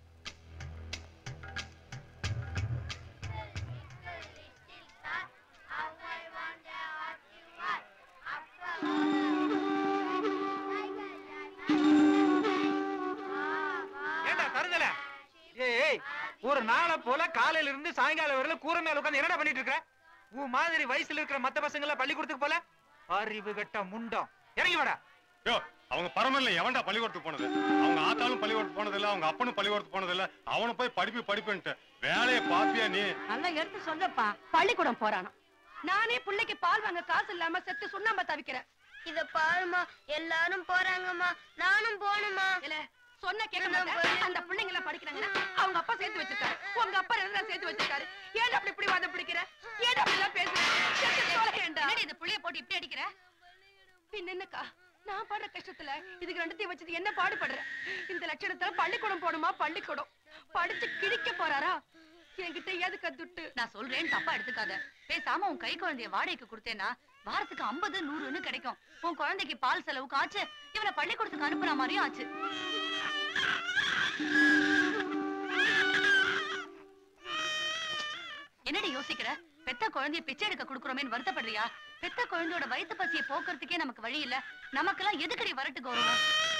ஏண்டா தருதல? ஏய், ஒரு நாளை போல காலையில இருந்து சாயங்காலம் வரையில கூரை மேல உட்கார்ந்து என்னடா பண்ணிட்டு இருக்க? உன் மாதிரி வயசுல இருக்கிற மத்த பசங்க எல்லாம் பள்ளிக்கூடத்துக்கு போல? அறிவு கட்ட முண்டம், இறங்கி வாடா. யோ, அவங்க பரமல்ல எவன்டா பள்ளிக்கூடத்துக்கு போனது? அவங்க ஆத்தாலும் பள்ளிக்கூடத்துக்கு போனது இல்ல, அவங்க அப்பனும் பள்ளிக்கூடத்துக்கு போனது இல்ல. அவனை போய் படிப்பு படிப்புன்ட்டு வேலையை பாப்பியா நீ? நல்லா எடுத்து சொல்லப்பா. பள்ளிக்கூடம் போறானா? நானே பிள்ளைக்கு பால் வாங்க காசு இல்லாம செத்து சுண்ணாம்பா தவிக்கிறேன். இத பாருமா, எல்லாரும் போறாங்கம்மா, நானும் போகணுமா? இல்ல சொன்ன கேட்க மாட்டேன். அந்த பிள்ளைங்க எல்லாம் படிக்கிறாங்கன்னா அவங்க அப்பா சேர்த்து வச்சிருக்காரு, உங்க அப்பா என்ன சேர்த்து வச்சிருக்காரு. ஏன் அப்படி இப்படி வாதம் பிடிக்கிற? ஏன் அப்படி எல்லாம் பேசுற? இந்த புள்ளைய போட்டு இப்படி அடிக்கிற? பின்ன என்னக்கா, நான் படுற கஷ்டத்துல இதுக்கு ரெண்டத்தையும் வச்சது என்ன பாடுபடுறேன். இந்த லட்சணத்துல பள்ளிக்கூடம் போடுமா? பள்ளிக்கூடம் படிச்சு கிழிக்க போறாரா? என்கிட்ட எதுக்கு துட்டு? நான் சொல்றேன், தப்பா எடுத்துக்காத. பேசாம உன் கை குழந்தைய வாடகைக்கு கொடுத்தேன்னா வாரத்துக்கு ஐம்பது நூறுன்னு கிடைக்கும். உன் குழந்தைக்கு பால் செலவுக்கு ஆச்சு, இவனை பள்ளிக்கூடத்துக்கு அனுப்புற மாதிரியும் ஆச்சு. என்னடி யோசிக்கிற? பெத்த குழந்தைய பிச்சை எடுக்க கொடுக்குறோமேன்னு வருத்தப்படுறியா? பெத்த குழந்தையோட வயிற்று பசியை போக்குறதுக்கே நமக்கு வழி இல்ல, நமக்கெல்லாம் எதுக்கடி வரட்டு கௌரவம்?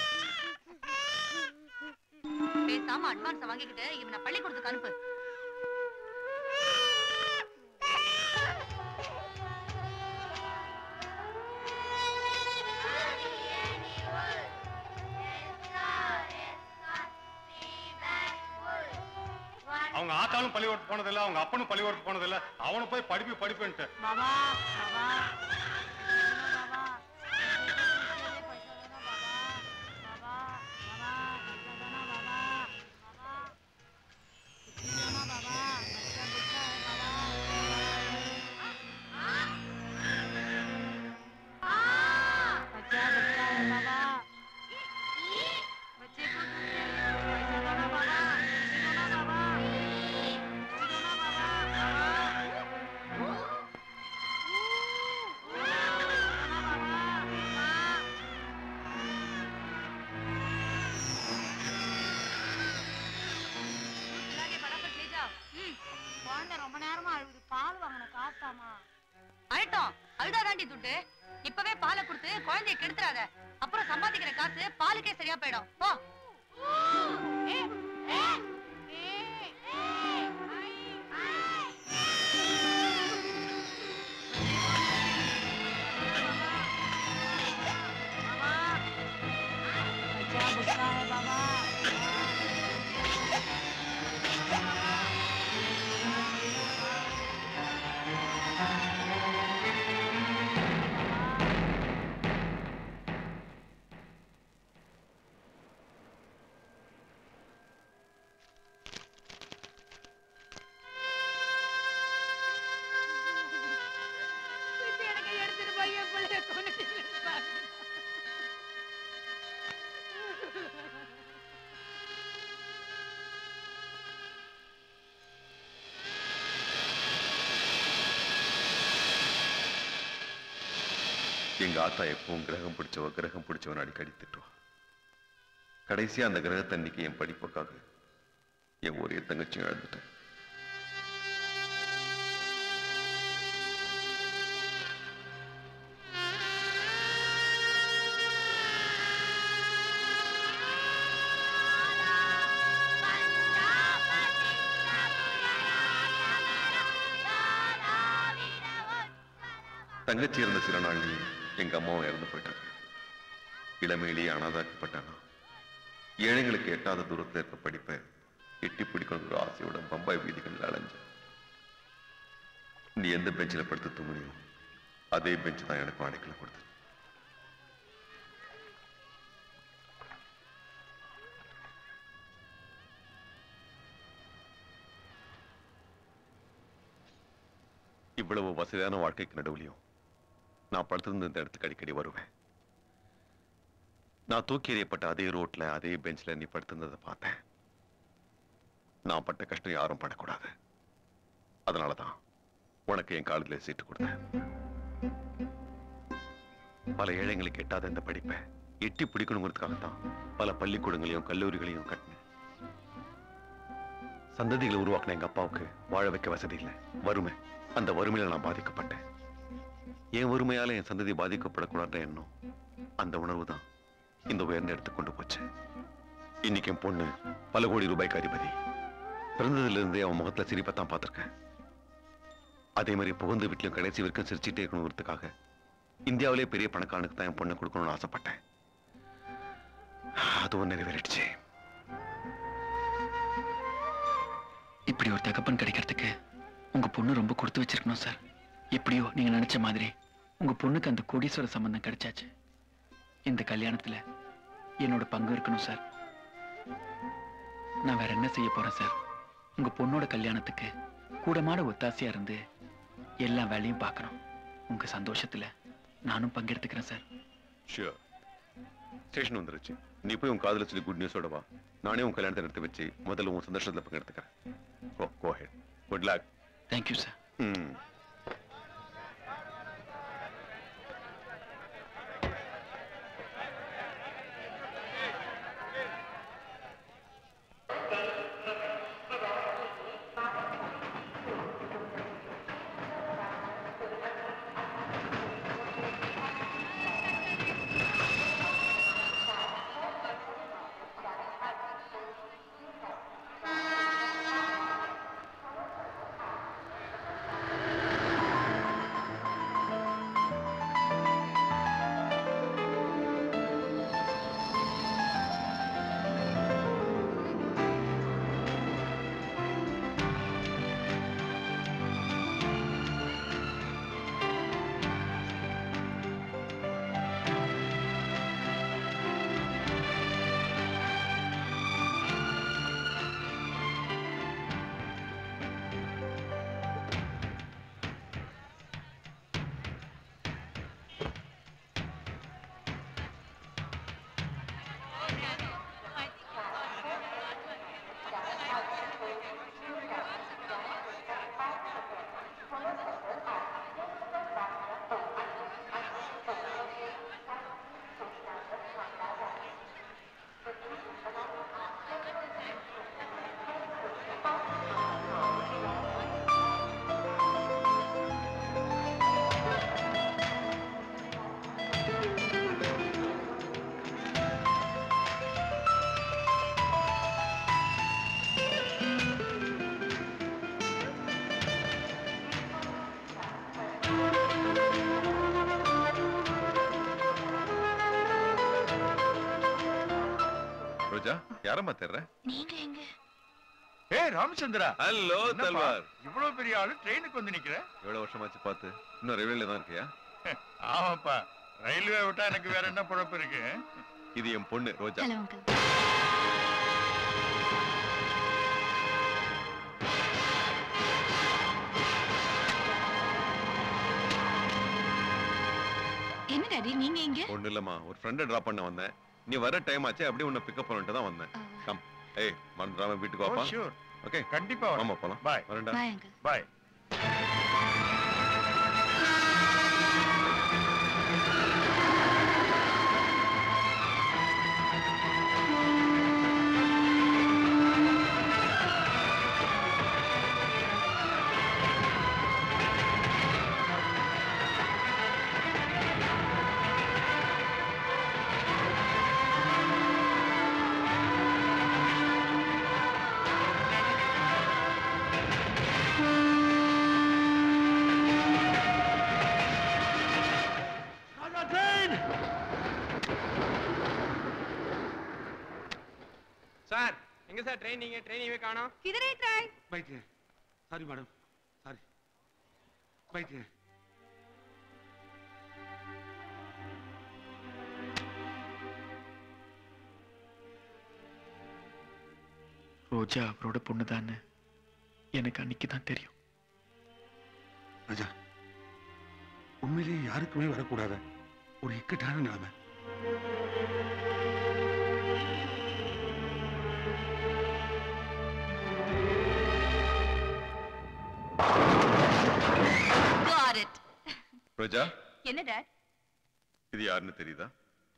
பேசாம அட்வான்ஸ் வாங்கிக்கிட்டு இவனை பள்ளிக்கூடத்துக்கு அனுப்பு. அவங்க ஆத்தாலும் பள்ளிக்கூடத்துக்கு போனது இல்ல, அவங்க அப்பனும் பள்ளிக்கூடத்துக்கு போனது இல்ல. அவனை போய் படிப்பு படிப்புன்ட்டு. பாபா பாபா ரொம்ப நேரமா அழுது. பால் வாங்கின காத்தாமா? அழட்டும், அழுதாதாண்டி துட்டு. இப்பவே பாலை கொடுத்து குழந்தைய கெடுத்துறாத. அப்புறம் சம்பாதிக்கிற காசு பாலுக்கே சரியா போயிடும். போ. எங்க ஆத்தா எப்பவும் கிரகம் பிடிச்சவ கிரகம் பிடிச்சவன் அடிக்கடி திட்டுவா. கடைசியா அந்த கிரகத்தன்னைக்கு என் படிப்புக்காக என் ஒரே தங்கச்சி இழந்துட்டேன். தங்கச்சி இருந்த சில நாள்லயே எங்க அம்மாவும் இறந்து போயிட்டாங்க. இளமையிலேயே அனாதாக்கப்பட்டானா ஏழைங்களுக்கு எட்டாத தூரத்துல இருக்க படிப்பை எட்டி பிடிக்கணுங்கிற ஆசையோட பம்பாய் வீதிகளில் அலைஞ்ச. நீ எந்த பெஞ்சில் படுத்து தூங்குனியோ அதே பெஞ்சு தான் எனக்கு அடைக்கல கொடுத்து. இவ்வளவு வசதியான வாழ்க்கைக்கு நடுவுலையும் நான் படுத்திருந்த இந்த இடத்துக்கு அடிக்கடி வருவேன். நான் தூக்கி எறியப்பட்ட அதே ரோட்ல அதே பெஞ்ச்ல நீ படுத்திருந்ததை பார்த்தேன். நான் பட்ட கஷ்டம் யாரும் படக்கூடாது. அதனாலதான் உனக்கு என் காலத்துல சீட்டு கொடுத்தேன். பல ஏழைங்களுக்கு எட்டாத இந்த படிப்பை எட்டி பிடிக்கணுங்கிறதுக்காகத்தான் பல பள்ளிக்கூடங்களையும் கல்லூரிகளையும் கட்டினேன். சந்ததிகளை உருவாக்கின எங்க அப்பாவுக்கு வாழ வைக்க வசதி இல்லை, வறுமை. அந்த வறுமையில நான் பாதிக்கப்பட்டேன். என் வறுமையால என் சந்ததி பாதிக்கப்படக்கூடாத எண்ணம், அந்த உணர்வு தான் இந்த உயர்ந்த இடத்துக்கு கொண்டு போச்சு. இன்னைக்கு என் பொண்ணு பல கோடி ரூபாய்க்கு அதிபதி. பிறந்ததுல இருந்தே அவன் முகத்துல சிரிப்பத்தான் பார்த்திருக்கேன். அதே மாதிரி புகுந்த வீட்டிலும் கடைசி வரைக்கும் சிரிச்சுட்டே இருக்கணுங்கிறதுக்காக இந்தியாவிலே பெரிய பணக்காரனுக்கு தான் என் பொண்ணை கொடுக்கணும்னு ஆசைப்பட்டேன். அதுவும் நிறைவேறிடுச்சு. இப்படி ஒரு தகப்பன் கிடைக்கிறதுக்கு உங்க பொண்ணு ரொம்ப கொடுத்து வச்சிருக்கணும் சார். எப்படியோ நீங்க நினைச்ச மாதிரி உங்க பொண்ணுக்கு அந்த கோடீஸ்வர சம்பந்தம் கிடைச்சாச்சு. இந்த கல்யாணத்துல என்னோட பங்கு இருக்கணும் சார். நான் வேற என்ன செய்ய போறேன் சார்? உங்க பொண்ணோட கல்யாணத்துக்கு கூடமாட ஒத்தாசையா இருந்து எல்லா வேலையும் பார்க்கணும். உங்க சந்தோஷத்துல நானும் பங்கெடுத்துக்கிறேன் சார். ஷூர். ஸ்டேஷன் வந்துருச்சு. நீ போய் உன் காதல சொல்லி குட் நியூஸோட வா. நானே உன் கல்யாணத்தை எடுத்து வச்சு முதல்ல உன் சந்தோஷத்துல பங்கெடுத்துக்கிறேன். Go, go ahead. Good luck. Thank you, sir. Hmm. யாரம்மா தெர்ற? நீங்க எங்க? ஏய் ராமச்சந்திரா. ஹலோ தல்வார். இவ்வளவு பெரிய ஆளு ட்ரெயினுக்கு வந்து நிக்கிற? எவ்வளவு வருஷமாச்சு பார்த்து? இன்னும் ரயில்வேல தான் இருக்கியா? ஆமாப்பா. ரயில்வே விட்டா எனக்கு வேற என்ன பொழப்பு இருக்கு? இது என் பொண்ணு ரோஜா. Hello uncle. என்ன டாடி நீங்க எங்க? ஒண்ணு இல்லம்மா, ஒரு ஃப்ரெண்ட டிராப் பண்ண வந்தேன். நீ வர டைம் ஆச்சு, அப்படியே உன்னை பிக்கப் பண்ணிட்டு தான் வந்தேன். கம். ஏய் மறந்துடாம வீட்டுக்கு வாப்பா. ஷூர். ஓகே கண்டிப்பா ஆமா போலாம். பை. வரேன்டா. Bye uncle. பை. சார் எங்க சார் ட்ரைனிங் ட்ரைனிங்கே காணோம் किधर है ट्रेन बैठिए सॉरी मैडम सॉरी बैठिए ரோஜா அவரோட பொண்ணுதான்னு எனக்கு அன்னைக்கு தான் தெரியும். ராஜா உண்மையிலேயே யாருக்குமே வரக்கூடாத ஒரு இக்கட்டான நிலைமை. Got it. ரோஜா என்ன டாட்? இது யாருன்னு தெரியுதா?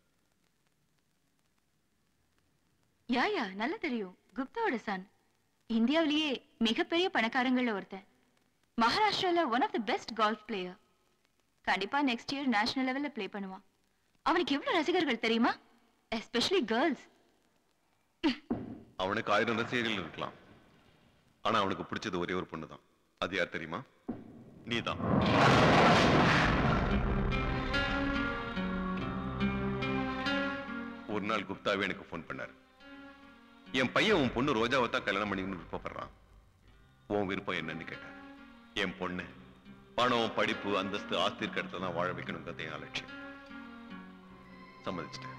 யா யா நல்லா தெரியும். குப்தாவோட சன். இந்தியாவிலேயே மிகப்பெரிய பணக்காரங்கள்ல ஒருத்தன். மகாராஷ்டிரால one of the best golf player. கண்டிப்பா நெக்ஸ்ட் இயர் நேஷனல் லெவல்ல ப்ளே பண்ணுவான். அவனுக்கு எவ்வளவு ரசிகர்கள் தெரியுமா? Especially girls. அவனுக்கு ஆயிரம் ரசிகர்கள் இருக்கலாம், ஆனா அவனுக்கு பிடிச்சது ஒரே ஒரு பொண்ணு தான். அது யார் தெரியுமா? நீதான். ஒரு நாள் குப்தாவே எனக்கு போன் பண்ணாரு. என் பையன் உன் பொண்ணு ரோஜாவை தான் கல்யாணம் பண்ணிக்கணும்னு விருப்பப்படுறான், உன் விருப்பம் என்னன்னு கேட்டார். என் பொண்ணு பணம் படிப்பு அந்தஸ்து ஆஸ்தி இருக்க இடத்துல தான் வாழ வைக்கணுங்கிறது என் லட்சியம். சம்மதிச்சிட்டேன்.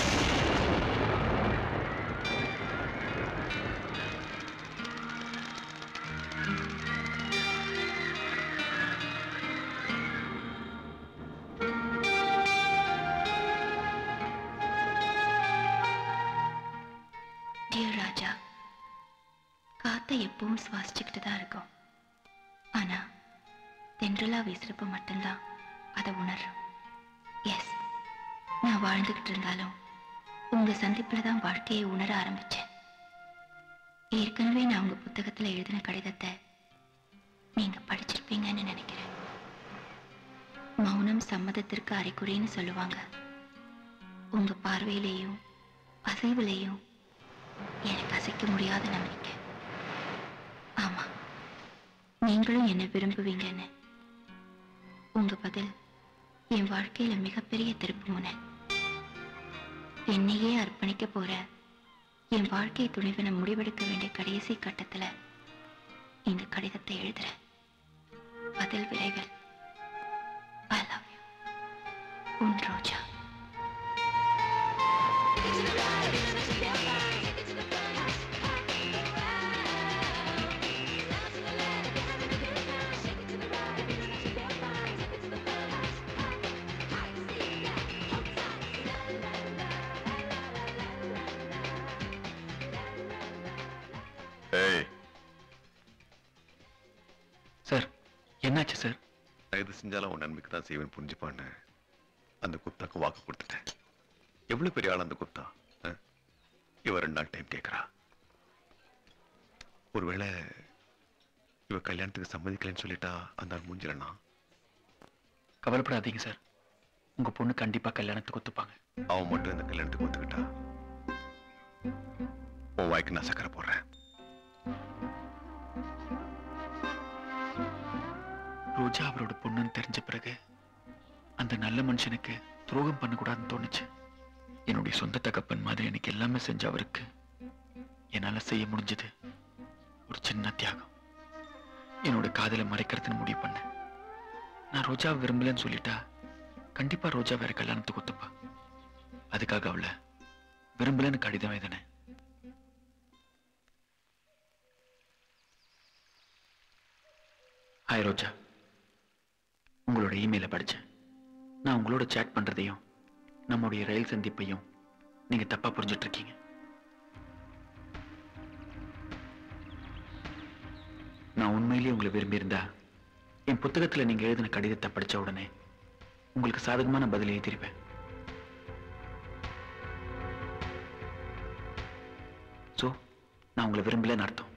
டியர் ராஜா, காத்தை எப்பவும் சுவாசிச்சுக்கிட்டு தான் இருக்கும். ஆனா தென்றலா வீசுறப்ப மட்டும்தான் அதை உணர்றோம். எஸ், நான் வாழ்ந்துகிட்டு இருந்தாலும் உங்க சந்திப்புல தான் வாழ்க்கையை உணர ஆரம்பிச்சேன். ஏற்கனவே நான் உங்க புத்தகத்துல எழுதின கடிதத்தை நீங்க படிச்சிருப்பீங்கன்னு நினைக்கிறேன். மௌனம் சம்மதத்திற்கு அறிகுறின்னு சொல்லுவாங்க. உங்க பார்வையிலேயும் அசைவிலேயும் எனக்கு அசைக்க முடியாத நம்பிக்கை. ஆமா, நீங்களும் என்ன விரும்புவீங்கன்னு. உங்க பதில் என் வாழ்க்கையில மிகப்பெரிய திருப்பு முனை. என்னையே அர்ப்பணிக்க போற என் வாழ்க்கை துணிவின முடிவெடுக்க வேண்டிய கடைசி கட்டத்துல இந்த கடிதத்தை எழுதுறேன். பதில் விரைவில். I love you. உன் ரோஜா. சார் என்னாச்சு சார்? நான் எது செஞ்சாலும் உன் நன்மைக்கு தான் செய்வேன் புரிஞ்சுப்பான்னு அந்த குப்தாக்கு வாக்கு கொடுத்துட்டேன். எவ்வளவு பெரிய ஆள் அந்த குப்தா. இவ ரெண்டு நாள் டைம் கேட்கறா. ஒருவேளை இவ கல்யாணத்துக்கு சம்மதிக்கலன்னு சொல்லிட்டா அந்த ஆள் மூஞ்சிலனா? கவலைப்படாதீங்க சார், உங்க பொண்ணு கண்டிப்பா கல்யாணத்துக்கு ஒத்துப்பாங்க. அவன் மட்டும் இந்த கல்யாணத்துக்கு ஒத்துக்கிட்டா உன் வாய்க்கு நான் சக்கரை போடுறேன். ரோஜா அவரோட பொண்ணுன்னு தெரிஞ்ச பிறகு அந்த நல்ல மனுஷனுக்கு துரோகம் பண்ணக்கூடாதுன்னு தோணுச்சு. என்னுடைய சொந்த தகப்பன் மாதிரி எனக்கு எல்லாமே செஞ்ச அவருக்கு என்னால செய்ய முடிஞ்சது ஒரு சின்ன தியாகம். என்னோட காதலை மறைக்கிறதுன்னு முடிவு பண்ணேன். நான் ரோஜா விரும்பலன்னு சொல்லிட்டா கண்டிப்பா ரோஜா வேற கல்யாணத்துக்கு ஒத்துப்பா. அதுக்காக அவளை விரும்பலன்னு கடிதம் எழுதினேன். ஹாய் ரோஜா, உங்களோட இமெயிலை படிச்சேன். நான் உங்களோட சேட் பண்றதையும் நம்முடைய ரயில் சந்திப்பையும் நீங்க தப்பா புரிஞ்சிட்டு இருக்கீங்க. நான் உண்மையிலேயே உங்களை விரும்பி இருந்தா என் புத்தகத்துல நீங்க எழுதின கடிதத்தை படிச்ச உடனே உங்களுக்கு சாதகமான பதில் எழுதிருப்பேன். சோ நான் உங்களை விரும்பலன்னு அர்த்தம்.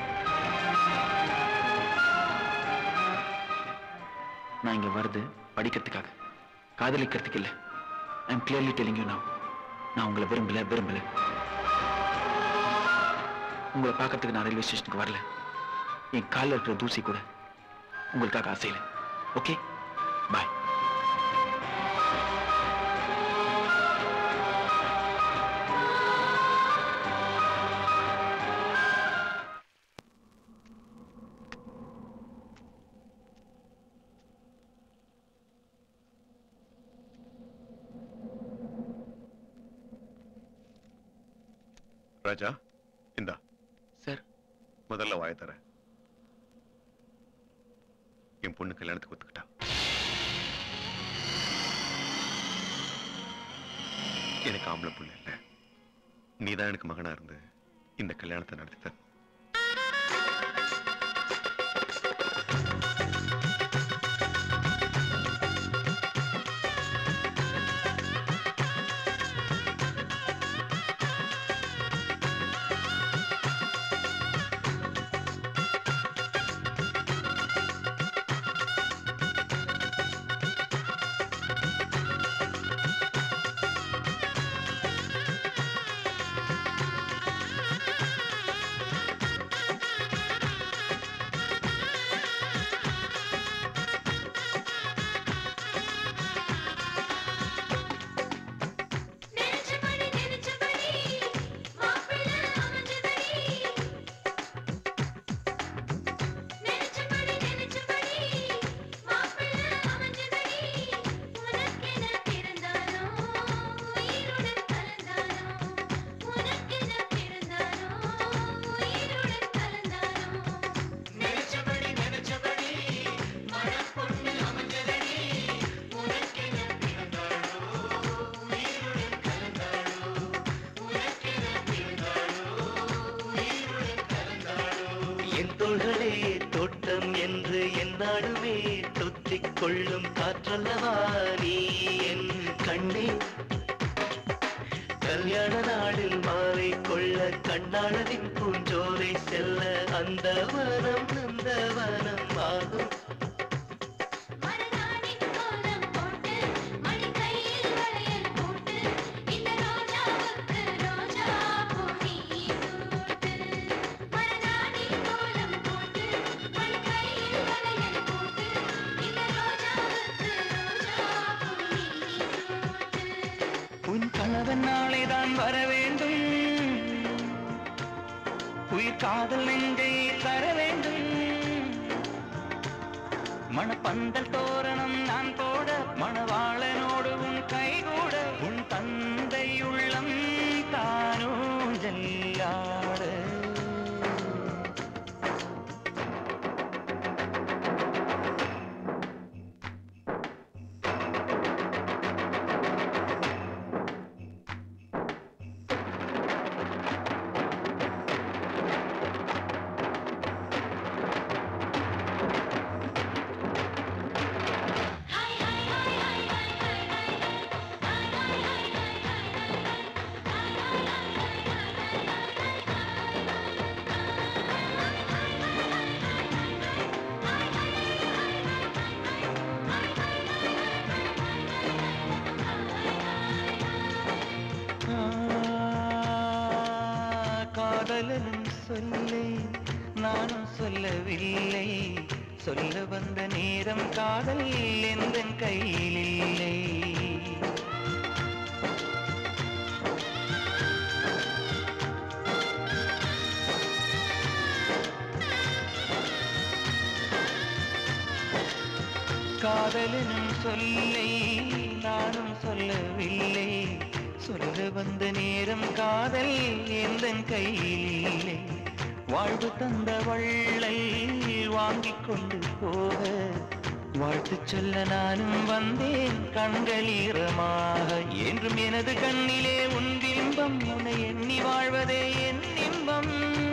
நான் இங்க வருது படிக்கிறதுக்காக, காதலிக்கிறதுக்கு இல்ல. I am clearly telling you now, நான் உங்களை விரும்பல விரும்பல. உங்களை பார்க்கறதுக்கு நான் ரயில்வே ஸ்டேஷனுக்கு வரல. என் காலில் இருக்கிற தூசி கூட உங்களுக்காக ஆசையில. ஓகே, பாய். ராஜா இந்தா சார். முதல்ல வாய தர. என் பொண்ணு கல்யாணத்துக்கு ஒத்துக்கிட்டா. எனக்கு ஆம்பளை புள்ள இல்ல, நீதான் எனக்கு மகனா இருந்து இந்த கல்யாணத்தை நடத்தி தர. கொள்ளும் காற்றல்லவா நீ என் கண்ணே. கல்யாண நாளில் மாலை கொள்ள கண்ணாளரின் பூஞ்சோரை செல்ல அந்த வனம் அந்த வனம் ஆகும். நாளைதான் வர வேண்டும், உயிர் காதல் நெஞ்சை தர வேண்டும். மணப்பந்தல் தோரணம் நான் போட மணவாளனோடு உன் கைகூட உன் தந்தை உள்ளம் தானோ ஜல்லாட. காதலனும் சொல்லை நானும் சொல்லவில்லை, சொல்ல வந்த நேரம் காதல் எந்த கையில் இல்லை. காதலனும் சொல்லை நானும் சொல்லவில்லை, சொல்ல வந்த நேரம் காதல் எந்த கையிலே. வாழ்வு தந்த வள்ளை வாங்கிக் கொண்டு போக வாழ்த்து சொல்ல நானும் வந்தேன் கண்கள் ஈரமாக. என்றும் எனது கண்ணிலே உன் பிம்பம், உன்னை எண்ணி வாழ்வதே என் இன்பம்.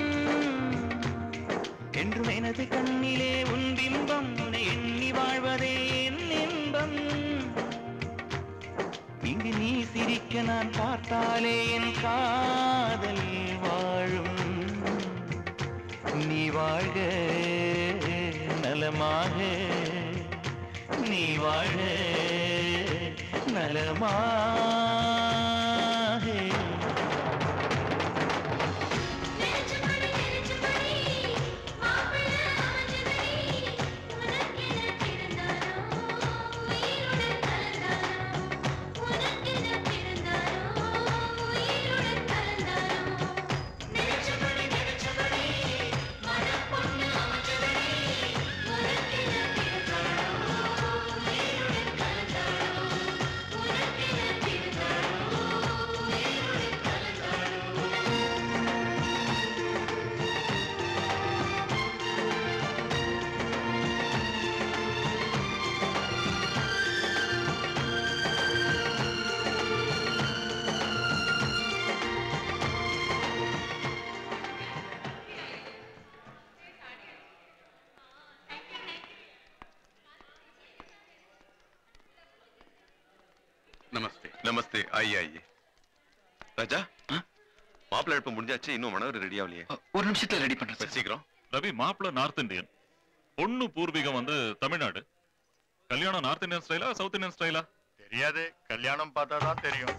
என்றும் எனது கண்ணிலே உன் பிம்பம், உன்னை எண்ணி வாழ்வதே என் இன்பம். இங்கு நீ சிரிக்க நான் பார்த்தாலே என் காதல் வாழும். நீ வாழ்க நலமாக, நீ வாழ்க நலமாக. உனக்கென நமஸ்தே நமஸ்தே ஆயியே ஆயியே ராஜா மாப்பிள்ளை எழுப்ப முடிஞ்சாச்சு இன்னும் மனவர் ரெடி ஆகலையே ஒரு நிமிஷத்துல ரெடி பண்றேன் சீக்கிரம் ரவி மாப்பிள்ள நார்த் இந்தியன் பொண்ணு பூர்வீகம் வந்து தமிழ்நாடு கல்யாணம் நார்த் இந்தியன் ஸ்டைலா சவுத் இந்தியன் ஸ்டைலா தெரியாது கல்யாணம் பார்த்தா தான் தெரியும்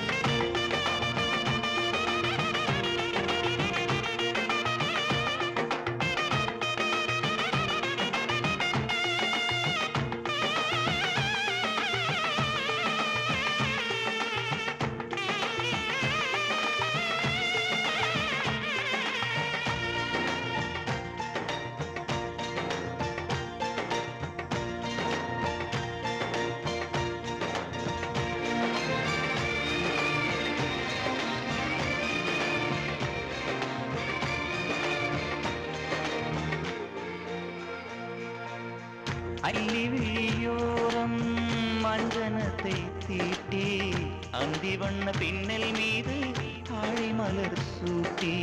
அள்ளி விழியோரம் மஞ்சனத்தை தீட்டி அந்தி வண்ண பின்னல் மீது தாழை மலர் சூட்டி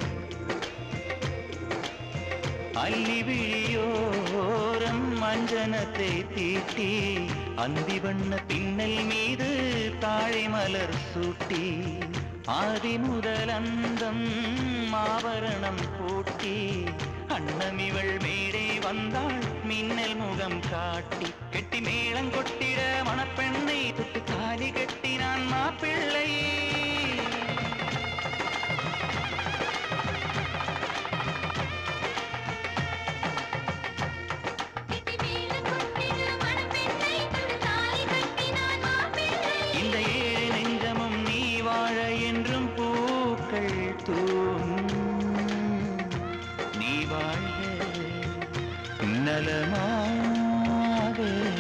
அள்ளி விழியோரம் மஞ்சனத்தை தீட்டி அந்தி வண்ண பின்னல் மீது தாழை மலர் சூட்டி ஆதி முதல் அந்தம் ஆபரணம் பூட்டி அன்னமிவள் மேடை வந்தாள் மின்னல் முகம் காட்டி கெட்டி மேளம் கொட்டிட மணப்பெண்ணை தொட்டு தாலி கட்டினான் மாப்பிள்ளை இந்த ஏழு நெஞ்சமும் நீ வாழ என்றும் பூக்கள் தூவும் நீ வாழ்க நலமாக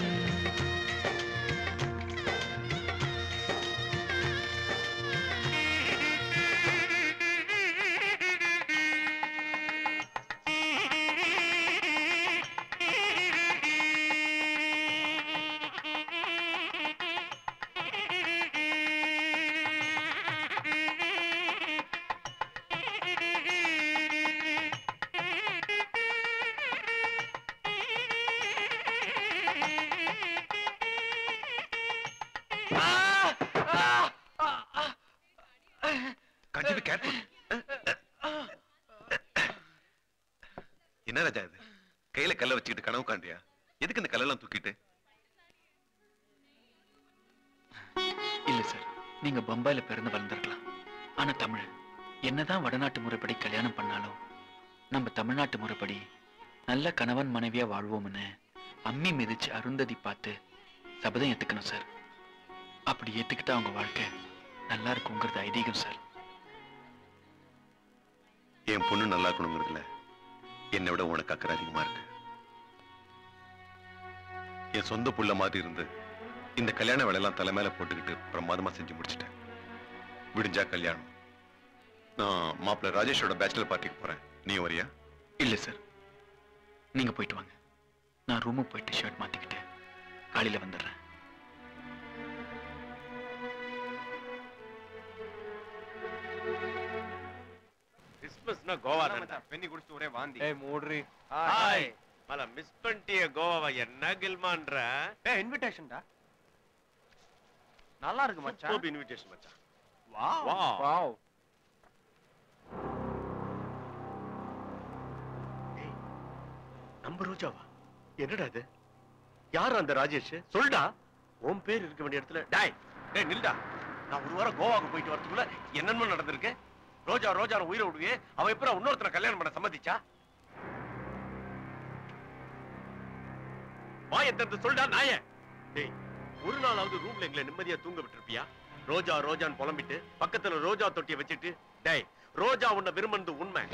என்ன ராஜா இது கையில கல்ல வச்சுக்கிட்டு கனவு காண்டியா எதுக்கு இந்த கல்லெல்லாம் தூக்கிட்டு இல்ல சார் நீங்க பம்பாயில பிறந்து வளர்ந்துருக்கலாம் ஆனா தமிழ் என்னதான் வடநாட்டு முறைப்படி கல்யாணம் பண்ணாலும் நம்ம தமிழ்நாட்டு முறைப்படி நல்ல கணவன் மனைவியா வாழ்வோம்னு அம்மி மிதிச்சு அருந்ததி பார்த்து சபதம் ஏத்துக்கணும் சார் அப்படி ஏத்துக்கிட்டா அவங்க வாழ்க்கை நல்லா இருக்குங்கிறது ஐதீகம் சார் என் பொண்ணு நல்லா இருக்கணுங்கிறதுல என்னை விட உனக்கு அக்கறை அதிகமா இருக்கு என் சொந்த புள்ள மாதிரி இருந்து இந்த கல்யாண வேலையெல்லாம் தலை மேல போட்டுக்கிட்டு பிரமாதமா செஞ்சு முடிச்சிட்டேன் விடிஞ்சா கல்யாணம் நான் மாப்பிள்ள ராஜேஷோட பேச்சுலர் பார்ட்டிக்கு போறேன் நீ வரியா இல்ல சார் நீங்க போயிட்டு வாங்க நான் ரூமுக்கு போயிட்டு ஷர்ட் மாத்திக்கிட்டு காலையில வந்துடுறேன் கிறிஸ்மஸ்னா கோவா தான்டா பெண்ணி குடிச்சிட்டு ஒரே வாந்தி ஏய் மூட்ரி ஹாய் மல மிஸ் பண்ணிட்டிய கோவாவை என்ன கில்மான்ற ஏய் இன்விடேஷன்டா நல்லா இருக்கு மச்சான் சூப்பர் இன்விடேஷன் மச்சான் வாவ் வாவ் வாவ் நம்ம ரோஜாவா என்னடா இது யார் அந்த ராஜேஷ் சொல்டா உன் பேர் இருக்க வேண்டிய இடத்துல டாய் டேய் நில்டா நான் ஒரு வாரம் கோவாக்கு போயிட்டு வரதுக்குள்ள என்னென்ன நடந்திருக்கு ரோஜா ரோஜா உயிரை விடுவே அவ எப்ப இன்னொருத்தனை கல்யாணம் பண்ண சம்மதிச்சா வாயத்தை சொல்டா நாய டேய் ஒரு நாளாவது ரூம்ல எங்களை நிம்மதியா தூங்க விட்டுருப்பியா ரோஜா ரோஜான்னு புலம்பிட்டு பக்கத்துல ரோஜா தொட்டியை வச்சுட்டு டேய் ரோஜா உன்னை விரும்புனது உண்மை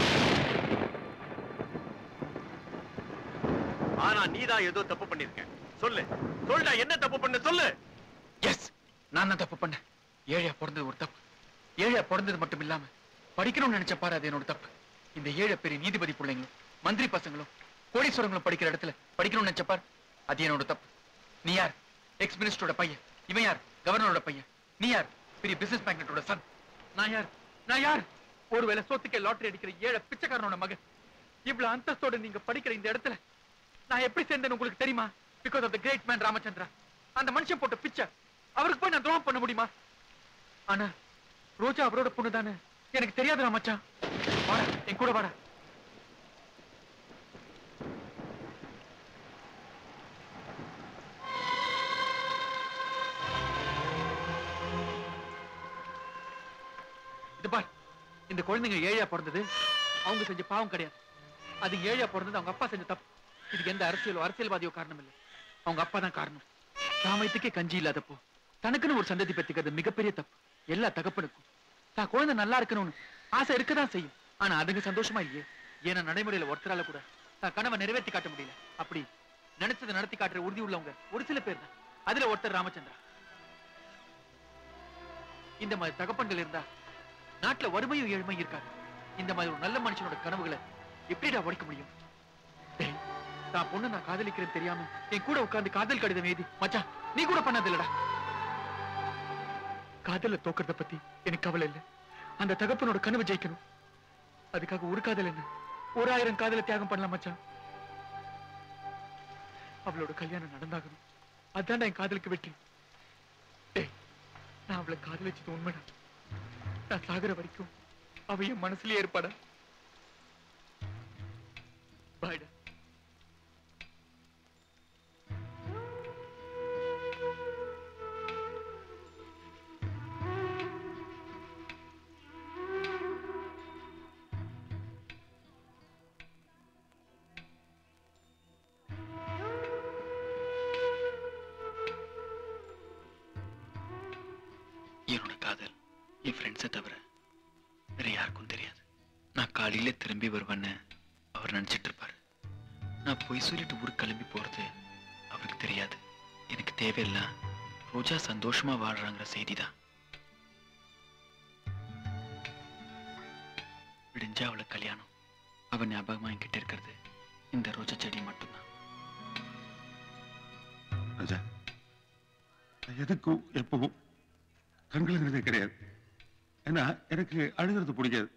ஆனா நீதான் ஏதோ தப்பு பண்ணிருக்க சொல்லு சொல்டா என்ன தப்பு பண்ண சொல்லு எஸ் நான் தான் தப்பு பண்ணேன் ஏழையா பிறந்தது ஒரு தப்பு ஏழையா பிறந்தது மட்டும் இல்லாம படிக்கணும்னு நினைச்ச பாரு அது என்னோட தப்பு இந்த ஏழை பெரிய நீதிபதி பிள்ளைங்களும் மந்திரி பசங்களும் கோடீஸ்வரங்களும் படிக்கிற இடத்துல படிக்கணும்னு நினைச்ச பாரு அது என்னோட தப்பு நீ யார் எக்ஸ் மினிஸ்டரோட பையன் இவன் யார் கவர்னரோட பையன் நீ யார் பெரிய பிசினஸ் மேக்னட்டோட சன் நான் யார் நான் யார் ஒருவேளை சொத்துக்கே லாட்டரி அடிக்கிற ஏழை பிச்சைக்காரனோட மகன் இவ்வளவு அந்தஸ்தோட நீங்க படிக்கிற இந்த இடத்துல நான் எப்படி சேர்ந்தேன்னு உங்களுக்கு தெரியுமா because of the great man Ramachandra அந்த மனுஷன் போட்ட பிச்சை அவருக்கு போய் நான் துரோகம் பண்ண முடியுமா? ஆனா ரோஜா அவரோட பொண்ணு தானே, எனக்கு தெரியாதுடா மச்சான். வாடா என் கூட வாடா. இது பார், இந்த குழந்தைங்க ஏழையா பிறந்தது அவங்க செஞ்ச பாவம் கிடையாது. அது ஏழையா பிறந்தது அவங்க அப்பா செஞ்ச தப்பு. இதுக்கு எந்த அரசியலோ அரசியல்வாதியோ காரணம் இல்லை, அவங்க அப்பா தான் காரணம். சாமயத்துக்கே கஞ்சி இல்லாதப்போ தனக்குன்னு ஒரு சந்ததி பெற்றுக்கிறது மிகப்பெரிய தப்பு. எல்லா தகப்பனுக்கும் தான் குழந்தை நல்லா இருக்கணும்னு ஆசை இருக்கதான் செய்யும். ஆனா அதுங்க சந்தோஷமா இல்லையே. ஏன்னா நடைமுறையில ஒருத்தரால கூட தான் கனவை நிறைவேற்றி காட்ட முடியல. அப்படி நினைச்சதை நடத்தி காட்டுற உறுதி உள்ளவங்க ஒரு சில பேர் தான். அதுல ஒருத்தர் ராமச்சந்திரா. இந்த மாதிரி தகப்பன்கள் இருந்தா நாட்டுல வறுமையும் ஏழ்மையும் இருக்காது. இந்த மாதிரி ஒரு நல்ல மனுஷனோட கனவுகளை எப்படிடா உடைக்க முடியும்? டேய், தான் பொண்ணு நான் காதலிக்கிறேன்னு தெரியாம என் கூட உட்கார்ந்து காதல் கடிதம் எழுதி மச்சான் நீ கூட பண்ணது இல்லடா. காதல தோக்கறத பத்தி எனக்கு கவலை இல்லை. அந்த தகப்பனோட கனவு ஜெயிக்கணும். அதுக்காக ஒரு காதல் என்ன, ஒரு ஆயிரம் காதல தியாகம் பண்ணலாம் மச்சான். அவளோட கல்யாணம் நடந்தாகணும். அதான் என் காதலுக்கு வெற்றி. டேய், நான் அவளை காதலிச்சது உண்மைதான். நான் சாகுற வரைக்கும் அவ என் மனசுலயே இருப்பாடா. பாய்டா. என்னோட காதல் என் ஃப்ரெண்ட்ஸை தவிர வேற யாருக்கும் தெரியாது. நான் காலையில திரும்பி வருவேன்னு அவர் நினைச்சிட்டு இருப்பாரு. நான் பொய் சொல்லிட்டு ஊருக்கு கிளம்பி போறது அவருக்கு தெரியாது. எனக்கு தேவையில்லை ரோஜா சந்தோஷமா வாழ்றாங்கிற செய்திதான். விடிஞ்சா அவளை கல்யாணம். அவன் ஞாபகமா என்கிட்ட இருக்கிறது இந்த ரோஜா செடி மட்டும்தான். ராஜா, எதுக்கும் எப்பவும் கண்களுங்கிறதே கிடையாது. ஏன்னா எனக்கு அழுகிறது பிடிக்காது.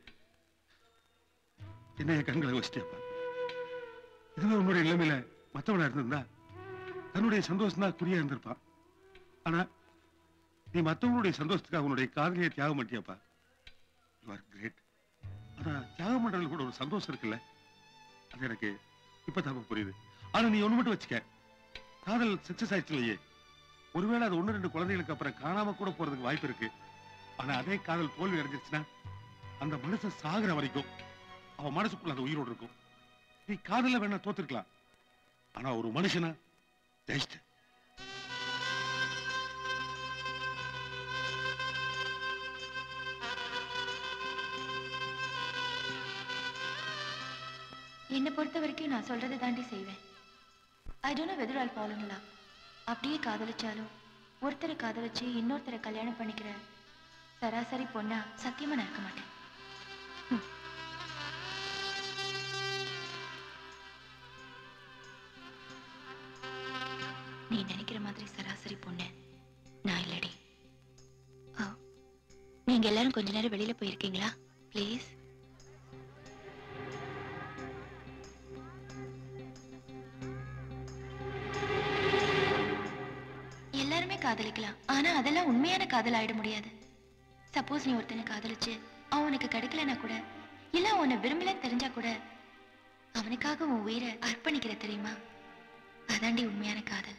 என்ன என் கண்களை வச்சுட்டேப்பா. இதுவே உன்னுடைய இளமையில மற்றவனா இருந்திருந்தா தன்னுடைய சந்தோஷம் தான் குறியா இருந்திருப்பான். ஆனா நீ மற்றவங்களுடைய சந்தோஷத்துக்காக உன்னுடைய காதலியை தியாகம் பண்ணிட்டியாப்பா. You are great. ஆனா தியாகம் பண்றதுல கூட ஒரு சந்தோஷம் இருக்குல்ல, அது எனக்கு இப்பதான் புரியுது. ஆனா நீ ஒண்ணு மட்டும் வச்சுக்க, காதல் சக்சஸ் ஆயிடுச்சு இல்லையே, ஒருவேளை அது ஒண்ணு ரெண்டு குழந்தைகளுக்கு அப்புறம் காணாம கூட போறதுக்கு வாய்ப்பு இருக்கு. ஆனா அதே காதல் தோல்வி அடைஞ்சிருச்சுன்னா அந்த மனுஷன் சாகுற வரைக்கும் அவன் மனசுக்குள்ள அந்த உயிரோடு இருக்கும். நீ காதல வேணா தோத்துருக்கலாம், ஆனா ஒரு மனுஷனா ஜெயிச்சிட்ட. என்னை பொறுத்த வரைக்கும் நான் சொல்றதை தாண்டி செய்வேன். I don't know whether I'll fall in love. அப்படியே காதலிச்சாலும் ஒருத்தரை காதலிச்சு இன்னொருத்தரை கல்யாணம் பண்ணிக்கிற சராசரி பொண்ணா சத்தியமா நான் இருக்க மாட்டேன். நீ நினைக்கிற மாதிரி சராசரி பொண்ணு நான் இல்லடி. நீங்க எல்லாரும் கொஞ்ச நேரம் வெளியில போயிருக்கீங்களா ப்ளீஸ்? எல்லாருமே காதலிக்கலாம், ஆனா அதெல்லாம் உண்மையான காதல் ஆயிட முடியாது. சப்போஸ் நீ ஒருத்தனை காதலிச்சு அவனுக்கு கிடைக்கலன்னா கூட, இல்ல அவனை விரும்பலன்னு தெரிஞ்சா கூட அவனுக்காக உன் உயிரை அர்ப்பணிக்கிற தெரியுமா? அதாண்டி உண்மையான காதல்.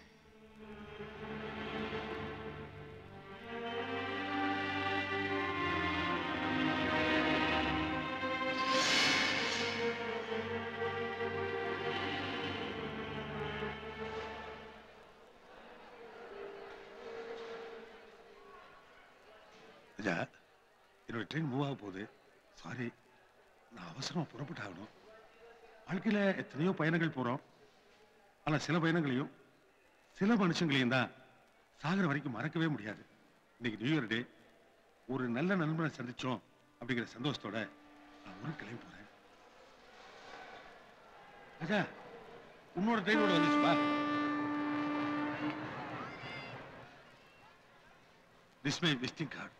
ராஜா, என்னோட ட்ரெயின் மூவ் ஆக போகுது. சாரி, நான் அவசரமா புறப்பட்டு ஆகணும். வாழ்க்கையில எத்தனையோ பயணங்கள் போறோம். ஆனா சில பயணங்களையும் சில மனுஷங்களையும் தான் சாகிற வரைக்கும் மறக்கவே முடியாது. இன்னைக்கு நியூ இயர் டே, ஒரு நல்ல நண்பனை சந்திச்சோம் அப்படிங்கிற சந்தோஷத்தோட நான் ஊருக்கு கிளம்பி போறேன். ராஜா, உன்னோட ட்ரெயினோட வந்துச்சுப்பா. This my visiting card.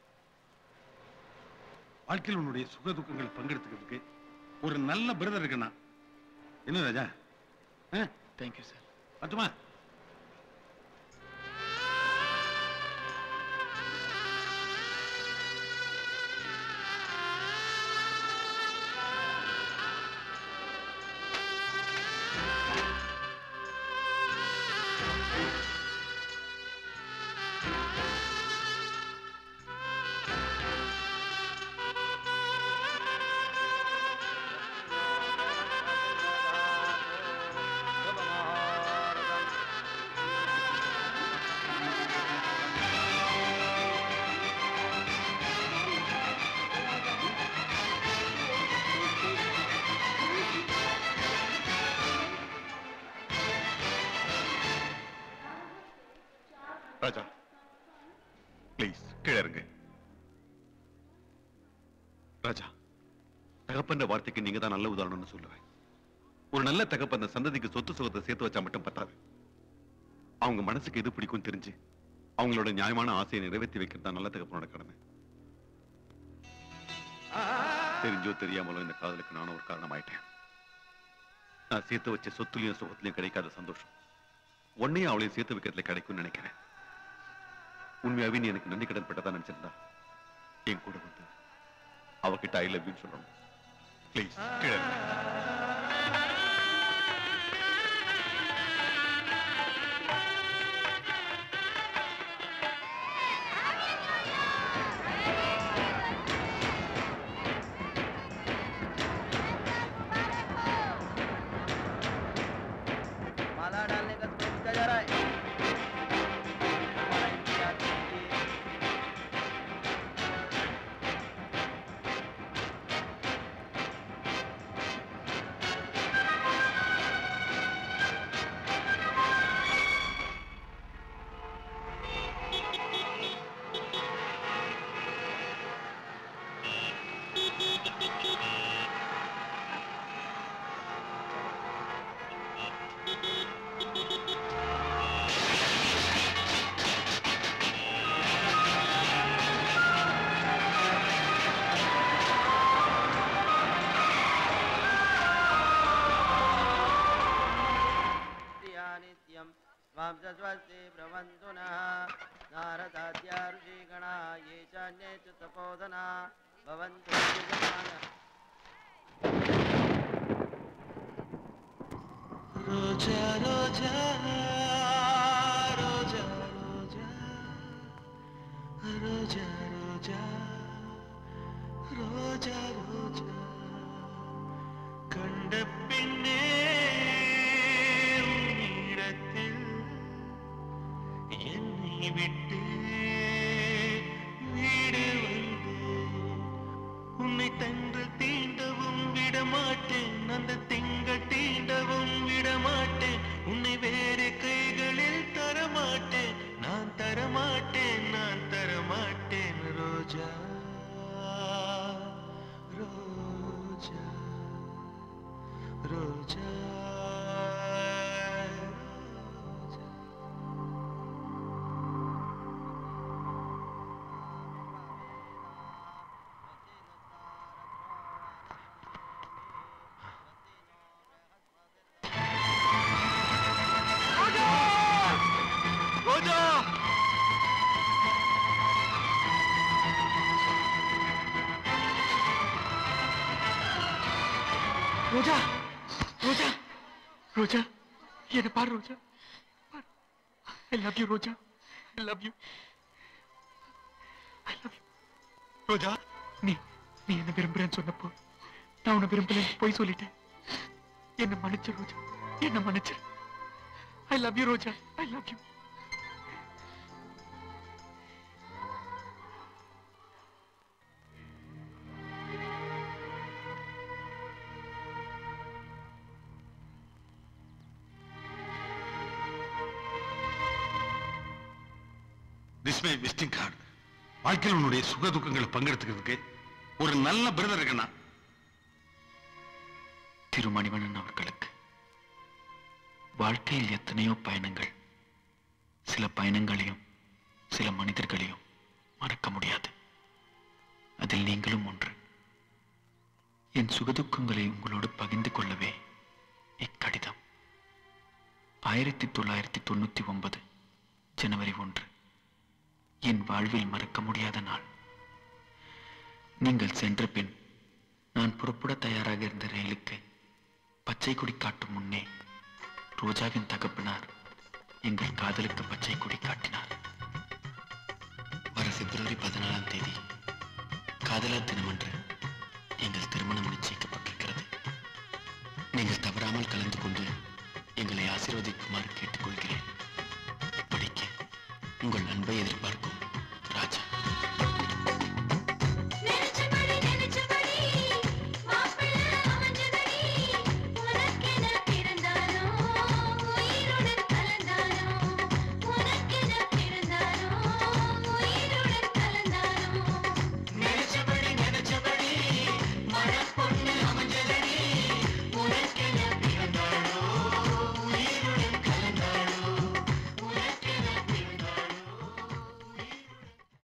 வாழ்க்கையில் உன்னுடைய சுக துக்கங்களை பங்கெடுத்துக்கிறதுக்கு ஒரு நல்ல பிரதர் இருக்குண்ணா. என்ன ராஜா? Thank you sir. பத்துமா? கீழே இருங்க. ராஜா, தகப்பன்ற வார்த்தைக்கு நீங்க தான் நல்ல உதாரணம்னு சொல்லுவேன். ஒரு நல்ல தகப்பன் சந்ததிக்கு சொத்து சுகத்தை சேர்த்து வச்சா மட்டும் பத்தாது. அவங்க மனசுக்கு எது பிடிக்கும் தெரிஞ்சு அவங்களோட நியாயமான ஆசையை நிறைவேற்றி வைக்கிறது தான் நல்ல தகப்பனோட கடமை. தெரிஞ்சோ தெரியாமலோ இந்த காதலுக்கு நானும் ஒரு காரணமாயிட்டேன். நான் சேர்த்து வச்ச சொத்துலயும் சுகத்திலையும் கிடைக்காத சந்தோஷம் உன்னையும் அவளையும் சேர்த்து வைக்கிறதுல கிடைக்கும்னு நினைக்கிறேன். உண்மையாவே நீ எனக்கு நன்றி கடன் பட்டதா நினைச்சிருந்தா என் கூட வந்து அவகிட்ட ஐ லவ் யூ சொல்லணும். பிளீஸ் கீழே रोजा रोजा रोजा रोजा रोजा रोजा रोजा रोजा கண்ட பின்னே உன்னிடத்தில் என்னை விட்டு வீடு வந்தேன். உன்னை தென்றல் தீண்டவும் விடமாட்டேன், அந்த திங்கள் தீண்டவும் விடமாட்டேன். உன்னை வேறு கைகளில் தரமாட்டேன், நான் தரமாட்டேன், நான் தரமாட்டேன். ரோஜா ரோஜா ரோஜா ரோஜா ரோஜா ரோஜா என்ன பாரு Roja, I love you Roja, I love you, I love you Roja. நீ நீ என்ன விரும்புறேன்னு சொன்னப்போ நான் உன்னை விரும்பலன்னு போய் சொல்லிட்டேன். என்ன மன்னிச்சு ரோஜா, என்ன மன்னிச்சு. I love you Roja, I love you. This my visiting card. வாழ்க்கையில் உன்னுடைய சுக துக்கங்களை பங்கெடுத்துக்கிறதுக்கு ஒரு நல்ல பிரதர் இருக்கா. திருமணிவண்ணன் அவர்களுக்கு வாழ்க்கையில் எத்தனையோ பயணங்கள், சில பயணங்களையும் சில மனிதர்களையும் மறக்க முடியாது. அதில் நீங்களும் ஒன்று. என் சுகதுக்கங்களை உங்களோடு பகிர்ந்து கொள்ளவே இக்கடிதம். ஆயிரத்தி தொள்ளாயிரத்தி தொண்ணூத்தி ஒன்பது ஜனவரி ஒன்று, என் வாழ்வில் மறக்க முடியாத நாள். நீங்கள் சென்ற பின் நான் புறப்பட தயாராக இருந்த ரயிலுக்கு பச்சை கொடி காட்டும் முன்னே ரோஜாவின் தகப்பனார் எங்கள் காதலுக்கு பச்சை கொடி காட்டினார். வர பிப்ரவரி பதினாலாம் தேதி காதலர் தினமன்று எங்கள் திருமணம் நிச்சயிக்கப்பட்டிருக்கிறது. நீங்கள் தவறாமல் கலந்து கொண்டு எங்களை ஆசீர்வதிக்குமாறு கேட்டுக்கொள்கிறேன். படிக்க உங்கள் அன்பை எதிர்பார்க்கிறேன்.